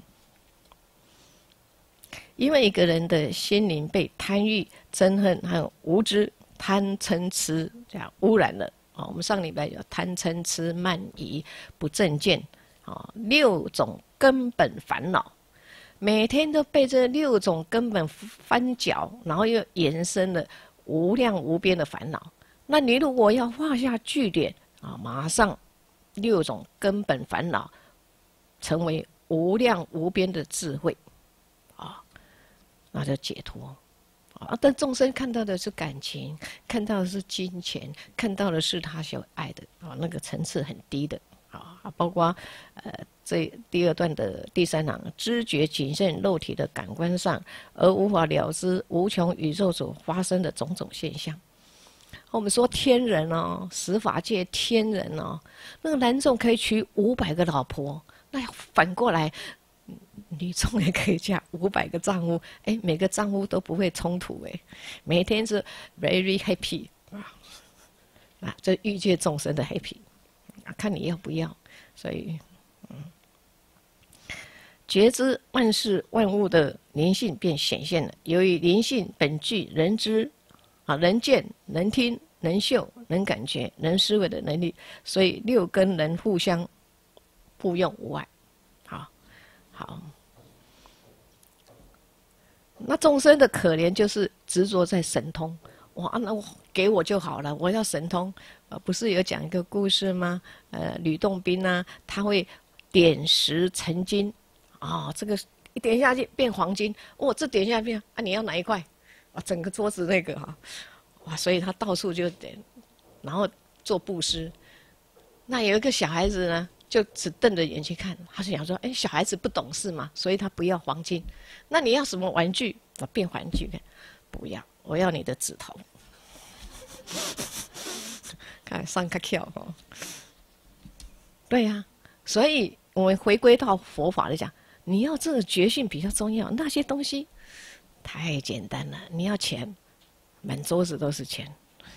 因为一个人的心灵被贪欲、憎恨还有无知、贪嗔痴这样污染了啊。我们上礼拜有贪嗔痴慢疑不正见啊，六种根本烦恼，每天都被这六种根本翻搅，然后又延伸了无量无边的烦恼。那你如果要画下句点啊，马上六种根本烦恼成为无量无边的智慧啊，那就解脱啊。但众生看到的是感情，看到的是金钱，看到的是他所爱的啊，那个层次很低的啊。包括呃这第二段的第三行，知觉仅限肉体的感官上，而无法了知无穷宇宙所发生的种种现象。我们说天人哦，十法界天人哦，那个男众可以娶五百个老婆，那反过来，女众也可以嫁五百个丈夫，哎，每个丈夫都不会冲突，哎，每天是 very happy 啊，啊，这欲界众生的 happy， 看你要不要。所以，嗯，觉知万事万物的灵性便显现了。由于灵性本具人知啊，能见、能听、能嗅、能感觉、能思维的能力，所以六根能互相互用无碍。好，好。那众生的可怜就是执着在神通。哇，那我给我就好了，我要神通。呃，不是有讲一个故事吗？呃，吕洞宾啊，他会点石成金，啊、哦，这个一点下去变黄金，哦，这点下去啊，你要哪一块？啊，整个桌子那个哈、啊，哇，所以他到处就点，然后做布施。那有一个小孩子呢，就只瞪着眼睛看，他就想说，哎，小孩子不懂事嘛，所以他不要黄金。那你要什么玩具？我变玩具，不要，我要你的指头。看上个跳哦，对呀、啊，所以我们回归到佛法来讲，你要这个觉性比较重要，那些东西太简单了。你要钱，满桌子都是钱。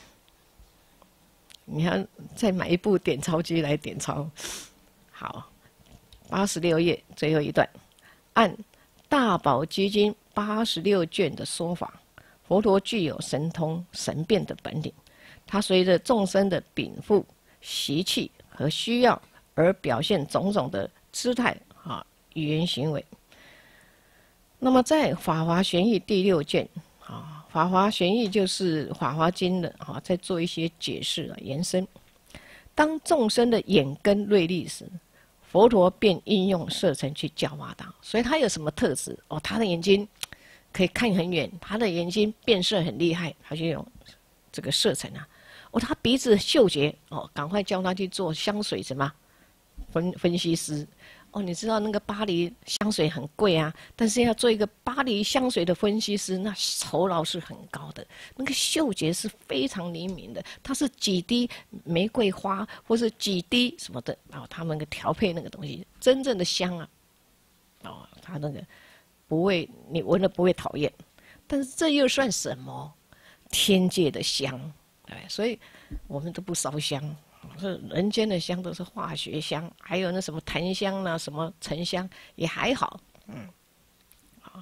你要再买一部点钞机来点钞。好，八十六页最后一段，按大宝积经八十六卷的说法，佛陀具有神通神变的本领。他随着众生的禀赋、习气和需要而表现种种的姿态啊、语言行为。那么在《法华玄义》第六卷啊，《法华玄义》就是《法华经》的啊，在做一些解释啊、延伸。当众生的眼根锐利时，佛陀便应用色尘去教化他。所以他有什么特质？哦，他的眼睛可以看很远，他的眼睛变色很厉害，他就用这个色尘啊。哦，他鼻子嗅觉哦，赶快叫他去做香水什么分分析师。哦，你知道那个巴黎香水很贵啊，但是要做一个巴黎香水的分析师，那酬劳是很高的。那个嗅觉是非常灵敏的，它是几滴玫瑰花，或是几滴什么的，然后他们个调配那个东西，真正的香啊，哦，他那个不会，你闻了不会讨厌。但是这又算什么？天界的香。哎，所以我们都不烧香，是人间的香都是化学香，还有那什么檀香啦、什么沉香也还好，嗯，好。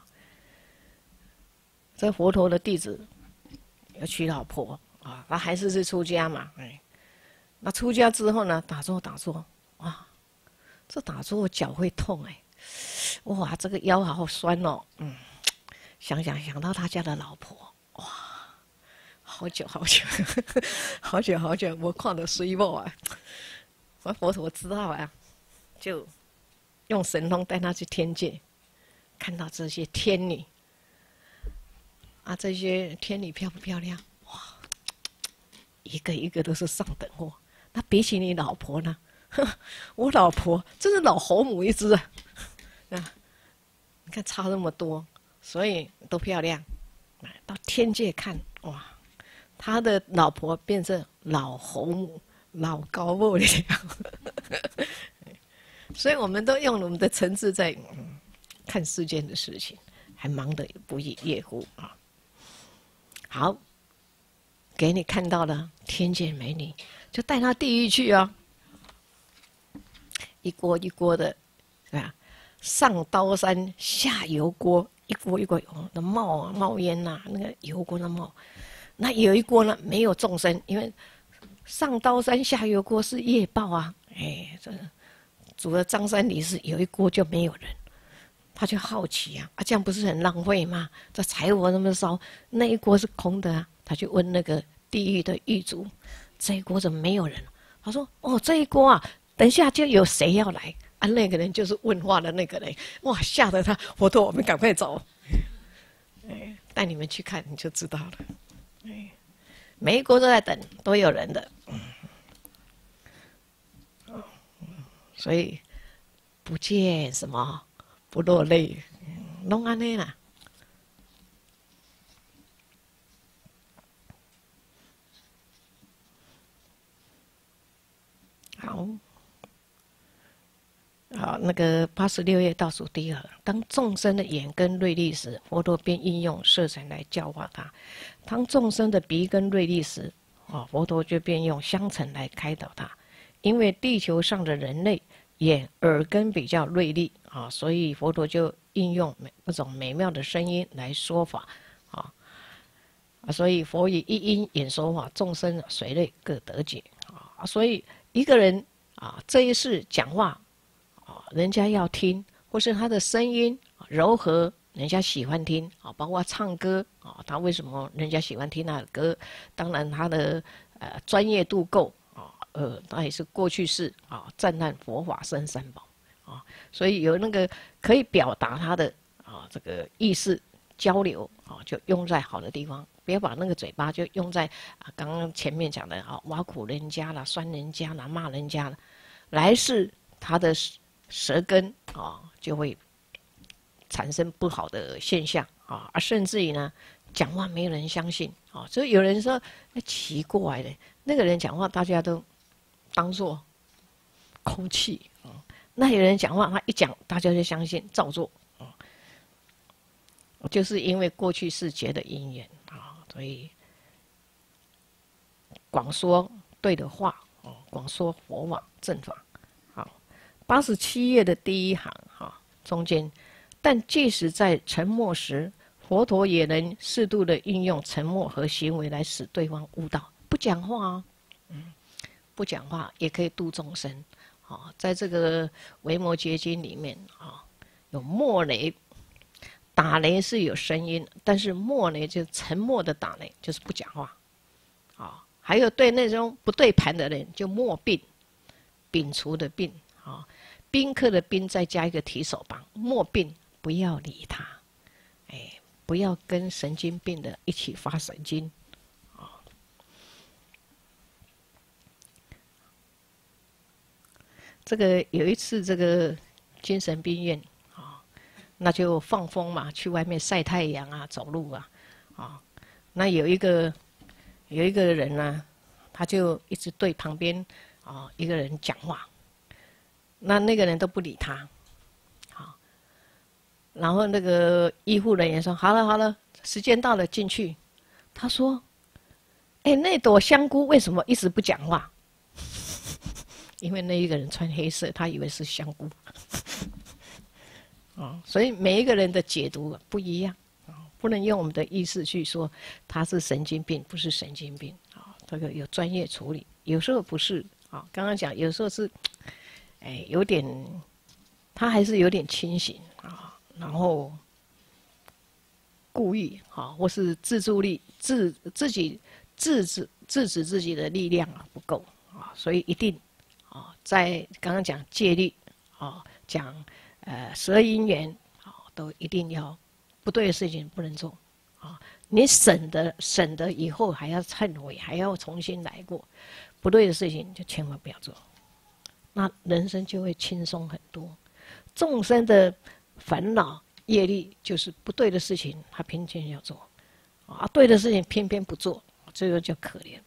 这佛陀的弟子要娶老婆啊，他还是是出家嘛，哎，那出家之后呢，打坐打坐，哇，这打坐脚会痛哎，哇，这个腰好酸哦，嗯，想想想到他家的老婆，哇。好久好久，好久好久，我看到水某啊，我佛陀知道啊，就用神通带他去天界，看到这些天女啊，这些天女漂不漂亮？哇，一个一个都是上等货。那比起你老婆呢？我老婆真是老侯母一只啊！啊，你看差那么多，所以都漂亮。到天界看，哇！他的老婆变成老侯母、老高母了，所以我们都用我们的层次在、嗯、看世间的事情，还忙得不亦乐乎啊！好，给你看到了天界美女，就带她地狱去啊、哦，一锅一锅的，是吧？ 上刀山下油锅，一锅一锅油的冒啊冒烟呐、啊，那个油锅的冒。那有一锅呢没有众生，因为上刀山下油锅是业报啊，哎，这煮了张三李四，有一锅就没有人。他就好奇啊，啊，这样不是很浪费吗？这柴火那么烧，那一锅是空的啊。他就问那个地狱的狱卒：“这一锅怎么没有人？”他说：“哦，这一锅啊，等一下就有谁要来啊？”那个人就是问话的那个人，哇，吓得他佛陀，我们赶快走。哎，带你们去看，你就知道了。哎，每一锅都在等，都有人的。所以不见什么。不落泪，拢安尼啦。好，好，那个八十六页倒数第二，当众生的眼根锐利时，佛陀便应用色尘来教化他；当众生的鼻根锐利时，啊，佛陀就便用香尘来开导他。因为地球上的人类眼、耳根比较锐利啊，所以佛陀就应用那种美妙的声音来说法啊，所以佛以一音演说法，众生随类各得解啊。所以一个人啊，这一世讲话啊，人家要听，或是他的声音柔和，人家喜欢听啊。包括唱歌啊，他为什么人家喜欢听他的歌？当然他的呃专业度够啊，呃，他也是过去式啊，赞叹佛法僧三宝。啊，所以有那个可以表达他的啊这个意思交流啊，就用在好的地方，不要把那个嘴巴就用在啊刚刚前面讲的啊挖苦人家啦、酸人家啦、骂人家啦，来世他的舌根啊就会产生不好的现象啊，啊甚至于呢讲话没有人相信啊，所以有人说哎奇怪的，那个人讲话大家都当作空气啊。那有人讲话，他一讲，大家就相信，照做，啊、嗯，就是因为过去世劫的因缘啊，所以广说对的话，啊，广说佛法正法。好，八十七页的第一行，哈，中间，但即使在沉默时，佛陀也能适度的运用沉默和行为来使对方悟道。不讲话啊，嗯，不讲话也可以度众生。啊，在这个维摩诘经里面啊，有默雷，打雷是有声音，但是默雷就是沉默的打雷，就是不讲话。啊，还有对那种不对盘的人，就默病，摒除的病啊，宾客的宾再加一个提手旁，默病，不要理他，哎，不要跟神经病的一起发神经。这个有一次，这个精神病院啊，那就放风嘛，去外面晒太阳啊，走路啊，啊，那有一个有一个人呢，他就一直对旁边啊一个人讲话，那那个人都不理他，好，然后那个医护人员说：“好了好了，时间到了，进去。”他说：“哎，那朵香菇为什么一直不讲话？”因为那一个人穿黑色，他以为是香菇，哦，所以每一个人的解读不一样，啊，不能用我们的意识去说他是神经病，不是神经病，啊，这个有专业处理，有时候不是，啊，刚刚讲有时候是，哎，有点，他还是有点清醒，啊，然后故意，啊，或是自助力自自己制止制止自己的力量啊不够，啊，所以一定。啊，在刚刚讲戒律，啊，讲呃十二因缘，啊，都一定要不对的事情不能做，啊，你省的省的以后还要忏悔，还要重新来过，不对的事情就千万不要做，那人生就会轻松很多。众生的烦恼业力就是不对的事情，他偏偏要做，啊，对的事情偏偏不做，这个就可怜。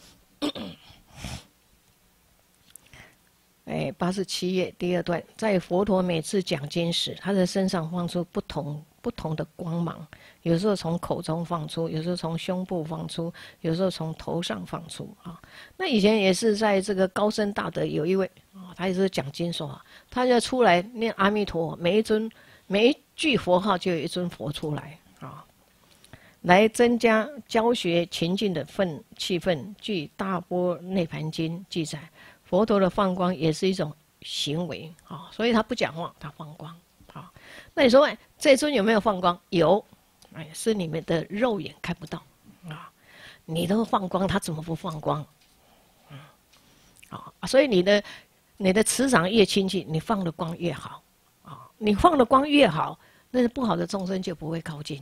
哎，八十七页第二段，在佛陀每次讲经时，他的身上放出不同不同的光芒，有时候从口中放出，有时候从胸部放出，有时候从头上放出啊。那以前也是在这个高僧大德有一位啊，他也是讲经说啊，他就出来念阿弥陀，每一尊每一句佛号就有一尊佛出来啊，来增加教学情境的氛气氛。据《大般涅盘经》记载，佛陀的放光也是一种行为啊，所以他不讲话，他放光啊。那你说，哎，这尊有没有放光？有，哎，是你们的肉眼看不到啊。你都放光，他怎么不放光？啊，所以你的你的磁场越亲近，你放的光越好啊。你放的光越好，那些不好的众生就不会靠近。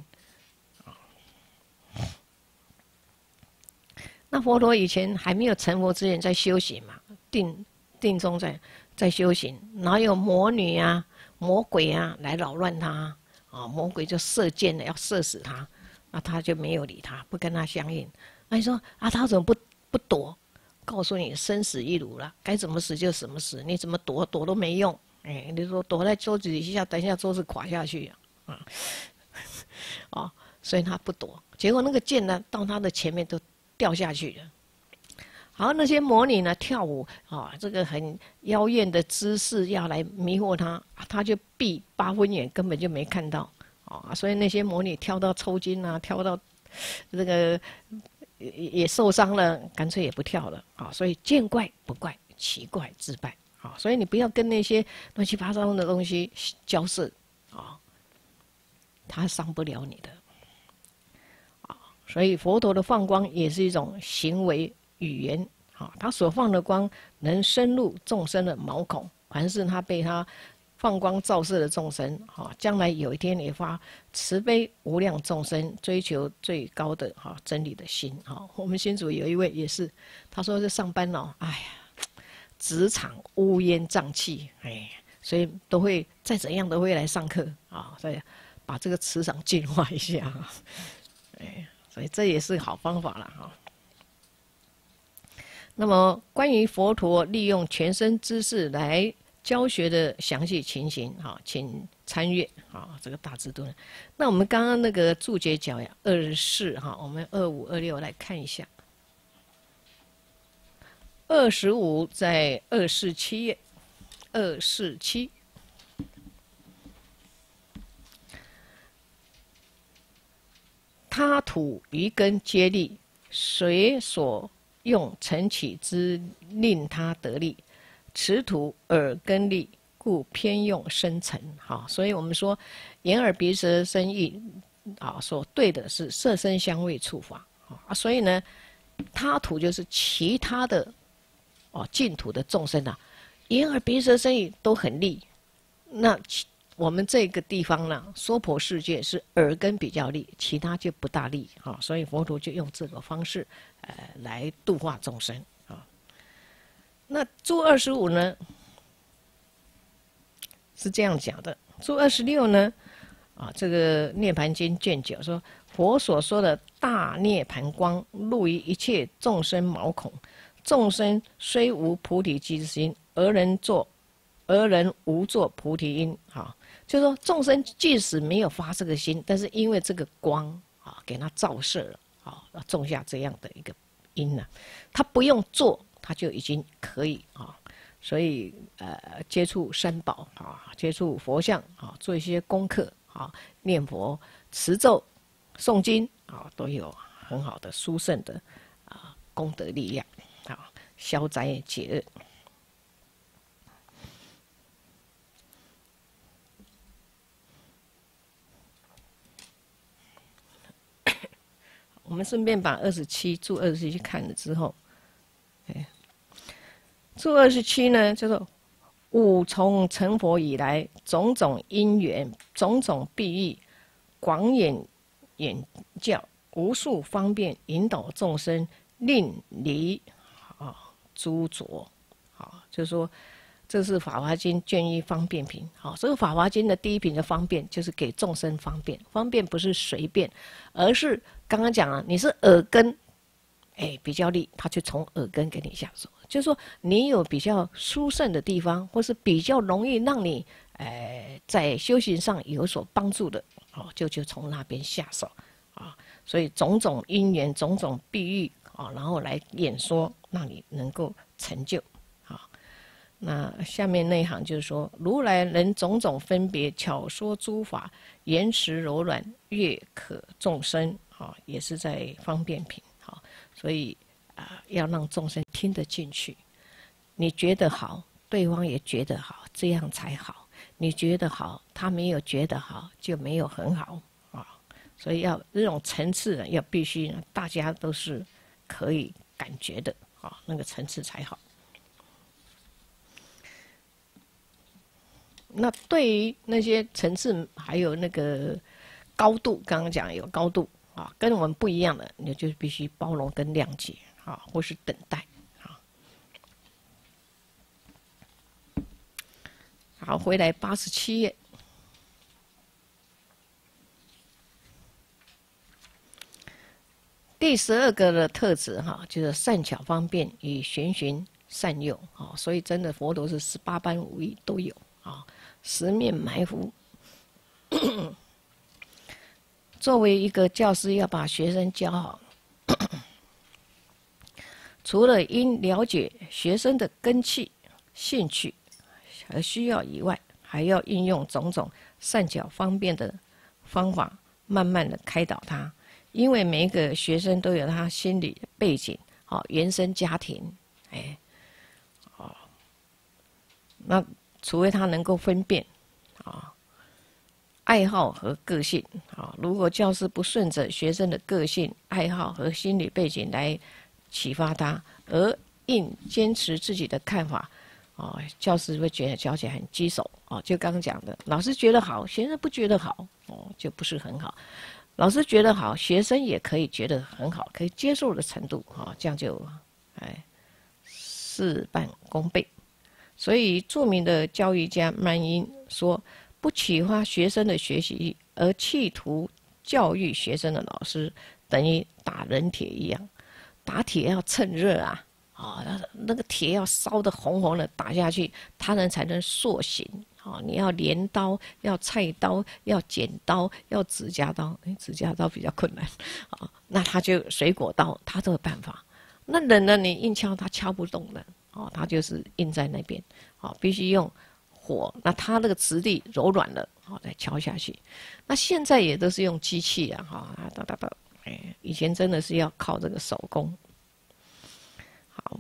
那佛陀以前还没有成佛之前，在修行嘛，定定中在在修行，哪有魔女啊、魔鬼啊来扰乱他啊？魔鬼就射箭了，要射死他，那他就没有理他，不跟他相应。那你说啊，他怎么不不躲？告诉你，生死一如了，该怎么死就怎么死，你怎么躲躲都没用。哎，你说躲在桌子底下，等一下桌子垮下去啊！哦，所以他不躲，结果那个箭呢，到他的前面都掉下去了。好，那些魔女呢跳舞啊，这个很妖艳的姿势要来迷惑他，他就闭八分眼，根本就没看到啊。所以那些魔女跳到抽筋啊，跳到这个也也受伤了，干脆也不跳了啊。所以见怪不怪，奇怪自败啊。所以你不要跟那些乱七八糟的东西交涉啊，它伤不了你的啊。所以佛陀的放光也是一种行为。语言啊，他所放的光能深入众生的毛孔，凡是他被他放光照射的众生啊，将来有一天也发慈悲无量众生，追求最高的哈真理的心啊。我们新组有一位也是，他说是上班哦，哎呀，职场乌烟瘴气，哎，所以都会再怎样都会来上课啊，所以把这个磁场净化一下，哎，所以这也是好方法了哈。那么，关于佛陀利用全身知识来教学的详细情形，哈，请参阅啊这个大智度论。那我们刚刚那个注解角呀，二十四哈，我们二五二六来看一下。二十五在二四七页，二四七。他土余根皆利，随所用成起之，令他得利。此土耳根利，故偏用生成。好，所以我们说眼耳鼻舌身意啊，所对的是色声香味触法啊。所以呢，他土就是其他的哦净土的众生啊，眼耳鼻舌身意都很利。那我们这个地方呢，娑婆世界是耳根比较利，其他就不大利啊。所以佛陀就用这个方式。呃，来度化众生啊。那注二十五呢，是这样讲的。注二十六呢，啊，这个《涅盘经》卷九说，佛所说的大涅盘光，入于一切众生毛孔。众生虽无菩提之心，而人作，而人无作菩提因。啊，就是说众生即使没有发这个心，但是因为这个光啊，给他照射了。啊，种下这样的一个因呢、啊，他不用做，他就已经可以啊。所以呃，接触三宝啊，接触佛像啊，做一些功课啊，念佛、持咒、诵经啊，都有很好的殊胜的啊功德力量啊，消灾解厄。我们顺便把二十七注二十七看了之后，哎，注二十七呢叫做五从成佛以来，种种因缘，种种譬喻，广演演教，无数方便引导众生，令离啊诸浊。好，就是说。这是《法华经》卷一方便品。好，这个《法华经》的第一品的方便，就是给众生方便。方便不是随便，而是刚刚讲了，你是耳根，哎，比较利，他就从耳根给你下手。就是说，你有比较殊胜的地方，或是比较容易让你，呃，在修行上有所帮助的哦，就就从那边下手啊。所以种种因缘、种种比喻啊，然后来演说，让你能够成就啊。那下面那一行就是说，如来能种种分别巧说诸法，言辞柔软，悦可众生啊，也是在方便品啊。所以啊，要让众生听得进去。你觉得好，对方也觉得好，这样才好。你觉得好，他没有觉得好，就没有很好啊。所以要这种层次呢，要必须呢，大家都是可以感觉的啊，那个层次才好。那对于那些层次还有那个高度，刚刚讲有高度啊，跟我们不一样的，你就必须包容跟谅解啊，或是等待啊。好，回来八十七页。第十二个的特质哈，就是善巧方便与循循善诱啊，所以真的佛陀是十八般武艺都有啊，十面埋伏。作为一个教师，要把学生教好，除了应了解学生的根器、兴趣和需要以外，还要运用种种善巧方便的方法，慢慢的开导他。因为每一个学生都有他心理背景，哦，原生家庭，哎，哦，那除非他能够分辨，啊，爱好和个性，啊，如果教师不顺着学生的个性、爱好和心理背景来启发他，而硬坚持自己的看法，啊，教师会觉得教起来很棘手，啊，就刚刚讲的，老师觉得好，学生不觉得好，哦，就不是很好。老师觉得好，学生也可以觉得很好，可以接受的程度啊，这样就哎事半功倍。所以著名的教育家曼因说：“不启发学生的学习欲，而企图教育学生的老师，等于打人铁一样。打铁要趁热啊，啊，那个铁要烧得红红的，打下去，它人才能塑形。”哦，你要镰刀，要菜刀，要剪刀，要指甲刀。哎，指甲刀比较困难啊、哦。那他就水果刀，他都有办法。那人呢，你硬敲他敲不动的哦，他就是硬在那边。哦，必须用火，那他那个质地柔软了，哦，再敲下去。那现在也都是用机器啊，哈、哦，哒哒哒。哎，以前真的是要靠这个手工。好，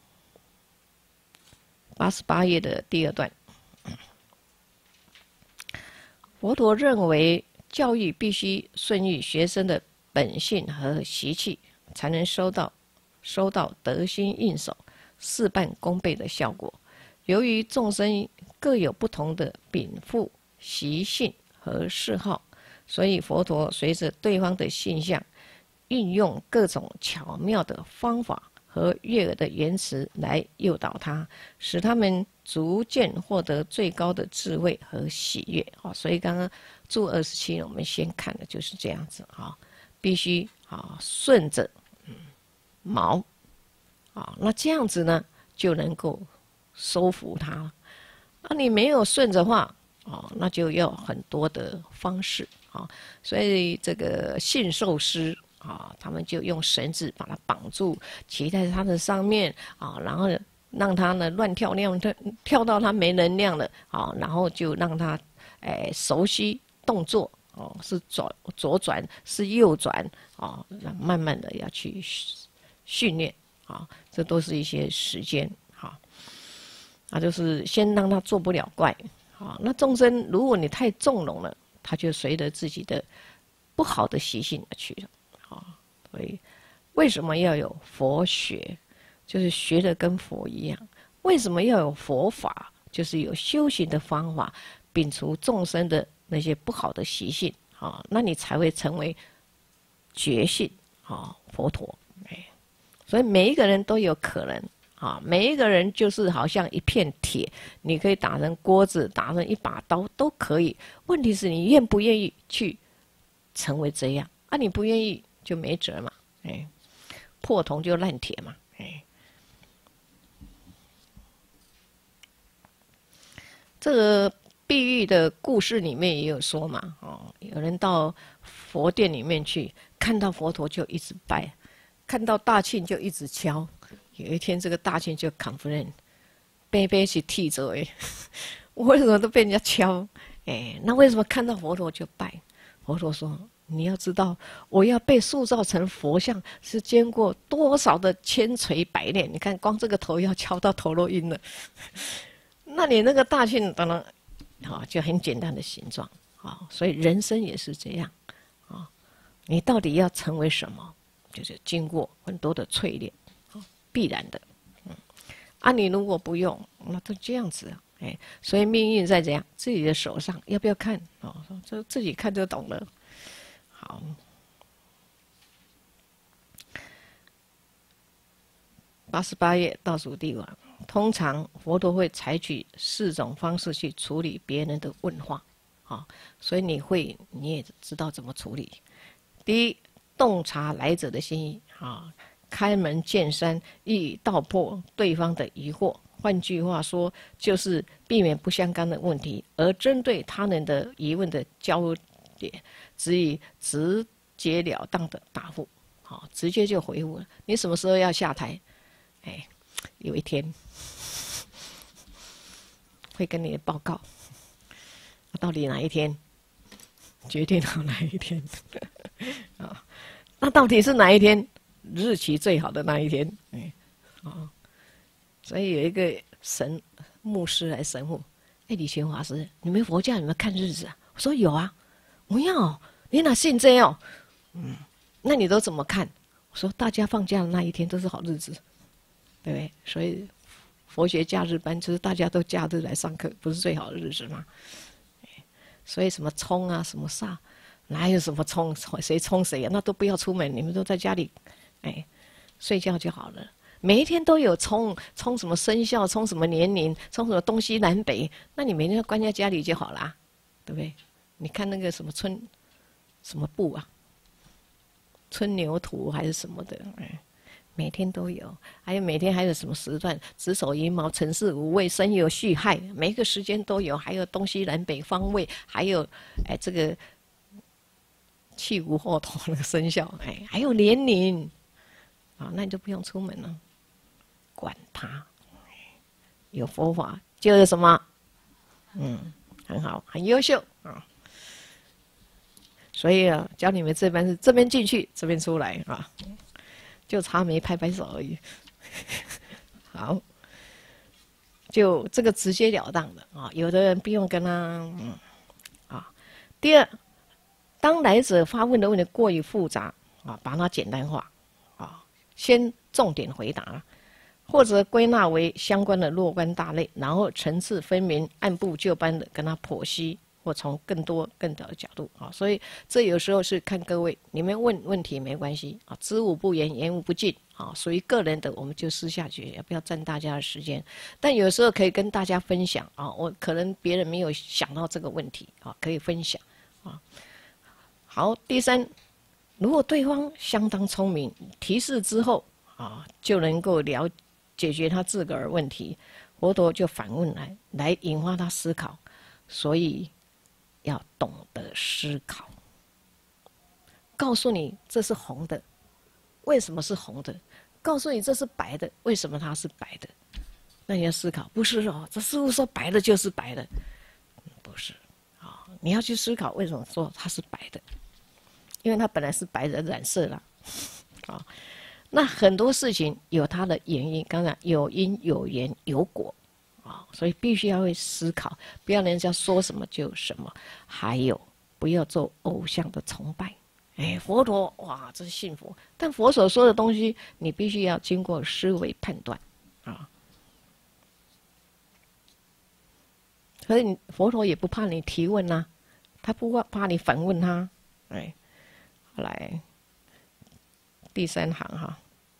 八十八页的第二段。佛陀认为，教育必须顺应学生的本性和习气，才能收到收到得心应手、事半功倍的效果。由于众生各有不同的禀赋、习性和嗜好，所以佛陀随着对方的性相，运用各种巧妙的方法和悦耳的言辞来诱导他，使他们逐渐获得最高的智慧和喜悦。啊，所以刚刚注二十七，我们先看的就是这样子啊，必须啊顺着嗯毛啊，那这样子呢就能够收服他了。那你没有顺着话啊，那就要很多的方式啊，所以这个驯兽师啊，他们就用绳子把它绑住，骑在它的上面啊，然后让它呢乱跳，跳跳到它没能量了啊，然后就让它哎熟悉动作哦，是左左转是右转啊，慢慢的要去训练啊，这都是一些时间哈，那就是先让它做不了怪啊。那众生如果你太纵容了，他就随着自己的不好的习性而去了啊。所以为什么要有佛学？就是学的跟佛一样。为什么要有佛法？就是有修行的方法，摒除众生的那些不好的习性啊，那你才会成为觉性啊，佛陀。哎，所以每一个人都有可能啊，每一个人就是好像一片铁，你可以打成锅子，打成一把刀都可以。问题是你愿不愿意去成为这样啊？你不愿意就没辙嘛。哎，破铜就烂铁嘛。哎。这个地狱的故事里面也有说嘛，哦，有人到佛殿里面去，看到佛陀就一直拜，看到大磬就一直敲。有一天，这个大磬就 complain， 杯杯是剃着哎，我为什么都被人家敲？哎，那为什么看到佛陀就拜？佛陀说：你要知道，我要被塑造成佛像，是经过多少的千锤百炼。你看，光这个头要敲到头都晕了。那你那个大磬，当然，啊，就很简单的形状啊。所以人生也是这样啊。你到底要成为什么？就是经过很多的淬炼，啊，必然的。嗯，啊，你如果不用，那都这样子啊。哎，所以命运在怎样自己的手上，要不要看？哦，这自己看就懂了。好，八十八页倒数第五，通常佛陀会采取四种方式去处理别人的问话，啊，所以你会你也知道怎么处理。第一，洞察来者的心意，啊，开门见山，一语道破对方的疑惑。换句话说，就是避免不相干的问题，而针对他人的疑问的焦点，只以直截了当的答复，好，直接就回复了。你什么时候要下台？哎，有一天会跟你报告，到底哪一天？决定好哪一天啊？那到底是哪一天？日期最好的那一天，哎，啊。所以有一个神牧师来神父，哎，李全华师，你们佛教有没有看日子啊？我说有啊。不要，你哪信这样？嗯，那你都怎么看？我说大家放假的那一天都是好日子，对不对？所以佛学假日班就是大家都假日来上课，不是最好的日子吗？所以什么冲啊，什么煞，哪有什么冲？谁冲谁啊？那都不要出门，你们都在家里，哎，睡觉就好了。每一天都有冲，冲什么生肖，冲什么年龄，冲什么东西南北，那你每天关在家里就好啦，对不对？你看那个什么春，什么布啊，春牛图还是什么的，哎，每天都有，还有每天还有什么时段，子丑寅卯辰巳午未申酉戌亥，每一个时间都有，还有东西南北方位，还有哎这个气无后头那个生肖，哎，还有年龄，啊，那你就不用出门了。管他，有佛法就是什么，嗯，很好，很优秀啊。所以啊，教你们这班是这边进去，这边出来啊，就差没拍拍手而已。好，就这个直截了当的啊，有的人不用跟他，嗯，啊。第二，当来者发问的问题过于复杂啊，把它简单化啊，先重点回答。或者归纳为相关的若干大类，然后层次分明，按部就班的跟他剖析，或从更多更早的角度啊。所以这有时候是看各位，你们问问题没关系啊，知无不言，言无不尽啊，属于个人的我们就私下决，也不要占大家的时间。但有时候可以跟大家分享啊，我可能别人没有想到这个问题啊，可以分享啊。好，第三，如果对方相当聪明，提示之后啊，就能够了解。解决他自个儿问题，佛陀就反问来，来引发他思考，所以要懂得思考。告诉你这是红的，为什么是红的？告诉你这是白的，为什么它是白的？那你要思考，不是哦，这师父说白的就是白的，不是啊，你要去思考为什么说它是白的，因为它本来是白的染色了，啊。那很多事情有它的原因，刚才有因有缘有果，啊，所以必须要会思考，不要人家说什么就什么。还有，不要做偶像的崇拜。哎，佛陀哇，这是信佛，但佛所说的东西，你必须要经过思维判断，啊。所以佛陀也不怕你提问呐、啊，他不怕怕你反问他。哎，来第三行哈。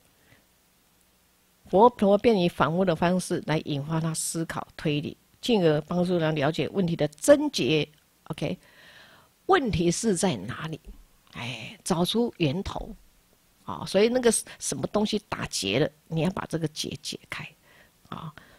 佛陀便以反问的方式来引发他思考推理，进而帮助他了解问题的症结。OK， 问题是在哪里？哎，找出源头。啊、哦，所以那个什么东西打结了，你要把这个结解开。啊、哦，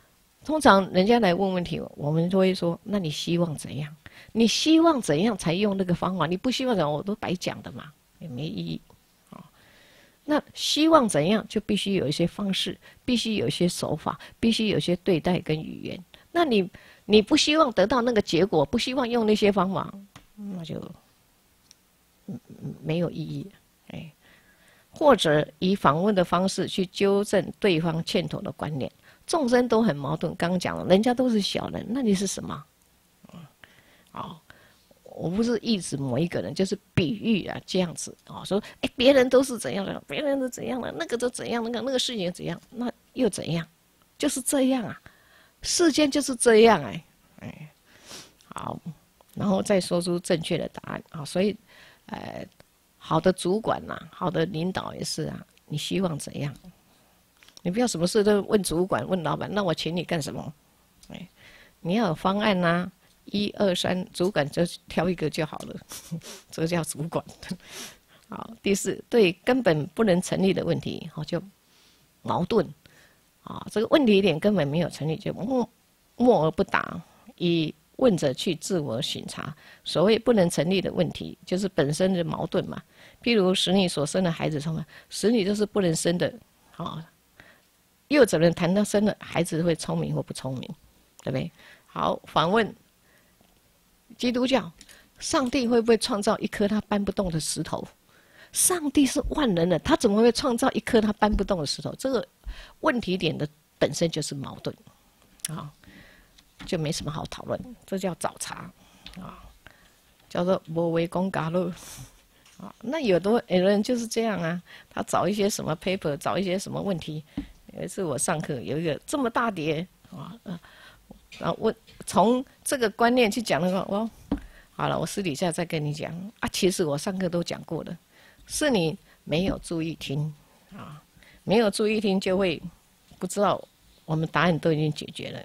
通常人家来问问题，我们都会说：那你希望怎样？你希望怎样才用那个方法？你不希望怎样，我都白讲的嘛，也没意义。啊、哦，那希望怎样，就必须有一些方式，必须有一些手法，必须有一些对待跟语言。那你你不希望得到那个结果，不希望用那些方法，那就嗯没有意义。哎，或者以访问的方式去纠正对方欠妥的观念。众生都很矛盾，刚刚讲了，人家都是小人，那你是什么？嗯，好，我不是意指某一个人，就是比喻啊，这样子啊、哦，说，哎，别人都是怎样的，别人都怎样的，那个都怎样，那个那个事情怎样，那又怎样？就是这样啊，世间就是这样哎，哎，好，然后再说出正确的答案啊、哦，所以，呃，好的主管呐、啊，好的领导也是啊，你希望怎样？你不要什么事都问主管、问老板，那我请你干什么？哎，你要有方案呐、啊，一二三，主管就挑一个就好了，这叫主管。好，第四，对根本不能成立的问题，好就矛盾啊，这个问题点根本没有成立，就默默而不答，以问者去自我省察。所谓不能成立的问题，就是本身的矛盾嘛。譬如使你所生的孩子什么，使你就是不能生的，啊。又怎能谈到生了孩子会聪明或不聪明，对不对？好，反问基督教，上帝会不会创造一颗他搬不动的石头？上帝是万能的，他怎么会创造一颗他搬不动的石头？这个问题点的本身就是矛盾，啊，就没什么好讨论，这叫找茬，啊，叫做无为公嘎路。啊，那有的有人就是这样啊，他找一些什么 paper， 找一些什么问题。有一次我上课有一个这么大叠啊，然后问从这个观念去讲那个，我好了，我私底下再跟你讲啊，其实我上课都讲过了，是你没有注意听啊，没有注意听就会不知道我们答案都已经解决了。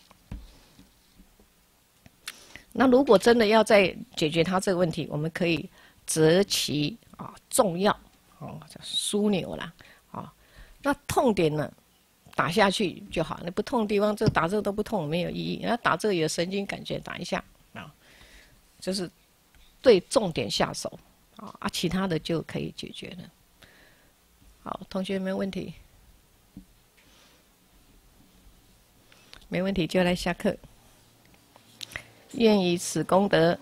那如果真的要再解决他这个问题，我们可以择其啊重要哦，叫枢纽啦啊，那痛点呢？打下去就好，那不痛的地方，这打这个都不痛，没有意义。然后打这个有神经感觉，打一下啊，就是对重点下手啊，啊，其他的就可以解决了。好，同学没问题，没问题就来下课。愿以此功德，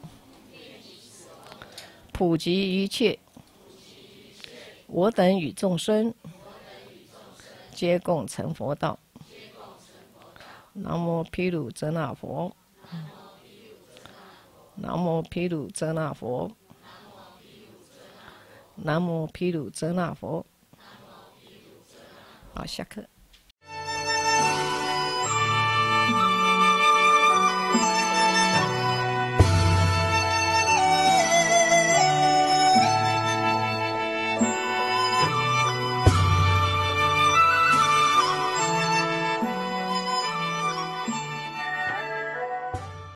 普及一切，我等与众生。皆共成佛道。南无毗卢遮那佛。南无毗卢遮那佛。南无毗卢遮那佛。好，下课。